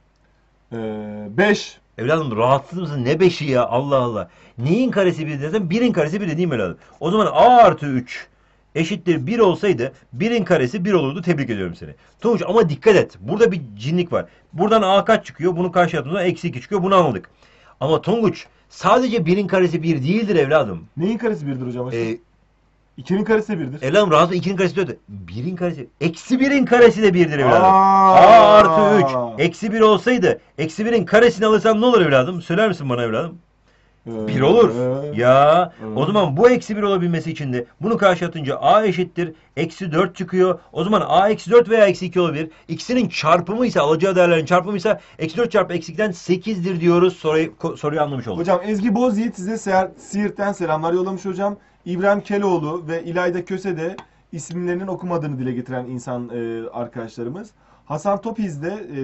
5. Evladım rahatsız mısın? Ne 5'i ya? Allah Allah. Neyin karesi 1 desem 1'in karesi 1 değil mi evladım? O zaman a artı 3 eşittir 1 olsaydı 1'in karesi 1 olurdu. Tebrik ediyorum seni. Tonguç ama dikkat et. Burada bir cinlik var. Buradan a kaç çıkıyor? Bunu karşıya attığımızda eksi 2 çıkıyor. Bunu anladık. Ama Tonguç sadece 1'in karesi 1 değildir evladım. Neyin karesi 1'dir hocam? Ee, 2'nin karesi de 1'dir. Evladım rahat ol, 2'nin karesi 4'tür. 1'in karesi. Eksi 1'in karesi de 1'dir evladım. Aa! A artı 3. Eksi 1 olsaydı eksi 1'in karesini alırsan ne olur evladım? Söyler misin bana evladım? 1 olur. Ya o zaman bu eksi 1 olabilmesi için de bunu karşı atınca a eşittir. Eksi 4 çıkıyor. O zaman a eksi 4 veya eksi 2 olabilir. İkisinin çarpımı ise, alacağı değerlerin çarpımı ise eksi 4 çarpı eksi 2'den 8'dir diyoruz. Soruyu anlamış olduk. Hocam Ezgi Bozyiğit size Siirt'ten selamlar yollamış hocam. İbrahim Keloğlu ve İlayda Köse de isimlerinin okumadığını dile getiren insan arkadaşlarımız. Hasan Topiz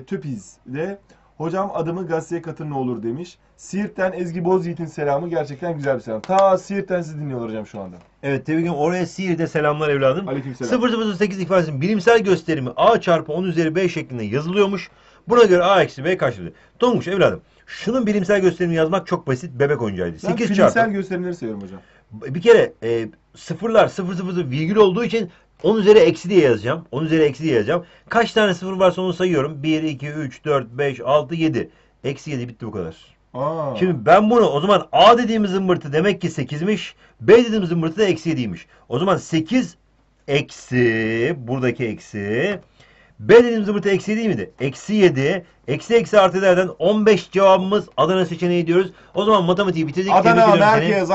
de hocam adımı gazeteye katın ne olur demiş. Siirt'ten Ezgi Bozyiğit'in selamı gerçekten güzel bir selam. Ta Siirt'ten sizi dinliyorlar hocam şu anda. Evet tebrik ederim. Oraya Siirt'e selamlar evladım. Aleykümselam. 008 ifadesinin bilimsel gösterimi a çarpı 10 üzeri b şeklinde yazılıyormuş. Buna göre a eksi b kaçtır? Tonguç evladım. Şunun bilimsel gösterimini yazmak çok basit. Bebek oyuncağıydı. Ben 8 bilimsel çarpı. gösterimleri seviyorum hocam. Bir kere sıfırlar 0 virgül olduğu için 10 üzeri eksi diye yazacağım. 10 üzeri eksi diye yazacağım. Kaç tane sıfır varsa onu sayıyorum. 1, 2, 3, 4, 5, 6, 7. Eksi 7 bitti bu kadar. Aa. Şimdi ben bunu o zaman a dediğimiz zımbırtı demek ki 8'miş. B dediğimiz zımbırtı da eksi 7'ymiş. O zaman 8 eksi buradaki eksi. B dediğimiz zımbırtı eksi 7 değil miydi? Eksi 7. Eksi eksi artı ederden 15 cevabımız Adana seçeneği diyoruz. O zaman matematiği bitirdik. Adana merkez,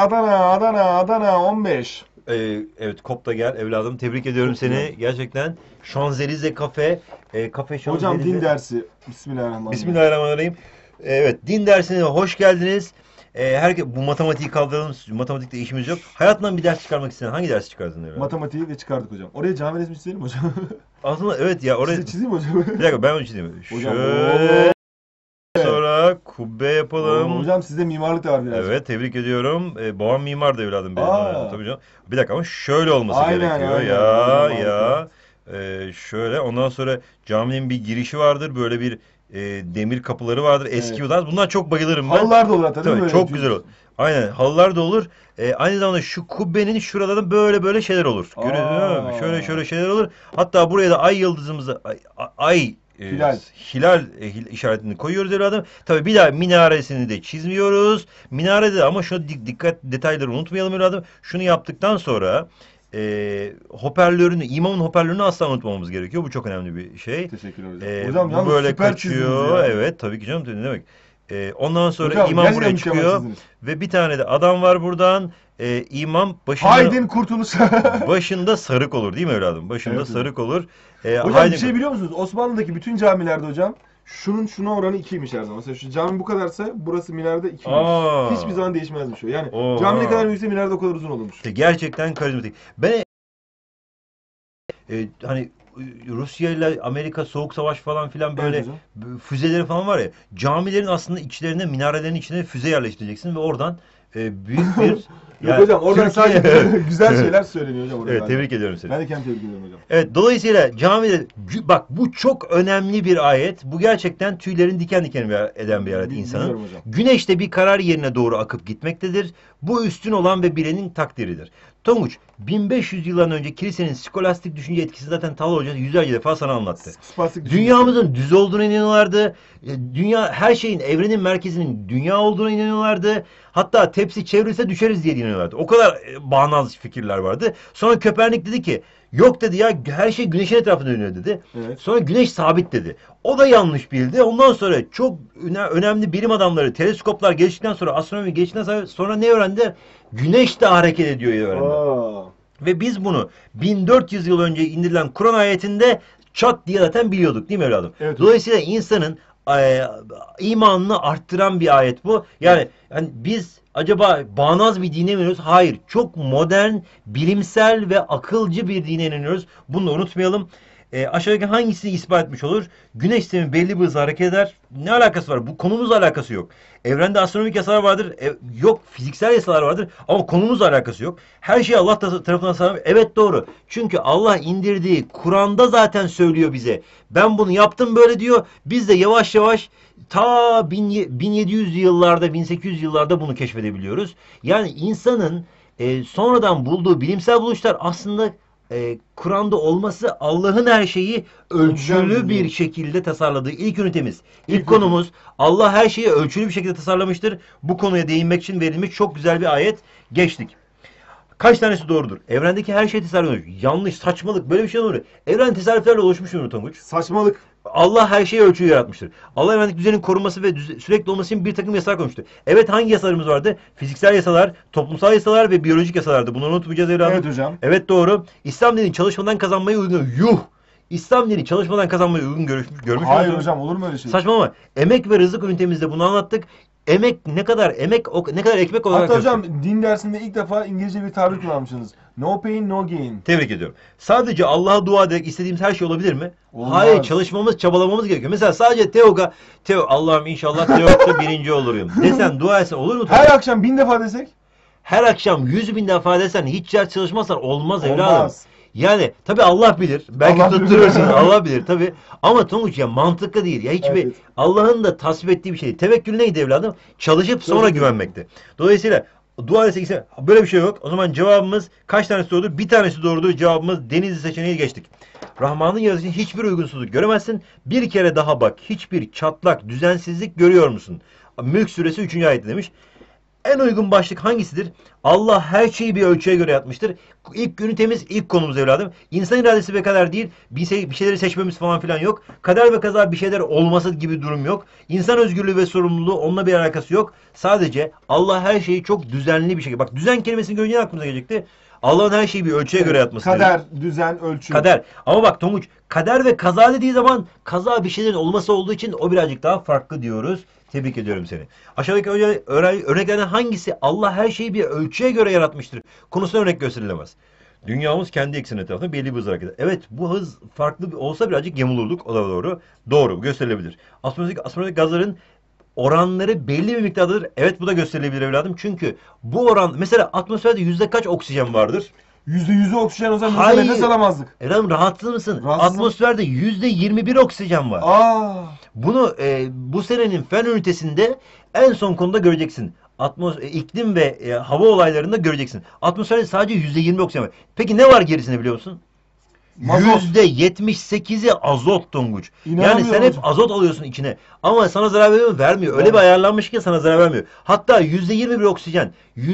Adana 15. Evet Kopta gel evladım. Tebrik ediyorum seni. Gerçekten Şanzelize kafe. Kafe Şanzelize. Hocam din dersi. Bismillahirrahmanirrahim. Bismillahirrahmanirrahim. Evet din dersine hoş geldiniz. Herkes bu matematiği kaldıralım. Matematikte işimiz yok. Hayatından bir ders çıkarmak isteyen hangi ders çıkardın evladım? Matematiği de çıkardık hocam. Oraya cami resmi çizelim hocam. Aslında evet ya oraya... Size çizeyim hocam. Bir dakika ben onu çizeyim. Hocam, Şöyle sonra kubbe yapalım. Hocam sizde mimarlık da var biraz. Evet tebrik ediyorum. Babam mimar da evladım benim. Aa. Tabii canım. Bir dakika ama şöyle olması gerekiyor. Şöyle ondan sonra caminin bir girişi vardır. Böyle bir demir kapıları vardır. Eski Evet. tarz. Bunlar çok bayılırım ben. Halılar da olur hatta değil mi? Tabii, Böyle çok güzel olur. Aynen halılar da olur. Aynı zamanda şu kubbenin şuralarında böyle şeyler olur. Görüyor musun? Şöyle şeyler olur. Hatta buraya da ay yıldızımızı hilal işaretini koyuyoruz evladım. Tabii bir daha minaresini de çizmiyoruz. Minarede ama şu detayları unutmayalım evladım. Şunu yaptıktan sonra hoparlörünü, imamın hoparlörünü asla unutmamamız gerekiyor. Bu çok önemli bir şey. Teşekkürler hocam. Hocam Bu böyle süper kaçıyor. çizdiniz ya. Evet tabii ki canım. Ne demek? Ondan sonra Hocam, imam gerçekten buraya mükemmel çıkıyor. çizdiniz. Ve bir tane de adam var buradan. İmam başında, Haydin Kurtuluş. başında sarık olur değil mi evladım? Başında Evet hocam. sarık olur. Hocam Haydin bir şey biliyor musunuz? Osmanlı'daki bütün camilerde hocam şuna oranı 2'ymiş her zaman. Mesela şu cami bu kadarsa burası minarede 2'ymiş. Aa. Hiçbir zaman değişmezmiş o. Yani Oo. cami ne kadar büyükse minarede o kadar uzun olurmuş. Gerçekten karizmatik. Ben hani Rusya ile Amerika soğuk savaş falan filan böyle Evet hocam. füzeleri falan var ya. Camilerin aslında içlerine, minarelerin içine füze yerleştireceksin ve oradan büyük bir Yok hocam oradan Türkiye- sadece güzel şeyler söyleniyor hocam orada. Evet galiba. tebrik ediyorum seni. Ben de kendimi tebrik ediyorum hocam. Evet dolayısıyla camide bak bu çok önemli bir ayet. Bu gerçekten tüylerin diken diken eden bir ayet insanın. Biliyorum hocam. Güneş de bir karar yerine doğru akıp gitmektedir. Bu üstün olan ve bilenin takdiridir. Tonguç 1500 yıldan önce kilisenin skolastik düşünce etkisi zaten Talha Hoca yüzlerce defa sana anlattı. Spastik düşünce. Dünyamızın düz olduğuna inanıyorlardı. Dünya her şeyin evrenin merkezinin dünya olduğuna inanıyorlardı. Hatta tepsi çevrilse düşeriz diye inanıyorlardı. O kadar bağnaz fikirler vardı. Sonra Köpernik dedi ki yok dedi ya her şey güneşin etrafında dönüyor dedi. Evet. Sonra güneş sabit dedi. O da yanlış bildi. Ondan sonra çok önemli bilim adamları teleskoplar geliştikten sonra astronomi geliştikten sonra ne öğrendi? Güneş de hareket ediyor öğrendi. Aa. Ve biz bunu 1400 yıl önce indirilen Kur'an ayetinde çat diye zaten biliyorduk değil mi evladım? Evet. Dolayısıyla insanın imanını arttıran bir ayet bu. Yani biz acaba bağnaz bir dine mi inanıyoruz? Hayır. Çok modern, bilimsel ve akılcı bir dine inanıyoruz. Bunu da unutmayalım. Aşağıdaki hangisini ispat etmiş olur? Güneş sistemi belli bir hızla hareket eder. Ne alakası var? Bu konumuzla alakası yok. Evrende astronomik yasalar vardır. Yok, fiziksel yasalar vardır. Ama konumuzla alakası yok. Her şey Allah tarafından sağlanmış. Evet, doğru. Çünkü Allah indirdiği Kur'an'da zaten söylüyor bize. Ben bunu yaptım böyle diyor. Biz de yavaş yavaş ta 1700 yıllarda, 1800 yıllarda bunu keşfedebiliyoruz. Yani insanın sonradan bulduğu bilimsel buluşlar aslında Kur'an'da olması Allah'ın her şeyi ölçülü bir şekilde tasarladığı ilk ünitemiz. İlk konumuz Allah her şeyi ölçülü bir şekilde tasarlamıştır. Bu konuya değinmek için verilmiş çok güzel bir ayet. Geçtik. Kaç tanesi doğrudur? Evrendeki her şey tesadüf. Yanlış, saçmalık, böyle bir şey olur. Evren tesadüflerle oluşmuş mu Tonguç? Saçmalık. Allah her şeyi ölçülü yaratmıştır. Allah evrendeki düzenin korunması ve sürekli olması için bir takım yasalar koymuştur. Evet, hangi yasalarımız vardı? Fiziksel yasalar, toplumsal yasalar ve biyolojik yasalardı. Bunları unutmayacağız evladım. Evet hocam. Evet, doğru. İslam dini çalışmadan kazanmayı uygun. Yuh! İslam dini çalışmadan kazanmayı uygun görmüş. Hayır hocam, olur mu öyle şey? Saçmalama. Emek ve rızık ünitemizde bunu anlattık. Ne kadar ekmek olarak... Hatta hocam din dersinde ilk defa İngilizce bir tabir kullanmışsınız. No pain, no gain. Tebrik ediyorum. Sadece Allah'a dua ederek istediğimiz her şey olabilir mi? Olmaz. Hayır, çalışmamız, çabalamamız gerekiyor. Mesela sadece Allah'ım inşallah Teok'ta birinci olurum desen, dua etsen olur mu? Her akşam 1000 defa desek? Her akşam 100.000 defa desen, hiç ders çalışmazsan olmaz evladım. Olmaz. Yani tabii Allah bilir. Belki Allah bilir. tutturursun. Allah bilir tabii. Ama Tonguç ya, mantıklı değil. Ya hiçbir Evet. Allah'ın da tasvip ettiği bir şey değil. Tevekkül neydi evladım? Çalışıp sonra Çalışıp. güvenmekti. Dolayısıyla dua etse böyle bir şey yok. O zaman cevabımız kaç tanesi doğrudur? Bir tanesi doğrudur. Cevabımız Denizli seçeneği geçtik. Rahman'ın yaratışının hiçbir uygunsuzluk göremezsin. Bir kere daha bak. Hiçbir çatlak, düzensizlik görüyor musun? Mülk suresi 3. ayet demiş. En uygun başlık hangisidir? Allah her şeyi bir ölçüye göre yapmıştır. İlk ünitemiz, ilk konumuz evladım. İnsan iradesi ve kader değil. Bir şeyleri seçmemiz falan filan yok. Kader ve kaza bir şeyler olması gibi bir durum yok. İnsan özgürlüğü ve sorumluluğu onunla bir alakası yok. Sadece Allah her şeyi çok düzenli bir şekilde. Bak, düzen kelimesini görünce aklımıza gelecekti. Allah'ın her şeyi bir ölçüye göre yapması. Kader, düzen, ölçü. Kader. Ama bak Tonguç, kader ve kaza dediği zaman kaza bir şeylerin olması olduğu için o birazcık daha farklı diyoruz. Tebrik ediyorum seni. Aşağıdaki örneklerden hangisi Allah her şeyi bir ölçüye göre yaratmıştır konusuna örnek gösterilemez? Dünyamız kendi ekseni etrafında belli bir hız hareket eder. Evet, bu hız farklı olsa birazcık yamulurduk. O da doğru. Doğru, gösterilebilir. Atmosferik gazların oranları belli bir miktardadır. Evet, bu da gösterilebilir evladım. Çünkü bu oran, mesela atmosferde yüzde kaç oksijen vardır? %100'ü oksijen o zaman Hayır. nefes alamazdık. Evladım, rahatsız mısın? Rahatsızım. Atmosferde %21 oksijen var. Aa. Bunu bu senenin fen ünitesinde en son konuda göreceksin. İklim ve hava olaylarında göreceksin. Atmosferde sadece %20 oksijen var. Peki ne var gerisinde biliyor musun? Mazot. %78'i azot Tonguç. Yani İnanamıyorum sen hep hocam. azot alıyorsun içine. Ama sana zarar veriyor mu? Vermiyor. Öyle bir ayarlanmış ki sana zarar vermiyor. Hatta %21 oksijen.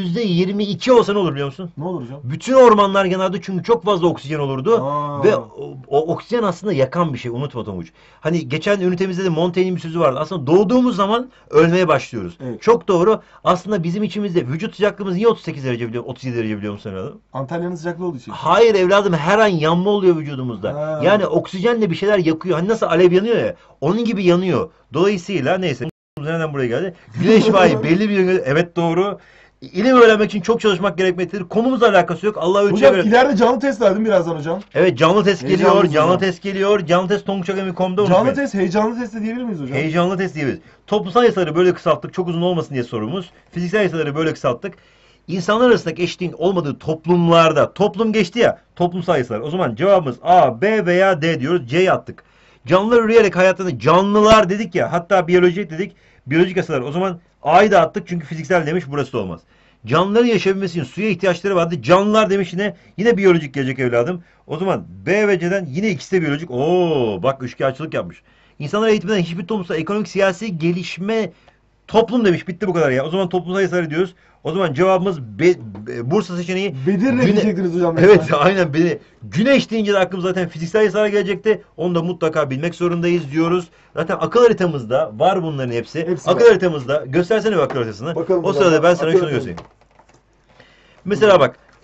%22 olsa ne olur biliyor musun? Ne olur hocam? Bütün ormanlar yanardı çünkü çok fazla oksijen olurdu. Aa. Ve o oksijen aslında yakan bir şey. Unutma Tonguç. Hani geçen ünitemizde de Montaigne'in bir sözü vardı. Aslında doğduğumuz zaman ölmeye başlıyoruz. Evet. Çok doğru. Aslında bizim içimizde vücut sıcaklığımız niye 38 derece biliyor, 37 derece biliyor musun evladım? Antalya'nın sıcaklığı olduğu için. Hayır evladım, her an yanma oluyor vücudumuzda. Ha. Yani oksijenle bir şeyler yakıyor. Hani nasıl alev yanıyor ya, onun gibi yanıyor. Dolayısıyla neyse, nereden buraya geldi? Güneş ve ay belli bir yöne, evet doğru. İlim öğrenmek için çok çalışmak gerekmektedir. Konumuzla alakası yok. Allah ölçüye Hocam göre. ileride canlı test var değil mi birazdan hocam? Evet, canlı test geliyor. Heyecanlıyız Canlı hocam. test geliyor. Canlı test tonguçakemi.com'da unutmayın. Canlı test, heyecanlı test de diyebilir miyiz hocam? Heyecanlı test diyebiliriz. Toplumsal yasaları böyle kısalttık. Çok uzun olmasın diye sorumuz. Fiziksel yasaları böyle kısalttık. İnsanlar arasındaki eşitliğin olmadığı toplumlarda, toplum geçti ya, toplumsal yasalar. O zaman cevabımız A, B veya D diyoruz. C'ye attık. Canlılar üreyerek hayatlarını, canlılar dedik ya, hatta biyolojik dedik. Biyolojik yasalar. O zaman A'yı da attık çünkü fiziksel demiş, burası da olmaz. Canlıların yaşayabilmesi için suya ihtiyaçları vardı. Canlılar demiş, yine biyolojik gelecek evladım. O zaman B ve C'den yine ikisi de biyolojik. Oo, bak üçkağıtçılık yapmış. İnsanlara eğitimden hiçbir toplumsal, ekonomik, siyasi gelişme toplum demiş. Bitti bu kadar ya. O zaman toplumsal yasaları diyoruz. O zaman cevabımız Bursa seçeneği. Bedirne diyecektiniz hocam. Evet, aynen beni. Güneş deyince de aklım zaten fiziksel yasalar gelecekti. Onu da mutlaka bilmek zorundayız diyoruz. Zaten akıl haritamızda var bunların hepsi. Hepsi akıl var. haritamızda göstersene bir akıl haritasını. Bakalım O hocam, sırada ben sana akıl şunu haritamı. göstereyim. Mesela bak,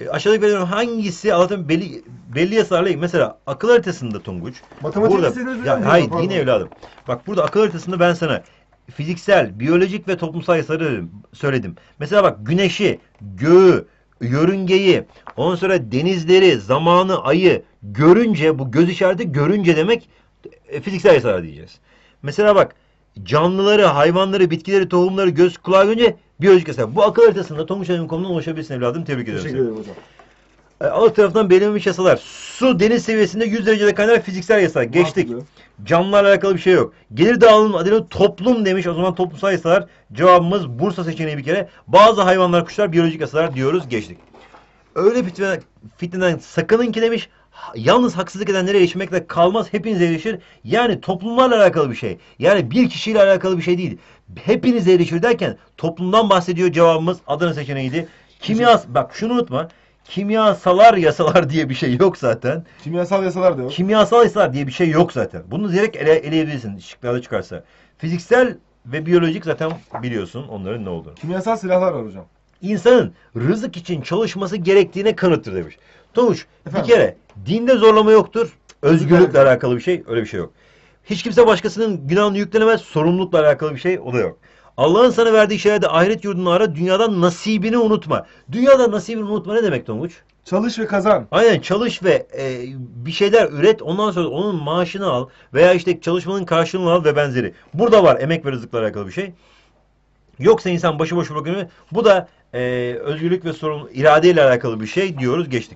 Aşağıdaki verilen hangisi Allah'tan belli yasalarla ilgili. Mesela akıl haritasında Tonguç. Matematik Burada, istediğiniz ya, mi? hayır Pardon. yine evladım. Bak burada akıl haritasında ben sana fiziksel, biyolojik ve toplumsal yasaları söyledim. Mesela bak güneşi, göğü, yörüngeyi, ondan sonra denizleri, zamanı, ayı görünce, bu göz işareti görünce demek fiziksel yasalar diyeceğiz. Mesela bak canlıları, hayvanları, bitkileri, tohumları göz kulağı görünce biyolojik yasalar. Bu akıl haritasında Tonguç.com'dan ulaşabilirsin evladım. Tebrik ediyorum Teşekkür seni. ederim hocam. Alt taraftan belirlenmiş yasalar. Su deniz seviyesinde 100 derecede kaynar fiziksel yasalar. Geçtik. Mantıklı. Canlılarla alakalı bir şey yok. Gelir dağılımı adıyla toplum demiş. O zaman toplumsal yasalar. Cevabımız Bursa seçeneği bir kere. Bazı hayvanlar, kuşlar biyolojik yasalar diyoruz. Geçtik. Öyle fitneden sakının ki demiş. Yalnız haksızlık edenlere erişmekle kalmaz. Hepinize erişir. Yani toplumlarla alakalı bir şey. Yani bir kişiyle alakalı bir şey değil. Hepinize erişir derken toplumdan bahsediyor. Cevabımız Adana seçeneğiydi. Bak şunu unutma. Kimyasalar yasalar diye bir şey yok zaten. Kimyasal yasalar da yok. Kimyasal yasalar diye bir şey yok zaten. Bunu direkt eleyebilirsin şıklarda çıkarsa. Fiziksel ve biyolojik zaten biliyorsun onların ne olduğunu. Kimyasal silahlar var hocam. İnsanın rızık için çalışması gerektiğine kanıttır demiş. Tonguç bir Efendim? kere dinde zorlama yoktur. Özgürlükle Özgürlük. alakalı bir şey öyle bir şey yok. Hiç kimse başkasının günahını yüklenemez. Sorumlulukla alakalı bir şey o da yok. Allah'ın sana verdiği şeylerde ahiret yurdunu ara, dünyadan nasibini unutma. Dünyadan nasibini unutma ne demek Tonguç? Çalış ve kazan. Aynen çalış ve bir şeyler üret ondan sonra onun maaşını al veya işte çalışmanın karşılığını al ve benzeri. Burada var emek ve rızıkla alakalı bir şey. Yoksa insan başıboş bırakılıyor. Bu da özgürlük ve iradeyle alakalı bir şey diyoruz geçtik.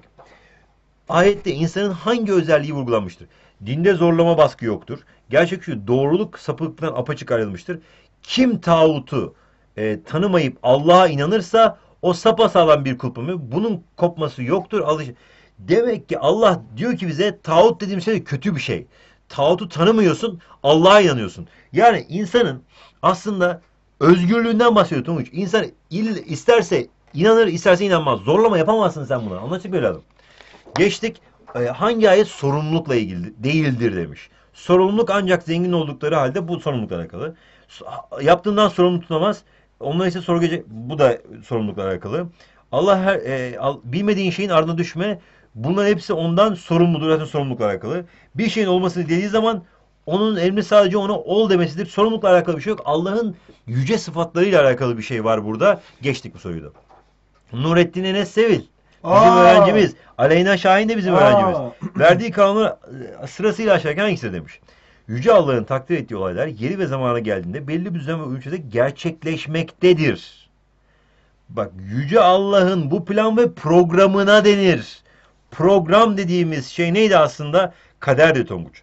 Ayette insanın hangi özelliği vurgulanmıştır? Dinde zorlama baskı yoktur. Gerçek şu doğruluk sapıklıktan apaçık ayrılmıştır. Kim tağutu tanımayıp Allah'a inanırsa o sapasağlam bir kulpamı. Bunun kopması yoktur. Demek ki Allah diyor ki bize tağut dediğim şey kötü bir şey. Tağutu tanımıyorsun, Allah'a inanıyorsun. Yani insanın aslında özgürlüğünden bahsediyor Tonguç. İnsan isterse inanır, isterse inanmaz. Zorlama yapamazsın sen bunu. Anlaştık böyle adam. Geçtik. Hangi ayet sorumlulukla ilgili değildir demiş. Sorumluluk ancak zengin oldukları halde bu sorumlulukla alakalı. Yaptığından sorumlu tutamaz. Ondan ise soru gelecek. Bu da sorumlulukla alakalı. Allah bilmediğin şeyin ardına düşme. Bunların hepsi ondan sorumludur. Zaten sorumlulukla alakalı. Bir şeyin olmasını dediği zaman onun emri sadece ona ol demesidir. Sorumlulukla alakalı bir şey yok. Allah'ın yüce sıfatlarıyla alakalı bir şey var burada. Geçtik bu soruyu da. Nurettin Enes Sevil. Bizim öğrencimiz. Aleyna Şahin de bizim öğrencimiz. Verdiği kanunu sırasıyla aşağıdaki hangisi demiş. Yüce Allah'ın takdir ettiği olaylar yeri ve zamanı geldiğinde belli bir düzen ve ölçüde gerçekleşmektedir. Bak Yüce Allah'ın bu plan ve programına denir. Program dediğimiz şey neydi aslında? Kaderdi Tonguç.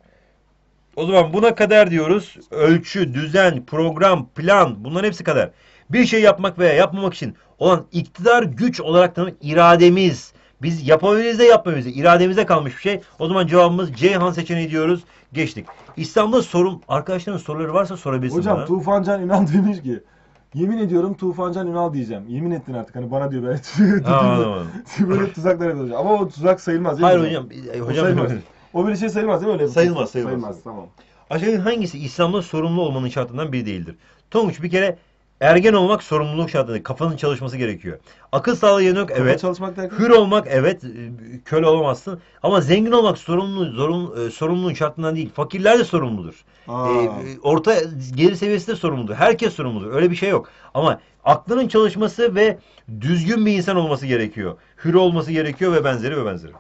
O zaman buna kader diyoruz. Ölçü, düzen, program, plan bunların hepsi kader. Bir şey yapmak veya yapmamak için olan iktidar güç olarak tanımlı irademiz. Biz yapabiliriz de yapmayabiliriz de irademize kalmış bir şey. O zaman cevabımız Ceyhan seçeneği diyoruz. Geçtik. İslam'da arkadaşların soruları varsa sorabilirsin Hocam bana. Tufancan Ünal demiş ki yemin ediyorum Tufancan Ünal diyeceğim. Yemin ettin artık hani bana diyor Anlamadım. böyle tuzaklar yapıyor hocam. Ama o tuzak sayılmaz değil Hayır mi hocam. O Hocam sayılmaz. O bir şey sayılmaz değil mi öyle? Sayılmaz. Tamam. Aşağıdaki hangisi İslam'da sorumlu olmanın şartlarından biri değildir? Tonguç bir kere ergen olmak sorumluluk şartında. Kafanın çalışması gerekiyor. Akıl sağlığı yanı yok Kafa evet. çalışmak derken? Hür olmak evet. Köle olamazsın. Ama zengin olmak sorumluluğun şartından değil. Fakirler de sorumludur. Orta gelir seviyesi de sorumludur. Herkes sorumludur. Öyle bir şey yok. Ama aklının çalışması ve düzgün bir insan olması gerekiyor. Hür olması gerekiyor ve benzeri ve benzeri.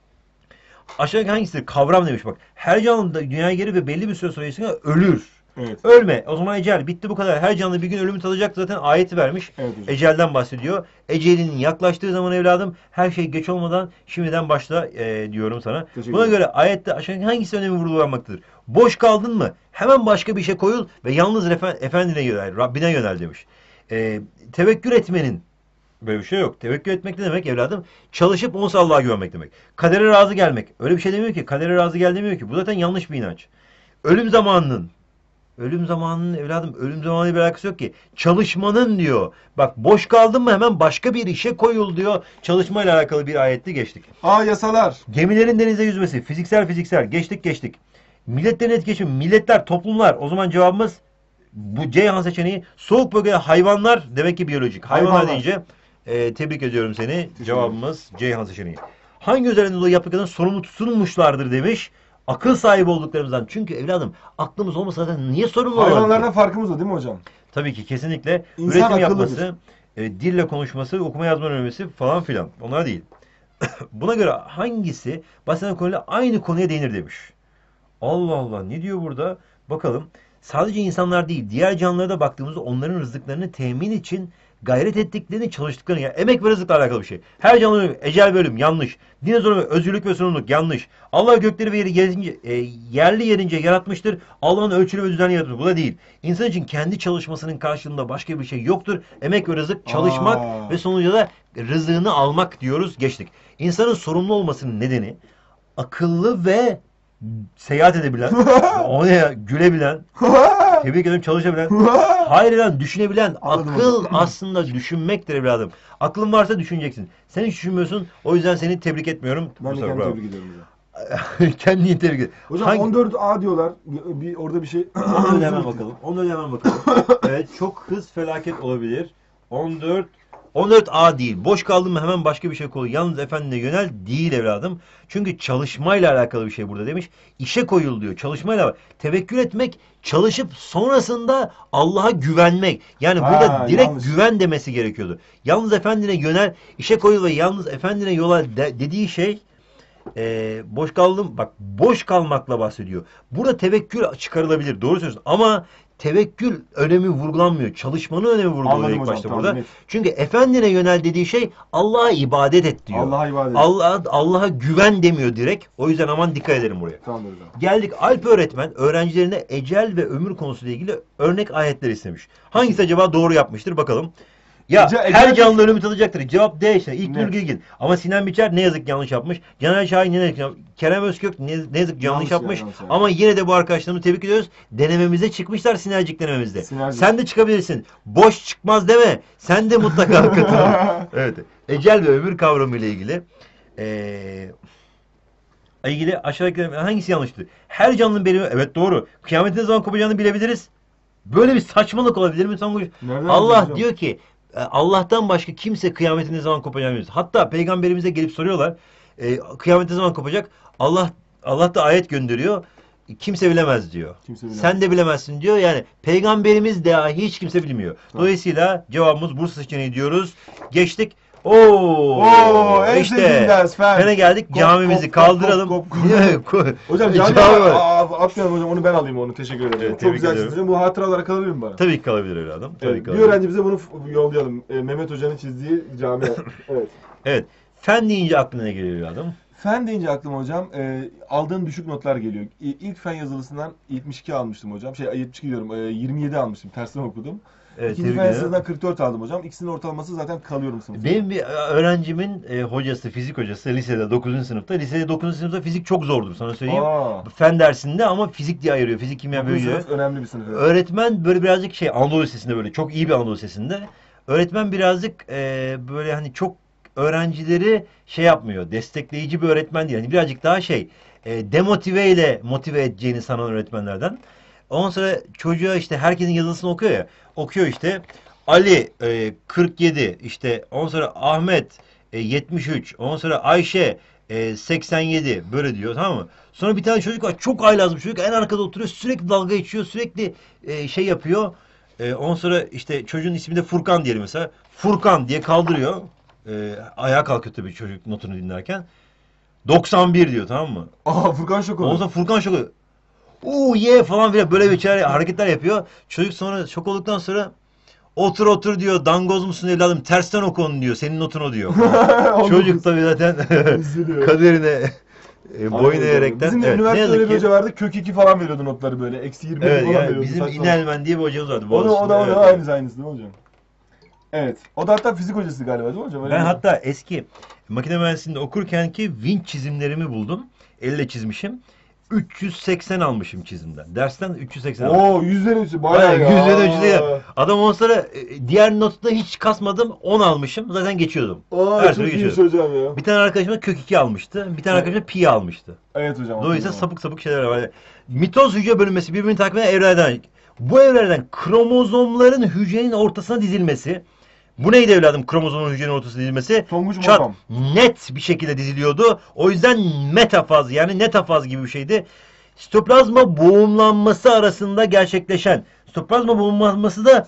Aşağıdaki hangisidir? Kavram demiş bak. Her canlı da dünyaya gelir ve belli bir süre sonra ölür. Evet. Ölme. O zaman ecel. Bitti bu kadar. Her canlı bir gün ölümü tadacak. Zaten ayeti vermiş. Evet hocam. Ecelden bahsediyor. Ecelinin yaklaştığı zaman evladım her şey geç olmadan şimdiden başla diyorum sana. Teşekkür Buna ederim. göre ayette aşağıdaki hangisi önemi vurgulanmaktadır? Boş kaldın mı? Hemen başka bir şey koyul ve yalnız efendine yönel, Rabbine yönel demiş. Tevekkül etmenin böyle bir şey yok. Tevekkül etmek ne demek evladım? Çalışıp onsuz Allah'a güvenmek demek. Kadere razı gelmek. Öyle bir şey demiyor ki. Kadere razı gel demiyor ki. Bu zaten yanlış bir inanç. Ölüm zamanının evladım ölüm zamanıyla bir alakası yok ki. Çalışmanın diyor. Bak boş kaldın mı hemen başka bir işe koyul diyor. Çalışmayla alakalı bir ayetti geçtik. Yasalar. Gemilerin denize yüzmesi. Fiziksel. Geçtik. Milletlerin etkileşimi. Milletler, toplumlar. O zaman cevabımız bu Ceyhan seçeneği. Soğuk bölgede hayvanlar demek ki biyolojik. Hayvanlar deyince Tebrik ediyorum seni. Cevabımız Ceyhan seçeneği. Hangi özelliğinde dolayı yaptıklarının sorumlu tutulmuşlardır demiş. Akıl sahibi olduklarımızdan. Çünkü evladım aklımız olmasa zaten niye sorumlu olalım ki? Hayvanlardan farkımız o değil mi hocam? Tabii ki kesinlikle. İnsan Üretim akıllıdır. yapması, dille konuşması, okuma yazma öğrenmesi falan filan. Onlar değil. Buna göre hangisi bahseden konuyla aynı konuya değinir demiş. Allah Allah, ne diyor burada? Bakalım. Sadece insanlar değil, diğer canlılara da baktığımızda onların rızıklarını temin için gayret ettiklerini, çalıştıklarını, yani emek ve rızıkla alakalı bir şey. Her canlı ölüm, ecel ve ölüm yanlış. Dinozor ve özgürlük ve sorumluluk yanlış. Allah gökleri ve yeri yerli yerince yaratmıştır. Allah'ın ölçülü ve düzenli yaratmıştır. Bu da değil. İnsan için kendi çalışmasının karşılığında başka bir şey yoktur. Emek ve rızık, çalışmak ve sonuçta da rızığını almak diyoruz. Geçtik. İnsanın sorumlu olmasının nedeni akıllı ve seyahat edebilen, o ne ya, gülebilen, tebrik ederim, çalışabilen, hayır eden, düşünebilen. Akıl aslında düşünmektir evladım. Aklın varsa düşüneceksin. Sen hiç düşünmüyorsun. O yüzden seni tebrik etmiyorum. Ben de kendimi tebrik ediyorum hocam. Kendini tebrik et. Hocam 14A diyorlar. Orada bir şey... Onu hemen bakalım. Onu hemen bakalım. Evet, çok hız felaket olabilir. 14A değil. Boş kaldım mı hemen başka bir şey koy. Yalnız efendine yönel değil evladım. Çünkü çalışmayla alakalı bir şey burada demiş. İşe koyul diyor. Çalışmayla tevekkül etmek, çalışıp sonrasında Allah'a güvenmek. Yani burada direkt yanlış. güven demesi gerekiyordu. Yalnız efendine yönel, işe koyul ve yalnız efendine yola dediği şey boş kaldım. Bak, boş kalmakla bahsediyor. Burada tevekkül çıkarılabilir. Doğru söylüyorsun. Ama tevekkül önemi vurgulanmıyor. Çalışmanın önemi vurguluyor Anladım ilk hocam, başta tamam, burada. net. Çünkü efendine yönel dediği şey Allah'a ibadet et diyor. Allah'a ibadet et. Allah'a güven demiyor direkt. O yüzden aman dikkat edelim buraya. Tamam hocam. Geldik, Alp öğretmen öğrencilerine ecel ve ömür konusuyla ilgili örnek ayetler istemiş. Hangisi acaba doğru yapmıştır bakalım. Ya her canlı ölümü tadacaktır. Cevap D işte. İlknur Net. Gilgin. Ama Sinan Biçer ne yazık yanlış yapmış. Caner Şahin ne yazık yanlış. Kerem Özkök ne yazık yanlış Yanlış yapmış. yanlış. Ama yine de bu arkadaşlarımı tebrik ediyoruz. Denememize çıkmışlar, sinerjik denememizde. Sinerjik. Sen de çıkabilirsin. Boş çıkmaz deme. Sen de mutlaka katıl. Evet. Ecel ve ömür kavramı ile ilgili aşağıdakilerin hangisi yanlıştı? Her canlının belirli... Evet, doğru. Kıyametin ne zaman kopacağını bilebiliriz. Böyle bir saçmalık olabilir mi Tonguç? Nereden Allah hocam? diyor ki Allah'tan başka kimse kıyametin ne zaman kopacağını bilmez. Hatta peygamberimize gelip soruyorlar. Kıyamet ne zaman kopacak? Allah da ayet gönderiyor. Kimse bilemez diyor. Kimse bilemez. Sen de bilemezsin diyor. Yani peygamberimiz dahi hiç kimse bilmiyor. Dolayısıyla cevabımız Bursa seçeneği diyoruz. Geçtik. En sevdiğim ders, fen. Fene geldik. Kop, camimizi kop, kaldıralım. kop, kop, Hocam Cami cami var. atmayalım hocam, onu ben alayım, onu teşekkür ederim. Evet, Çok tebrik güzel ediyorum. çizdin. Bu hatıralara kalabilir mi bana? Tabii ki kalabilir evladım. Tabii Evet, ki bir kalabilir. öğrenci bize bunu yollayalım. Mehmet Hoca'nın çizdiği cami. Evet. Evet. Fen deyince aklına ne geliyor evladım? Fen deyince aklıma hocam aldığım düşük notlar geliyor. İlk fen yazılısından 72 almıştım hocam. 72 diyorum, 27 almıştım. Tersten okudum. Evet, İkinci fen yazılısından 44 aldım hocam. İkisinin ortalaması zaten kalıyorum sınıfta. Benim bir öğrencimin hocası, fizik hocası lisede 9. sınıfta. Lisede 9. sınıfta fizik çok zordur sana söyleyeyim. Fen dersinde ama fizik diye ayırıyor. Fizik, kimya, biyoloji. Önemli bir sınıf. Evet. Öğretmen böyle birazcık Anadolu Lisesi'nde, böyle çok iyi bir Anadolu Lisesi'nde. Öğretmen birazcık böyle hani çok öğrencileri yapmıyor. Destekleyici bir öğretmen değil. Yani birazcık daha demotive ile motive edeceğini sanan öğretmenlerden. Ondan sonra çocuğa işte herkesin yazısını okuyor ya. Okuyor işte. Ali 47, işte ondan sonra Ahmet 73, ondan sonra Ayşe 87 böyle diyor, tamam mı? Sonra bir tane çocuk var, çok haylaz bir çocuk, en arkada oturuyor, sürekli dalga geçiyor, sürekli yapıyor. Ondan sonra işte çocuğun ismi de Furkan diyelim mesela. Furkan diye kaldırıyor. Ayağa kalkıyor tabii çocuk notunu dinlerken. 91 diyor, tamam mı? Furkan şok Ondan oldu. sonra Furkan şok oluyor. Falan filan böyle bir hareketler yapıyor. Çocuk sonra şok olduktan sonra otur diyor, dangoz musun evladım, tersten oku onu diyor, senin notun o diyor. Çocuk tabii zaten kaderine boyun eğerekten. Bizim de Evet, ne üniversitede yazık öyle bir ki. hoca vardı, kök 2 falan veriyordu notları böyle. Eksi 20 Evet, falan yani veriyordu. bizim Saçma. İnelmen diye bir hocamız vardı. O da Boğaziçi'nde, evet. aynısı değil mi hocam? Evet. O da hatta fizik hocası galiba değil mi hocam? Öyle Ben mi? hatta eski makine mühendisliğinde okurken ki vinç çizimlerimi buldum. Elle çizmişim. 380 almışım çizimden. Dersten 380 almışım. Yüzlerin üstü bayağı ya. Yüzlerin üstü ya. Adam ondan sonra diğer notta hiç kasmadım, 10 almışım. Zaten geçiyordum. Her Çok türlü iyi geçiyordum. hocam ya. Bir tane arkadaşım da kök 2 almıştı. Bir tane arkadaşım da pi almıştı. Evet hocam. Dolayısıyla sapık şeyler var. Yani mitoz hücre bölünmesi, birbirini takip eden evrelerden. Bu evrelerden kromozomların hücrenin ortasına dizilmesi. Bu neydi evladım? Kromozomun hücrenin ortasına dizilmesi. Tonguç Çat, Mosam. net bir şekilde diziliyordu. O yüzden metafaz yani netafaz gibi bir şeydi. Sitoplazma boğumlanması arasında gerçekleşen. Sitoplazma boğumlanması da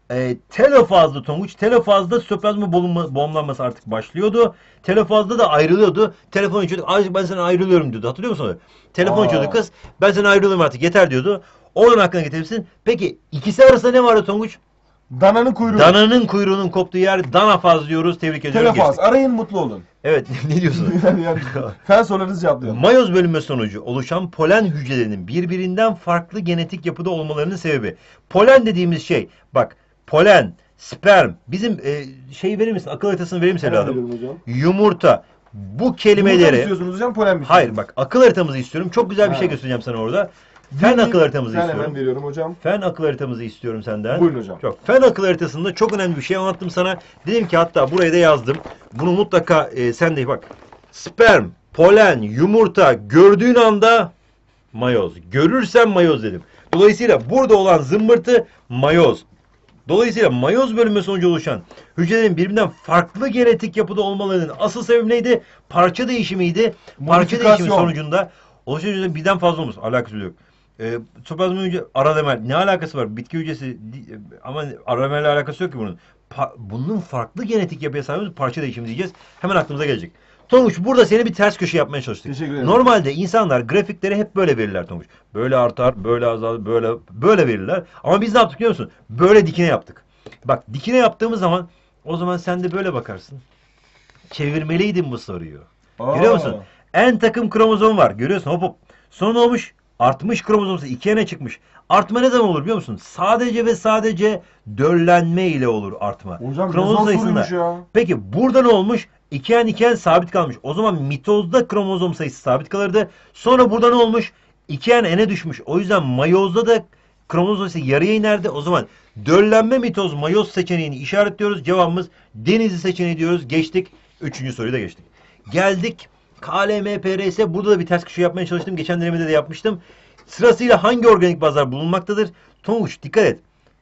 telofazlı Tonguç. Telofazda sitoplazma boğumlanması artık başlıyordu. Telofazda da ayrılıyordu. Telefon açıyorduk. Artık ben sana ayrılıyorum diyordu. Hatırlıyor musun? Telefon açıyordu kız. Ben sana ayrılıyorum artık yeter diyordu. Onun aklına getirirsin. Peki ikisi arasında ne vardı Tonguç? Dananın kuyruğu. Dananın kuyruğunun koptuğu yer danafaz diyoruz. Tebrik ediyorum. Telefaz. Geçtik. Arayın, mutlu olun. Evet ne diyorsun? yani fen sorularınızı cevaplıyorum. Mayoz bölünme sonucu oluşan polen hücrelerinin birbirinden farklı genetik yapıda olmalarının sebebi. Polen dediğimiz şey, bak polen, sperm, bizim şey verir misin? Akıl haritasını verir misin evladım? Yumurta. Bu kelimeleri... Yumurta mı istiyorsunuz hocam, polen mi istiyorsunuz? Hayır bak, akıl haritamızı istiyorum. Çok güzel bir şey göstereceğim sana orada. Fen akıl haritamızı Ben istiyorum. hemen veriyorum hocam. Fen akıl haritamızı istiyorum senden. Buyurun hocam. Çok. Fen akıl haritasında çok önemli bir şey anlattım sana. Dedim ki hatta buraya da yazdım. Bunu mutlaka sen de bak. Sperm, polen, yumurta gördüğün anda mayoz. Görürsen mayoz dedim. Dolayısıyla burada olan zımbırtı mayoz. Dolayısıyla mayoz bölünme sonucu oluşan hücrelerin birbirinden farklı genetik yapıda olmalarının asıl sebebi neydi? Parça değişimiydi. Parça değişimi sonucunda oluşan hücrelerin birden fazla olması. Alakası yok. Sitoplazma hücre aralemel ne alakası var? Bitki hücresi ama aralemelle alakası yok ki bunun. Bunun farklı genetik yapıya sahip parça değişimi diyeceğiz. Hemen aklımıza gelecek. Tonguç burada seni bir ters köşe yapmaya çalıştık. Teşekkür ederim. Normalde insanlar grafikleri hep böyle verirler Tonguç. Böyle artar, böyle azalır, böyle verirler. Ama biz ne yaptık biliyor musun? Böyle dikine yaptık. Bak dikine yaptığımız zaman o zaman sen de böyle bakarsın. Çevirmeliydin bu soruyu. Görüyor musun? En takım kromozom var. Görüyorsun hop hop. Sonra ne olmuş? Artmış kromozom sayısı 2'ye çıkmış. Artma ne zaman olur biliyor musun? Sadece ve sadece döllenme ile olur artma. Hocam kromozom sayısında. Ya. Peki burada ne olmuş? 2n sabit kalmış. O zaman mitozda kromozom sayısı sabit kalırdı. Sonra burada ne olmuş? 2n n'e düşmüş. O yüzden mayozda da kromozom sayısı yarıya inerdi. O zaman döllenme mitoz mayoz seçeneğini işaretliyoruz. Cevabımız Denizli seçeneği diyoruz. Geçtik. 3. soruyu da geçtik. Geldik. KLMPRS. Burada da bir ters köşe yapmaya çalıştım. Geçen denemede de yapmıştım. Sırasıyla hangi organik bazlar bulunmaktadır? Tonguç dikkat et.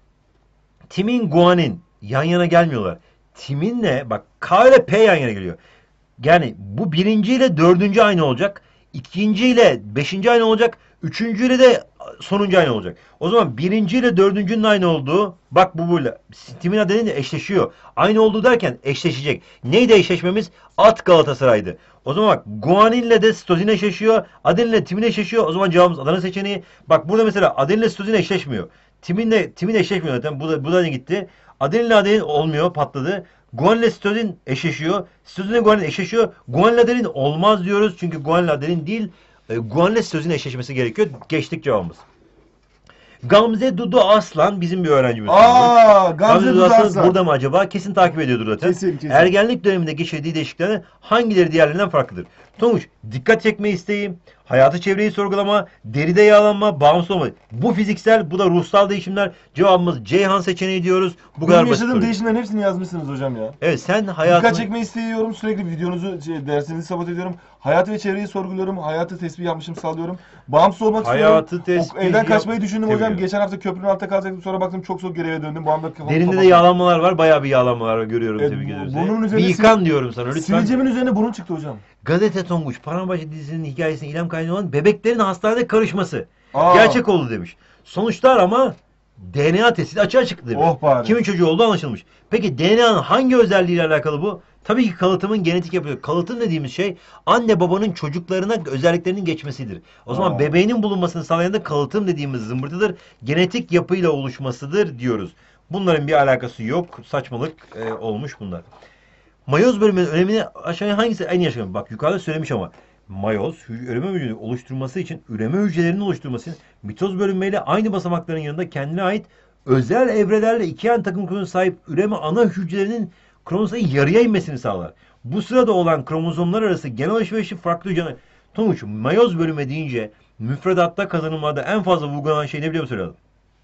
Timin, guanin yan yana gelmiyorlar. Timinle bak K ile P yan yana geliyor. Yani bu birinci ile dördüncü aynı olacak. İkinci ile beşinci aynı olacak. Üçüncü ile de sonuncu aynı olacak. O zaman birinci ile dördüncünün aynı olduğu bak bu böyle. Timin adeninle eşleşiyor. Aynı olduğu derken eşleşecek. Neydi eşleşmemiz? At Galatasaray'dı. O zaman bak guaninle de sitozin eşleşiyor. Adeninle timin eşleşiyor. O zaman cevabımız Adana seçeneği. Bak burada mesela adeninle sitozin eşleşmiyor. Timin eşleşmiyor zaten. Bu da gitti. Adeninle adenin olmuyor, patladı. Guaninle sitozin eşleşiyor. Sitozinle guanin eşleşiyor. Guaninle adenin olmaz diyoruz. Çünkü guaninle adenin değil, guaninle sitozin eşleşmesi gerekiyor. Geçtik cevabımız. Gamze Dudu Aslan bizim bir öğrencimiz. Gamze Dudu Aslan. Burada mı acaba? Kesin takip ediyordur zaten. Kesin. Ergenlik döneminde geçirdiği değişikliklerden hangileri diğerlerinden farklıdır? Tonguç, dikkat çekme isteği, hayatı çevreyi sorgulama, deride yağlanma, bağımsız olma. Bu fiziksel, bu da ruhsal değişimler. Cevabımız Ceyhan seçeneği diyoruz. Bu kadar basit. Yaşadığım değişimlerin hepsini yazmışsınız hocam ya. Evet sen hayatını... Dikkat çekmeyi istiyorum. Sürekli videonuzu, dersinizi sabot ediyorum. Hayatı ve çevreyi sorguluyorum. Hayatı tespih yapmışım, sallıyorum. Bağımsız olmak istiyorum. Evden kaçmayı düşündüm hocam. Geçen hafta köprünün altında kalacaktım. Sonra baktım çok soğuk göreve döndüm. Bu anda derinde de yağlanmalar var. Bayağı bir yağlanmalar var. Görüyorum. Tebrik ediyoruz. Bunun bir yıkan diyorum sana lütfen. Sivilcemin üzerine burun çıktı hocam. Gazete Tonguç, Parambaşı dizisinin hikayesinin ilham kaynağı olan bebeklerin hastanede karışması. Gerçek oldu demiş. Sonuçlar ama DNA testi açığa çıktı demiş. Kimin çocuğu olduğu anlaşılmış. Peki DNA'nın hangi özelliğiyle alakalı bu? Tabii ki kalıtımın genetik yapısı. Kalıtım dediğimiz şey anne babanın çocuklarına özelliklerinin geçmesidir. O zaman bebeğinin bulunmasını sağlayan da kalıtım dediğimiz zımbırtıdır. Genetik yapıyla oluşmasıdır diyoruz. Bunların bir alakası yok. Saçmalık olmuş bunlar. Mayoz bölümünün önemini aşağıya hangisi en iyi aşağıya? Bak yukarıda söylemiş ama mayoz üreme hücrelerinin oluşturması için üreme hücrelerinin oluşturması için mitoz bölünmeyle aynı basamakların yanında kendine ait özel evrelerle ikiyen takım kromozom sahip üreme ana hücrelerinin kromozomları yarıya inmesini sağlar. Bu sırada olan kromozomlar arası genel alışverişi farklı hücreler. Tonguç, mayoz bölünme deyince müfredatta kazanımlarda en fazla vurgulanan şey ne biliyor musun?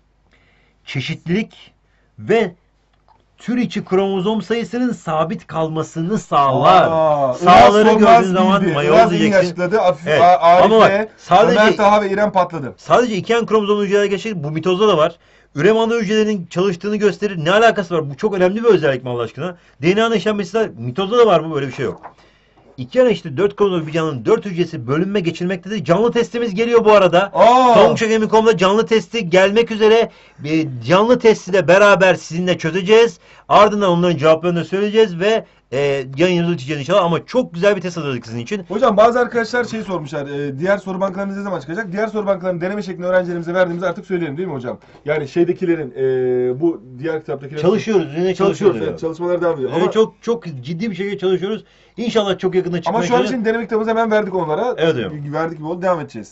Çeşitlilik ve tür içi kromozom sayısının sabit kalmasını sağlar. Sağları gördüğün zaman mayoz diyeceksin. Açıkladı. Evet. Ama bak, sadece Ömer Taha ve İrem patladı. Sadece iken kromozom hücreler geçecek. Bu mitozda da var. Üreme ana hücrelerinin çalıştığını gösterir. Ne alakası var? Bu çok önemli bir özellik mi Allah aşkına? DNA'nın işlenmesi mitozda da var mı? Böyle bir şey yok. İki yana işte 4 kromozomlu bir canlının 4 hücresi bölünme geçirmektedir. Canlı testimiz geliyor bu arada. Tonguç.com.com'da canlı testi gelmek üzere. Canlı testi de beraber sizinle çözeceğiz. Ardından onların cevaplarını söyleyeceğiz ve yayınımızı bitireceğiz inşallah. Ama çok güzel bir test hazırladık sizin için. Hocam bazı arkadaşlar şey sormuşlar. Diğer soru bankalarımız ne zaman çıkacak? Diğer soru bankalarını deneme şeklinde öğrencilerimize verdiğimizi artık söyleyelim değil mi hocam? Yani şeydekilerin bu diğer kitaptakilerin Çalışıyoruz. Yine çalışıyoruz. Evet, çalışmalar devam ediyor. Evet, Ama, çok ciddi bir şekilde çalışıyoruz. İnşallah çok yakında çıkmaya ama şu an için deneme kitabımızı hemen verdik onlara. Evet hocam. Verdik gibi oldu. Devam edeceğiz.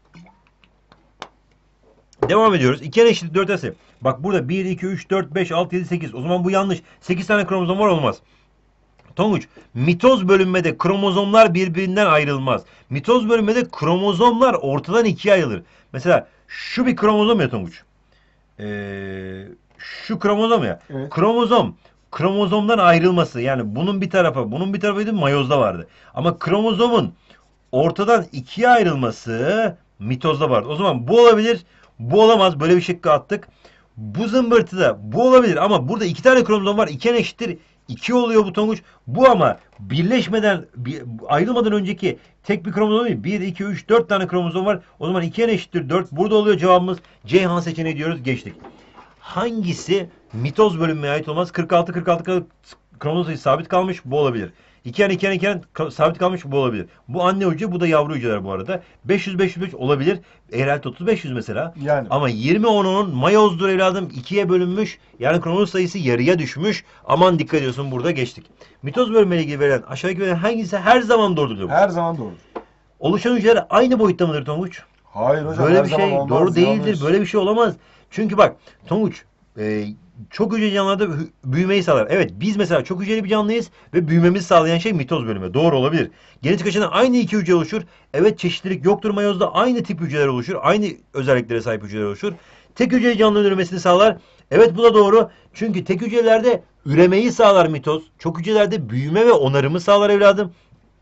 Devam ediyoruz. 2 eşit 4 ise. Bak burada 1, 2, 3, 4, 5, 6, 7, 8. O zaman bu yanlış. 8 tane kromozom var olmaz. Tonguç, mitoz bölünmede kromozomlar birbirinden ayrılmaz. Mitoz bölünmede kromozomlar ortadan ikiye ayrılır. Mesela şu bir kromozom ya Tonguç. Şu kromozom ya. Evet. Kromozomdan ayrılması. Yani bunun bir tarafıydı mayozda vardı. Ama kromozomun ortadan ikiye ayrılması mitozda vardı. O zaman bu olabilir, bu olamaz. Böyle bir şıkkı attık. Bu zımbırtıda bu olabilir ama burada 2 tane kromozom var. 2 eşittir 2 oluyor bu Tonguç. Bu ama birleşmeden, ayrılmadan önceki tek bir kromozom değil. 1, 2, 3, 4 tane kromozom var. O zaman 2 eşittir 4. Burada oluyor cevabımız. Ceyhan seçeneği diyoruz. Geçtik. Hangisi mitoz bölünmeye ait olmaz? 46 kromozom sayısı sabit kalmış. Bu olabilir. 2 sabit kalmış, bu olabilir. Bu anne hücre, bu da yavru hücreler bu arada. 500 olabilir. Eğrelt 30 500 mesela. Yani. Ama 20 mayozdur evladım. 2'ye bölünmüş. Yani kromozom sayısı yarıya düşmüş. Aman dikkat ediyorsun, burada geçtik. Mitoz bölünmeyle ilgili verilen aşağıdaki verilen hangisi her zaman doğrudur? Her zaman doğru. Oluşan hücreler aynı boyutta mıdır Tonguç? Hayır hocam. Böyle her bir zaman şey olmaz, doğru değildir. yanlış. Böyle bir şey olamaz. Çünkü bak Tonguç, çok hücreli canlılarda büyümeyi sağlar. Evet, biz mesela çok hücreli bir canlıyız ve büyümemizi sağlayan şey mitoz bölünme. Doğru olabilir. Genetik açıdan aynı iki hücre oluşur. Evet, çeşitlilik yoktur mayozda. Aynı tip hücreler oluşur. Aynı özelliklere sahip hücreler oluşur. Tek hücreli canlının üremesini sağlar. Evet, bu da doğru. Çünkü tek hücrelerde üremeyi sağlar mitoz. Çok hücrelerde büyüme ve onarımı sağlar evladım.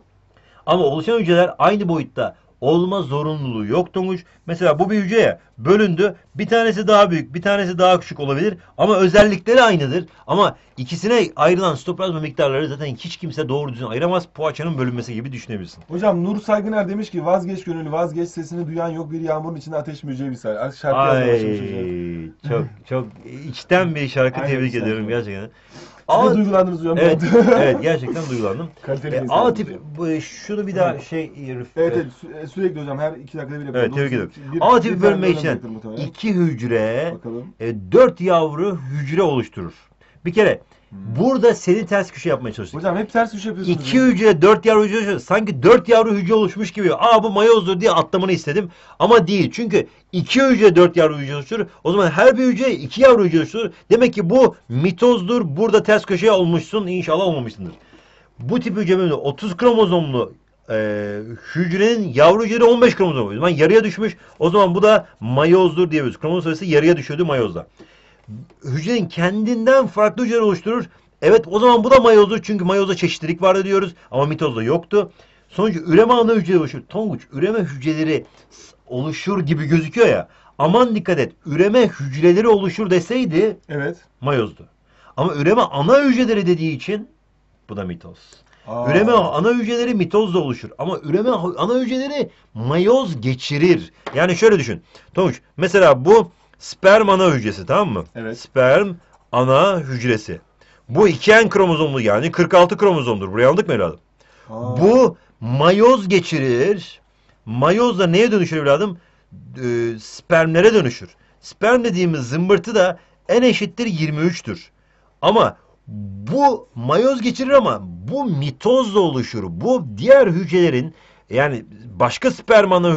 Ama oluşan hücreler aynı boyutta olma zorunluluğu yok Tonguç. Mesela bu bir hücreye bölündü. Bir tanesi daha büyük, bir tanesi daha küçük olabilir. Ama özellikleri aynıdır. Ama ikisine ayrılan sitoplazma miktarları zaten hiç kimse doğru düzgün ayıramaz. Poğaçanın bölünmesi gibi düşünebilirsin. Hocam Nur Saygıner demiş ki vazgeç gönüllü vazgeç sesini duyan yok bir yağmurun içinde ateş böceği misal. Şarkı yazmışmış hocam. Çok içten bir şarkı, Aynen, tebrik güzel. ediyorum gerçekten. Ne duygulandınız hocam? Evet, evet gerçekten duygulandım. Kaliteli bir A insan. tip şunu bir daha Evet, sürekli hocam her 2 dakikada bir yapalım. Evet, tebrik ederim. Bir- A bir tipi tane bölünme bölüm için yapılır muhtemelen. 2 hücre Bakalım. 4 yavru hücre oluşturur. Bir kere burada seni ters köşe yapmaya çalıştık. Hocam hep ters düş yapıyorsunuz. 2 ya. hücre 4 yavru hücre oluşturur. Sanki 4 yavru hücre oluşmuş gibi. Aa, bu mayozdur diye atlamanı istedim. Ama değil. Çünkü 2 hücre 4 yavru hücre oluşturur. O zaman her bir hücre 2 yavru hücre oluşturur. Demek ki bu mitozdur. Burada ters köşeye olmuşsun. İnşallah olmamışsındır. Bu tip hücre bölümünde 30 kromozomlu hücrenin yavru hücreleri 15 kromozom. O zaman yarıya düşmüş. O zaman bu da mayozdur diyoruz. Kromozom sayısı yarıya düşüyordu mayozda. Hücrenin kendinden farklı hücreler oluşturur. Evet, o zaman bu da mayozdur. Çünkü mayozda çeşitlilik vardı diyoruz. Ama mitozda yoktu. Sonucu üreme ana hücreleri oluşur. Tonguç, üreme hücreleri oluşur gibi gözüküyor ya. Aman dikkat et. Üreme hücreleri oluşur deseydi Evet. mayozdu. Ama üreme ana hücreleri dediği için bu da mitoz. Üreme ana hücreleri mitozla oluşur. Ama üreme ana hücreleri mayoz geçirir. Yani şöyle düşün. Tonguç, mesela bu sperm ana hücresi, tamam mı? Evet. Sperm ana hücresi. Bu 2N kromozomlu, yani 46 kromozomdur. Buraya anladık mı evladım? Bu mayoz geçirir. Mayoz da neye dönüşür evladım? Spermlere dönüşür. Sperm dediğimiz zımbırtı da N eşittir 23'tür. Ama bu mayoz geçirir ama bu mitozla oluşur. Bu diğer hücrelerin, yani başka sperm ana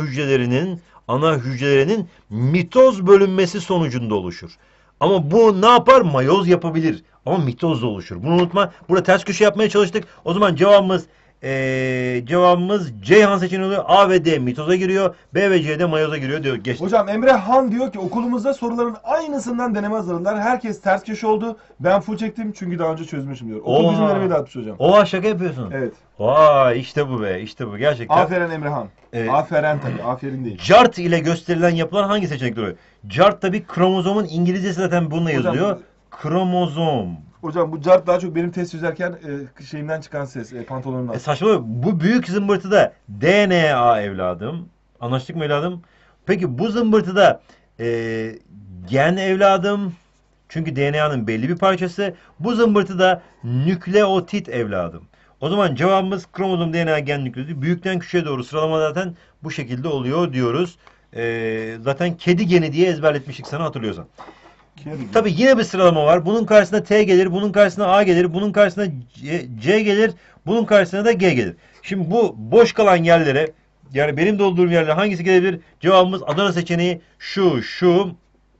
hücrelerinin mitoz bölünmesi sonucunda oluşur. Ama bu ne yapar? Mayoz yapabilir. Ama mitozla oluşur. Bunu unutma. Burada ters köşe yapmaya çalıştık. O zaman cevabımız Cevabımız Ceyhan seçeneği oluyor. A ve D mitoza giriyor. B ve C de mayoza giriyor diyor. Geçtik. Hocam Emre Han diyor ki okulumuzda soruların aynısından deneme hazırladılar. Herkes ters köşe oldu. Ben full çektim çünkü daha önce çözmüşüm diyor. Okul bizim denemeyi dağıtmış hocam. Oha, şaka yapıyorsun. Evet. Vay, işte bu be, işte bu gerçekten. Aferin Emre Han. Aferin tabii, aferin değil. Cart ile gösterilen yapılan hangi seçenek oluyor? Cart tabii kromozomun İngilizcesi zaten bununla yazılıyor. Kromozom. Hocam bu cart daha çok benim test çözerken şeyimden çıkan ses, pantolonumdan. Saçma, bu büyük zımbırtıda DNA evladım. Anlaştık mı evladım? Peki bu zımbırtıda gen evladım. Çünkü DNA'nın belli bir parçası. Bu zımbırtıda nükleotit evladım. O zaman cevabımız kromozom, DNA, gen, nükleotit. Büyükten küçüğe doğru sıralama zaten bu şekilde oluyor diyoruz. Zaten kedi geni diye ezberletmiştik sana, hatırlıyorsan. Tabii yine bir sıralama var. Bunun karşısına T gelir, bunun karşısına A gelir, bunun karşısına C gelir, bunun karşısına da G gelir. Şimdi bu boş kalan yerlere, yani benim doldurduğum yerlere hangisi gelebilir? Cevabımız Adana seçeneği şu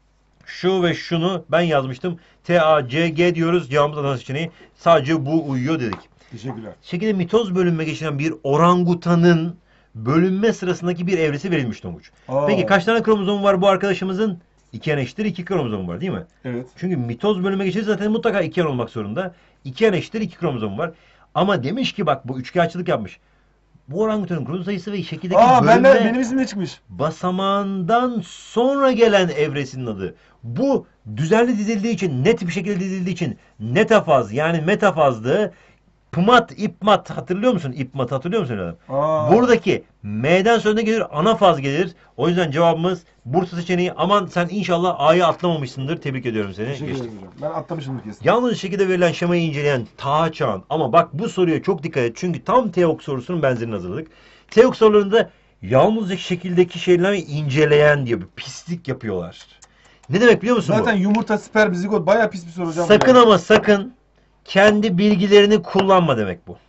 ve şunu ben yazmıştım. T, A, C, G diyoruz. Cevabımız Adana seçeneği. Sadece bu uyuyor dedik. Teşekkürler. Şekilde mitoz bölünme geçiren bir orangutanın bölünme sırasındaki bir evresi verilmiş Tonguç. Peki kaç tane kromozom var bu arkadaşımızın? 2n eşittir 2 kromozom var değil mi? Evet. Çünkü mitoz bölünme geçirir zaten mutlaka 2n olmak zorunda. 2n eşittir 2 kromozom var. Ama demiş ki bak, bu üçkağıtçılık yapmış. Bu orangutanın kromozom sayısı ve şekildeki bölünme benim isimde çıkmış. basamağından sonra gelen evresinin adı. Bu düzenli dizildiği için, net bir şekilde dizildiği için netafaz, yani metafazdı. Pımat, ipmat, hatırlıyor musun? İpmat hatırlıyor musun? Buradaki M'den sonra gelir, anafaz gelir. O yüzden cevabımız Bursa seçeneği. Aman sen inşallah A'yı atlamamışsındır. Tebrik ediyorum seni. Teşekkür ederim hocam. Ben atlamışımdır kesin. Yalnız şekilde verilen şemayı inceleyen Taha Çağan. Ama bak bu soruya çok dikkat et. Çünkü tam TEOK sorusunun benzerini hazırladık. TEOK sorularında yalnızca şekildeki şeyleri inceleyen diye bir pislik yapıyorlar. Ne demek biliyor musun Zaten bu? yumurta, sperm, zigot bayağı pis bir soru hocam. Sakın ama sakın kendi bilgilerini kullanma demek bu.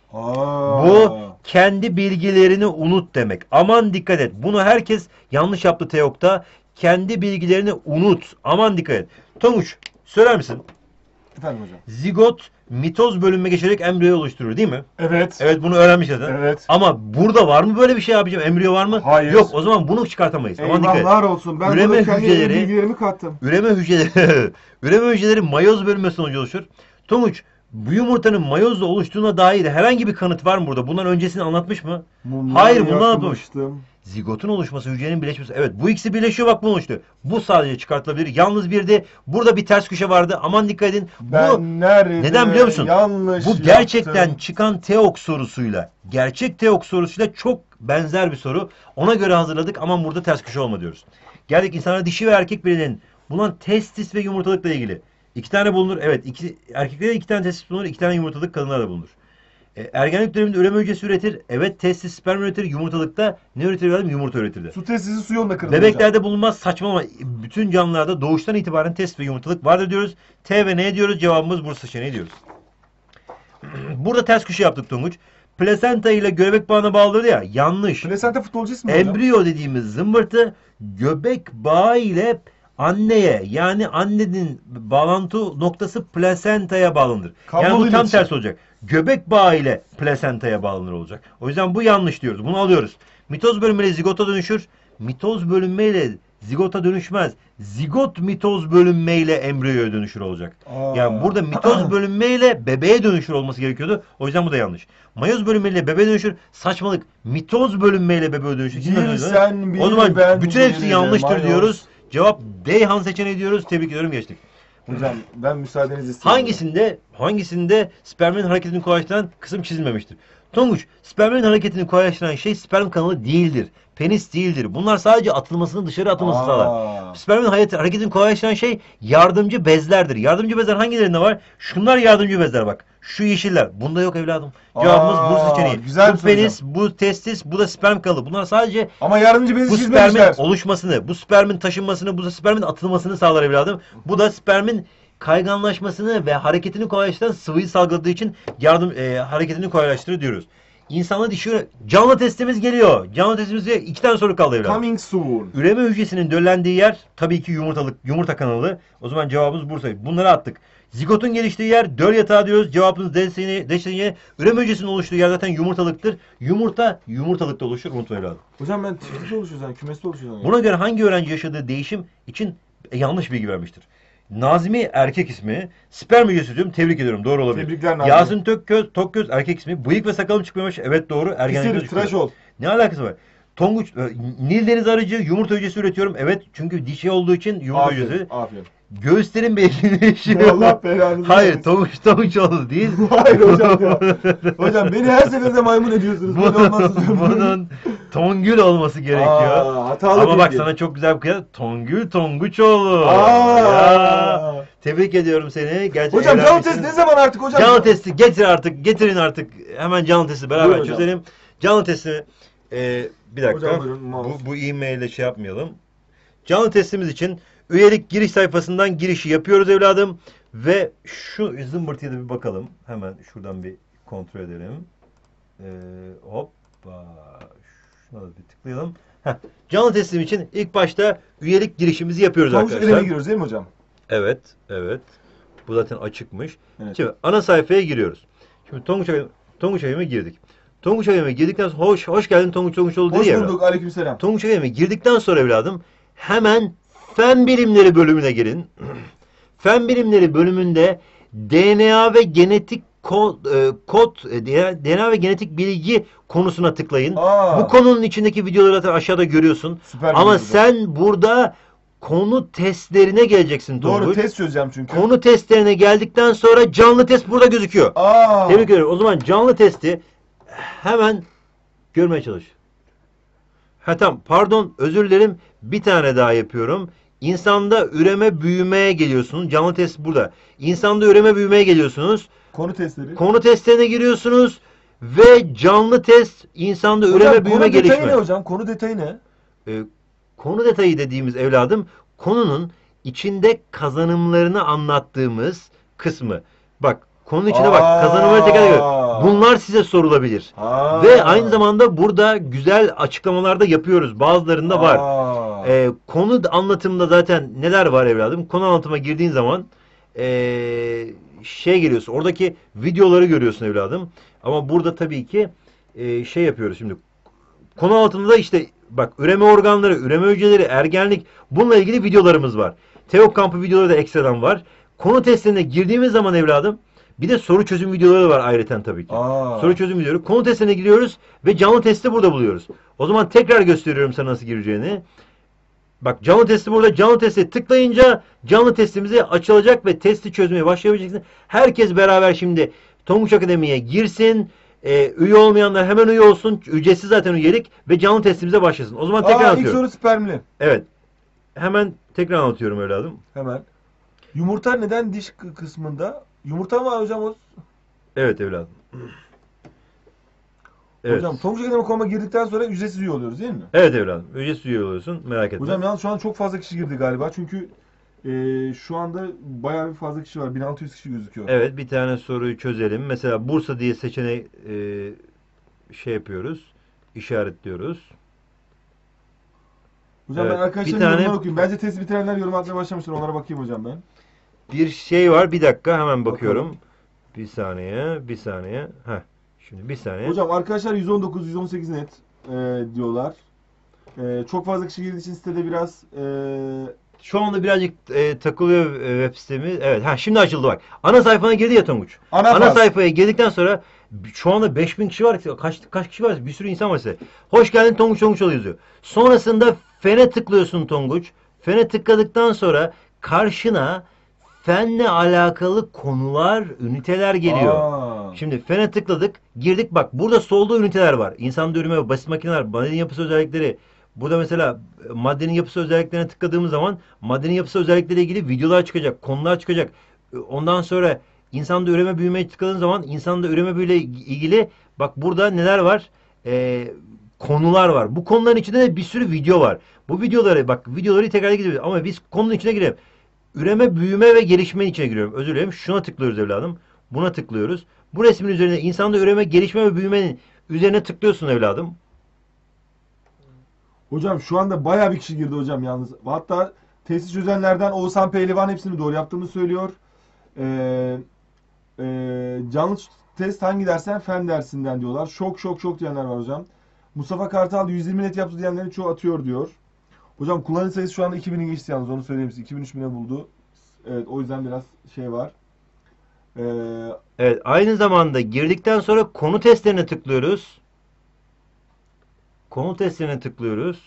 Bu kendi bilgilerini unut demek. Aman dikkat et. Bunu herkes yanlış yaptı TEOK'ta. Kendi bilgilerini unut. Aman dikkat et. Tonguç, söyler misin? Efendim hocam. Zigot mitoz bölünme geçerek embriyo oluşturur değil mi? Evet. Evet, bunu öğrenmiş zaten. Evet. Ama burada var mı böyle bir şey abicim? Embriyo var mı? Hayır. Yok, o zaman bunu çıkartamayız. Aman dikkat et. Eyvallah olsun. Ben Üreme burada kendi hücreleri- bilgilerimi kattım. Üreme hücreleri mayoz bölünme sonucu oluşur. Tonguç, bu yumurtanın mayozla oluştuğuna dair herhangi bir kanıt var mı burada? Bundan öncesini anlatmış mı? Hayır, bunu anlatmamış. Zigotun oluşması, hücrenin birleşmesi. Evet, bu ikisi birleşiyor, bak bu oluştu. Bu sadece çıkartılabilir. Yalnız bir de burada bir ters köşe vardı. Aman dikkat edin. Neden biliyor musun? Bu gerçekten çıkan TEOK sorusuyla, gerçek TEOK sorusuyla çok benzer bir soru. Ona göre hazırladık ama burada ters köşe olma diyoruz. Geldik insana dişi ve erkek bireylerin bulunan testis ve yumurtalıkla ilgili. 2 tane bulunur. Evet, erkeklerde 2 tane testis bulunur, 2 tane yumurtalık kadınlarda bulunur. Ergenlik döneminde üreme hücresi üretir. Evet, testis sperm üretir. Yumurtalıkta ne üretir? Yumurta üretir. Su testisi su yolunda kırılır. Bebeklerde bulunmaz, saçmalama. Bütün canlılarda doğuştan itibaren testis ve yumurtalık vardır diyoruz. T ve N diyoruz. Cevabımız Bursa seçeneği diyoruz. Burada ters köşe yaptık Tonguç. Plasenta ile göbek bağına bağlıdır ya. Yanlış. Plasenta futbolcu ismi mi hocam? Embriyo dediğimiz zımbırtı göbek bağı ile anneye, yani annenin bağlantı noktası plasentaya bağlanır. Yani bu tam tersi olacak. Göbek bağı ile plasentaya bağlanır olacak. O yüzden bu yanlış diyoruz. Bunu alıyoruz. Mitoz bölünmeyle zigota dönüşür. Mitoz bölünmeyle zigota dönüşmez. Zigot mitoz bölünmeyle embriyoya dönüşür olacak. Yani burada mitoz bölünmeyle bebeğe dönüşür olması gerekiyordu. O yüzden bu da yanlış. Mayoz bölünmeyle bebeğe dönüşür. Saçmalık. Mitoz bölünmeyle bebeğe dönüşür. O zaman bütün hepsi yanlıştır diyoruz. Cevap Deyhan seçeneği diyoruz. Tebrik ediyorum, geçtik. Hocam ben müsaadenizi istiyorum. Hangisinde spermin hareketini kolaylaştıran kısım çizilmemiştir? Tonguç, spermin hareketini kolaylaştıran şey sperm kanalı değildir. Penis değildir. Bunlar sadece atılmasını, dışarı atılmasını sağlar. Spermin hareketini kolaylaştıran şey yardımcı bezlerdir. Yardımcı bezler hangilerinde var? Şunlar yardımcı bezler bak. Şu yeşiller. Bunda yok evladım. Cevabımız bu seçeneği. Bu penis, bu testis, bu da sperm kanalı. Bunlar sadece ama yardımcı bezi bu spermin oluşmasını, bu spermin taşınmasını, bu spermin atılmasını sağlar evladım. Bu da spermin kayganlaşmasını ve hareketini kolaylaştıran sıvıyı salgıladığı için hareketini kolaylaştırır diyoruz. İnsanla dişi canlı testimiz geliyor. Canlı testimizde 2 tane soru kaldı evladım. Coming soon. Üreme hücresinin döllendiği yer tabii ki yumurta kanalı. O zaman cevabımız Bursa. Bunları attık. Zigotun geliştiği yer döl yatağı diyoruz. Cevabınız desteğine üreme hücresinin oluştuğu yer zaten yumurtalıktır. Yumurta yumurtalıkta oluşur. Unutma evladım. Hocam ben çiftlikte oluşuyorum, kümeste oluşuyorum. Buna göre hangi öğrenci yaşadığı değişim için yanlış bilgi vermiştir? Nazmi erkek ismi. Sperm hücresi diyorum. Tebrik ediyorum. Doğru olabilir. Tebrikler Nazmi. Yasin Tokgöz erkek ismi. Bıyık ve sakalım çıkmamış. Evet doğru. Ergenlikte Pisir, tıraş ol. Ne alakası var? Tonguç, Nil deniz arıcı yumurta hücresi üretiyorum. Evet çünkü dişi olduğu için yumurta hücresi. Aferin. Göğüslerin belirginleşiyor. Allah belanızı Hayır, versin. Tonguç oldu değil. Hayır hocam ya. Hocam beni her seferinde maymun ediyorsunuz. Böyle olmaz hocam. Bunun Tongül olması gerekiyor. Hatalı Ama bak bilgi. sana çok güzel bir kıyas. Tongül Tonguçoğlu. Aa. Ya. Tebrik ediyorum seni. Gerçekten Hocam canlı öğrenmişsin. test ne zaman artık hocam? Canlı testi getir artık. Getirin artık. Hemen canlı testi beraber Buyurun hocam. çözelim. Canlı testi bir dakika. Hocam buyurun, mouse. Bu e-mail'le şey yapmayalım. Canlı testimiz için üyelik giriş sayfasından girişi yapıyoruz evladım. Ve şu zımbırtıya da bir bakalım. Hemen şuradan bir kontrol edelim. Hoppa. Şuna da bir tıklayalım. Heh. Canlı teslim için ilk başta üyelik girişimizi yapıyoruz Sonuç arkadaşlar. eleme giriyoruz değil mi hocam? Evet, evet. Bu zaten açıkmış. Evet. Şimdi ana sayfaya giriyoruz. Şimdi Tonguç Akademi'ye girdik. Tonguç Akademi'ye girdikten sonra hoş geldin Tonguçoğlu dedi Hoş ya. bulduk. Aleykümselam. Tonguç Akademi'ye girdikten sonra evladım hemen Fen Bilimleri bölümüne girin. Fen Bilimleri bölümünde DNA ve genetik DNA ve genetik bilgi konusuna tıklayın. Bu konunun içindeki videoları zaten aşağıda görüyorsun. Süper Ama bilgi hocam. sen burada konu testlerine geleceksin Tonguç. Doğru test çözeceğim çünkü. Konu testlerine geldikten sonra canlı test burada gözüküyor. Tebrik ederim. O zaman canlı testi hemen görmeye çalış. Tamam. Pardon. Özür dilerim. Bir tane daha yapıyorum. İnsanda üreme büyümeye geliyorsunuz. Canlı test burada. İnsanda üreme büyümeye geliyorsunuz. Konu testleri. Konu testlerine giriyorsunuz. Ve canlı test insanda üreme büyüme gelişme. Konu detayı ne hocam? Konu detayı ne? Konu detayı dediğimiz evladım konunun içinde kazanımlarını anlattığımız kısmı. Bak konunun içinde bak kazanımları teker teker. Bunlar size sorulabilir. Ve aynı zamanda burada güzel açıklamalar da yapıyoruz. Bazılarında var. Konu anlatımında zaten neler var evladım? Konu anlatıma girdiğin zaman geliyorsun. Oradaki videoları görüyorsun evladım. Ama burada tabii ki şey yapıyoruz şimdi. Konu altında işte bak üreme organları, üreme hücreleri, ergenlik bununla ilgili videolarımız var. Teok kampı videoları da ekstradan var. Konu testine girdiğimiz zaman evladım bir de soru çözüm videoları var ayrıca tabii ki. Soru çözüm videoları. Konu testine giriyoruz ve canlı testi burada buluyoruz. O zaman tekrar gösteriyorum sana nasıl gireceğini. Bak canlı testi burada. Canlı testi tıklayınca canlı testimize açılacak ve testi çözmeye başlayabileceksin. Herkes beraber şimdi Tonguç Akademi'ye girsin. Üye olmayanlar hemen üye olsun. Ücretsiz zaten üyelik ve canlı testimize başlasın. O zaman tekrar anlatıyorum. İlk soru spermli. Evet. Hemen tekrar anlatıyorum evladım. Hemen. Yumurta neden diş kısmında? Yumurta mı var hocam o? Evet evladım. Evet. Hocam Tonguç Akademi.com'a girdikten sonra ücretsiz üye oluyoruz değil mi? Evet evladım. Ücretsiz üye oluyorsun. Merak etme. Hocam yalnız şu an çok fazla kişi girdi galiba. Çünkü şu anda bayağı bir fazla kişi var. 1600 kişi gözüküyor. Evet bir tane soruyu çözelim. Mesela Bursa diye seçeneği şey yapıyoruz. İşaretliyoruz. Hocam Evet, ben arkadaşlarım bir tane- yorumlar okuyayım. Bence test bitirenler yorum atmaya başlamışlar. Onlara bakayım hocam ben. Bir şey var. Bir dakika hemen bakıyorum. Bir saniye. Bir saniye. Şimdi bir saniye. Hocam arkadaşlar 119, 118 net diyorlar. Çok fazla kişi girdiği için sitede biraz Şu anda birazcık takılıyor web sitemiz. Evet. Şimdi açıldı bak. Ana sayfana girdi ya Tonguç. Ana sayfaya girdikten sonra şu anda 5000 kişi var. Kaç kişi var? Bir sürü insan var size. Hoş geldin Tonguçoğlu yazıyor. Sonrasında fene tıklıyorsun Tonguç. Fene tıkladıktan sonra karşına fenle alakalı konular, üniteler geliyor. Şimdi fene tıkladık, girdik bak burada solda üniteler var. İnsan üreme, basit makineler, maddenin yapısı özellikleri. Burada mesela maddenin yapısı özelliklerine tıkladığımız zaman maddenin yapısı özellikleriyle ilgili videolar çıkacak, konular çıkacak. Ondan sonra insanda üreme büyümeye tıkladığın zaman insanda üreme büyüyle ilgili bak burada neler var? Konular var. Bu konuların içinde de bir sürü video var. Bu videoları bak videoları tekrar gidiyoruz ama biz konunun içine girelim. Üreme, büyüme ve gelişmenin içine giriyorum. Özür dilerim. Şuna tıklıyoruz evladım. Buna tıklıyoruz. Bu resmin üzerine insanda üreme, gelişme ve büyümenin üzerine tıklıyorsun evladım. Hocam şu anda bayağı bir kişi girdi hocam yalnız. Hatta testi çözenlerden Oğuzhan Pehlivan hepsini doğru yaptığımı söylüyor. Ee, canlı test hangi dersten? Fen dersinden diyorlar. Şok diyenler var hocam. Mustafa Kartal 120 net yaptı diyenlerin çoğu atıyor diyor. Hocam kullanıcı sayısı şu anda 2000'i geçti yalnız, onu söyleyeyim size. 2000-3000'e buldu. Evet, o yüzden biraz şey var. Evet, aynı zamanda girdikten sonra konu testlerine tıklıyoruz. Konu testlerine tıklıyoruz.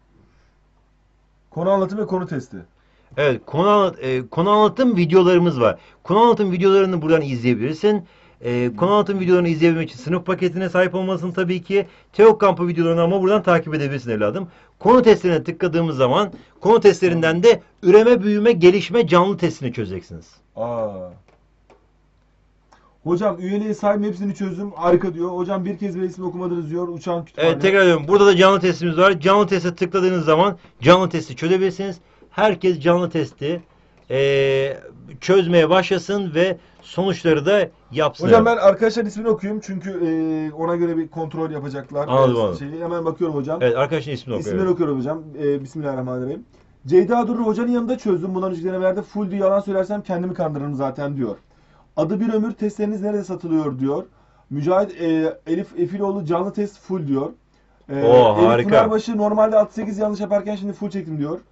Konu anlatımı ve konu testi. Evet, konu anlatım videolarımız var. Konu anlatım videolarını buradan izleyebilirsin. Konu anlatım videolarını izleyebilmek için sınıf paketine sahip olmalısın tabii ki. TEOK kampı videolarını ama buradan takip edebilirsin evladım. Konu testlerine tıkladığımız zaman konu testlerinden de üreme, büyüme, gelişme canlı testini çözeceksiniz. Hocam üyeliğe sahip hepsini çözdüm. Harika diyor. Hocam bir kez bile ismi okumadınız diyor. Uçan kütüphane. Evet, tekrar ediyorum. Burada da canlı testimiz var. Canlı teste tıkladığınız zaman canlı testi çözebilirsiniz. Herkes canlı testi çözmeye başlasın ve sonuçları da yapsın. Hocam ben arkadaşlar ismini okuyayım çünkü ona göre bir kontrol yapacaklar. Anladım. Hemen bakıyorum hocam. Evet, arkadaşın ismini okuyor. İsimleri okuyorum hocam. Bismillahirrahmanirrahim. Ceyda Durur hocanın yanında çözdüm. Bundan önceki denemelerde full diyor. Yalan söylersem kendimi kandırırım zaten diyor. Adı bir ömür, testleriniz nerede satılıyor diyor. Mücahit Elif Efiloğlu canlı test full diyor. Elif Harika. Pınarbaşı normalde 68 yanlış yaparken şimdi full çektim diyor.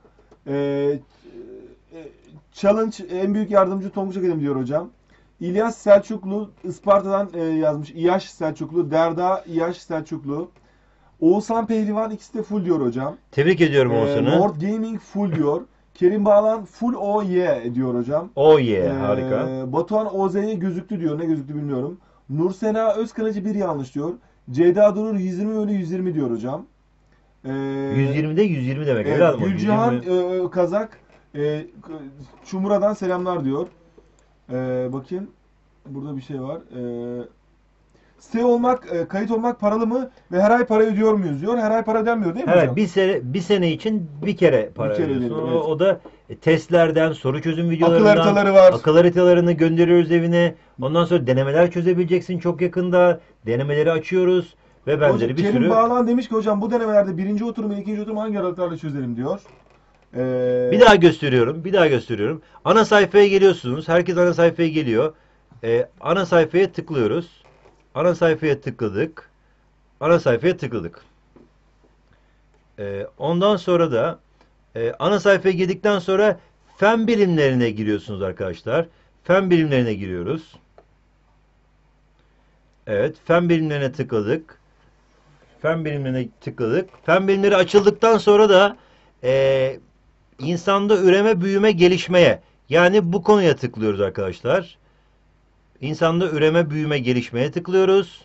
Challenge en büyük yardımcı Tonguç Akademi diyor hocam. İlyas Selçuklu Isparta'dan yazmış. İyaş Selçuklu, Derda İyaş Selçuklu. Oğuzhan Pehlivan ikisi de full diyor hocam. Tebrik ediyorum Oğuzhan'ı. Lord Gaming full diyor. Kerim Bağlan full diyor hocam. Oh yeah, harika. Batuhan OZ'ye gözüktü diyor. Ne gözüktü bilmiyorum. Nursena Özkanacı bir yanlış diyor. Ceyda Durur 120 bölü 120 diyor hocam. 120'de 120 demek. Evladım, Gülcihan 120. Kazak Çumra'dan selamlar diyor. Bakayım. Burada bir şey var. Site olmak, kayıt olmak paralı mı ve her ay para ödüyor muyuz diyor. Her ay para ödenmiyor değil mi hocam? Bir sene için bir kere para Bir kere ödüyorsun. ödüyorum, evet. O da testlerden, soru çözüm videolarından, Akıl haritaları var. akıl haritalarını gönderiyoruz evine. Ondan sonra denemeler çözebileceksin çok yakında. Denemeleri açıyoruz ve benzeri Hocam, bir Kerim sürü. Bağlan demiş ki hocam bu denemelerde birinci oturum ve ikinci oturum hangi aralıklarla çözelim diyor. Bir daha gösteriyorum. Ana sayfaya geliyorsunuz. Herkes ana sayfaya geliyor. Ana sayfaya tıklıyoruz. Ana sayfaya tıkladık. Ondan sonra da ana sayfaya girdikten sonra fen bilimlerine giriyorsunuz arkadaşlar. Fen bilimlerine giriyoruz. Evet, fen bilimlerine tıkladık. Fen bilimleri açıldıktan sonra da insanda üreme, büyüme, gelişmeye, yani bu konuya tıklıyoruz arkadaşlar. İnsanda üreme, büyüme, gelişmeye tıklıyoruz.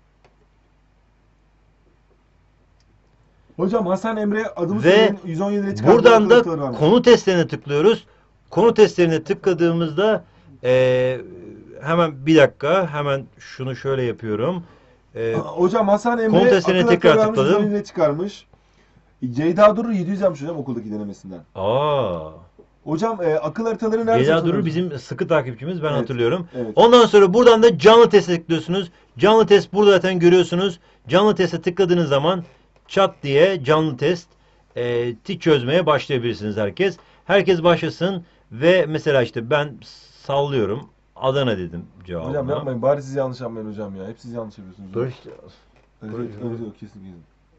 Hocam Hasan Emre adımı Ve söyleyin 117'de çıkardı. buradan da konu testlerine tıklıyoruz. Konu testlerine tıkladığımızda hemen bir dakika, hemen şunu şöyle yapıyorum. Hocam Hasan Emre konu testlerine akıl tekrar haritaları tıkladım. 117'de çıkarmış. Ceyda Durur 700 yapmış hocam okuldaki denemesinden. Hocam akıl haritaları nerede Ceyda satılıyor? Durur bizim sıkı takipçimiz, ben Evet, hatırlıyorum. evet. Ondan sonra buradan da canlı teste tıklıyorsunuz. Canlı test burada zaten görüyorsunuz. Canlı teste tıkladığınız zaman çat diye canlı test çözmeye başlayabilirsiniz herkes. Herkes başlasın ve mesela işte ben sallıyorum. Adana dedim cevabına. Hocam yapmayın bari siz yanlış yapmayın hocam ya. Hep siz yanlış yapıyorsunuz. Dur işte. Öyle yok kesin.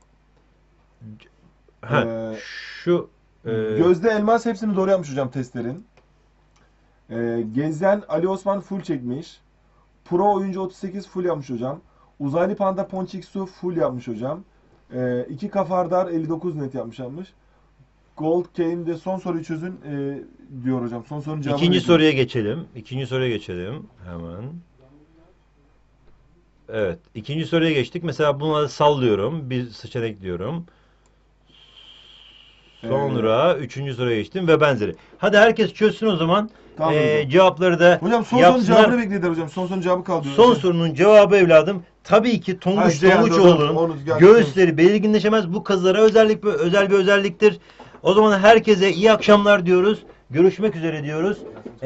Şu Gözde Elmas hepsini doğru yapmış hocam testlerin. Gezen Ali Osman full çekmiş. Pro oyuncu 38 full yapmış hocam. Uzaylı Panda Ponçiksu full yapmış hocam. İki Kafardar 59 net yapmış. Gold Kane de son soruyu çözün diyor hocam. Son sorunun cevabını İkinci bekliyorum. soruya geçelim hemen. Evet, ikinci soruya geçtik. Mesela buna sallıyorum. Bir seçenek diyorum. Sonra üçüncü soruya geçtim ve benzeri. Hadi herkes çözsün o zaman. Tamam hocam. Cevapları da Hocam son sorunun yapsınlar. cevabını beklediler hocam. Son sorunun cevabı kaldı. Son sorunun cevabı evladım tabii ki Tonguç Tonguçoğlu'nun göğüsleri belirginleşemez. Bu kızlara özel bir özelliktir. O zaman herkese iyi akşamlar diyoruz. Görüşmek üzere diyoruz.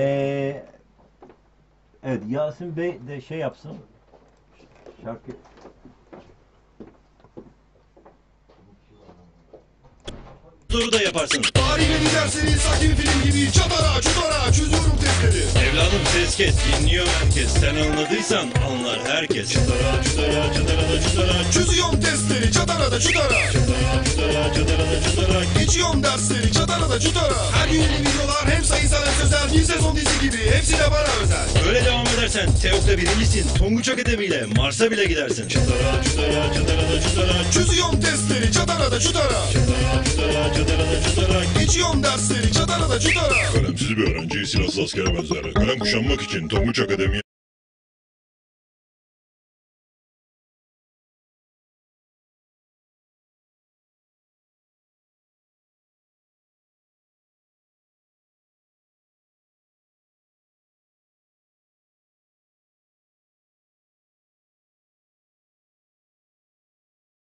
Evet, Yasin Bey de şey yapsın. Şarkı zoru da yaparsın. Tarih ve dersleri sanki bir film gibi çatara çutara çözüyorum testleri. Evladım ses kes, dinliyor herkes. Sen anladıysan anlar herkes. Çıtara çıtara çıtara da çıtara. Çözüyorum testleri çatara da çutara. Çıtara çıtara çıtara da çıtara. Geçiyorum dersleri çatara da çutara. Her gün yeni videolar hem sayısal hem sözel. Bir sezon dizi gibi hepsi de bana özel. Böyle devam edersen TEOK'ta birincisin. Tonguç Akademi ile Mars'a bile gidersin. Çıtara çıtara çıtara da çıtara. Çözüyorum testleri çatara da çutara. Çıtara çıtara çıtara da çıtara. Geçiyorum dersleri çatara da çutara. Kalemsiz bir öğrenciyi silahsız askere benzer. Kalem kuşanmak için Tonguç Akademi'ye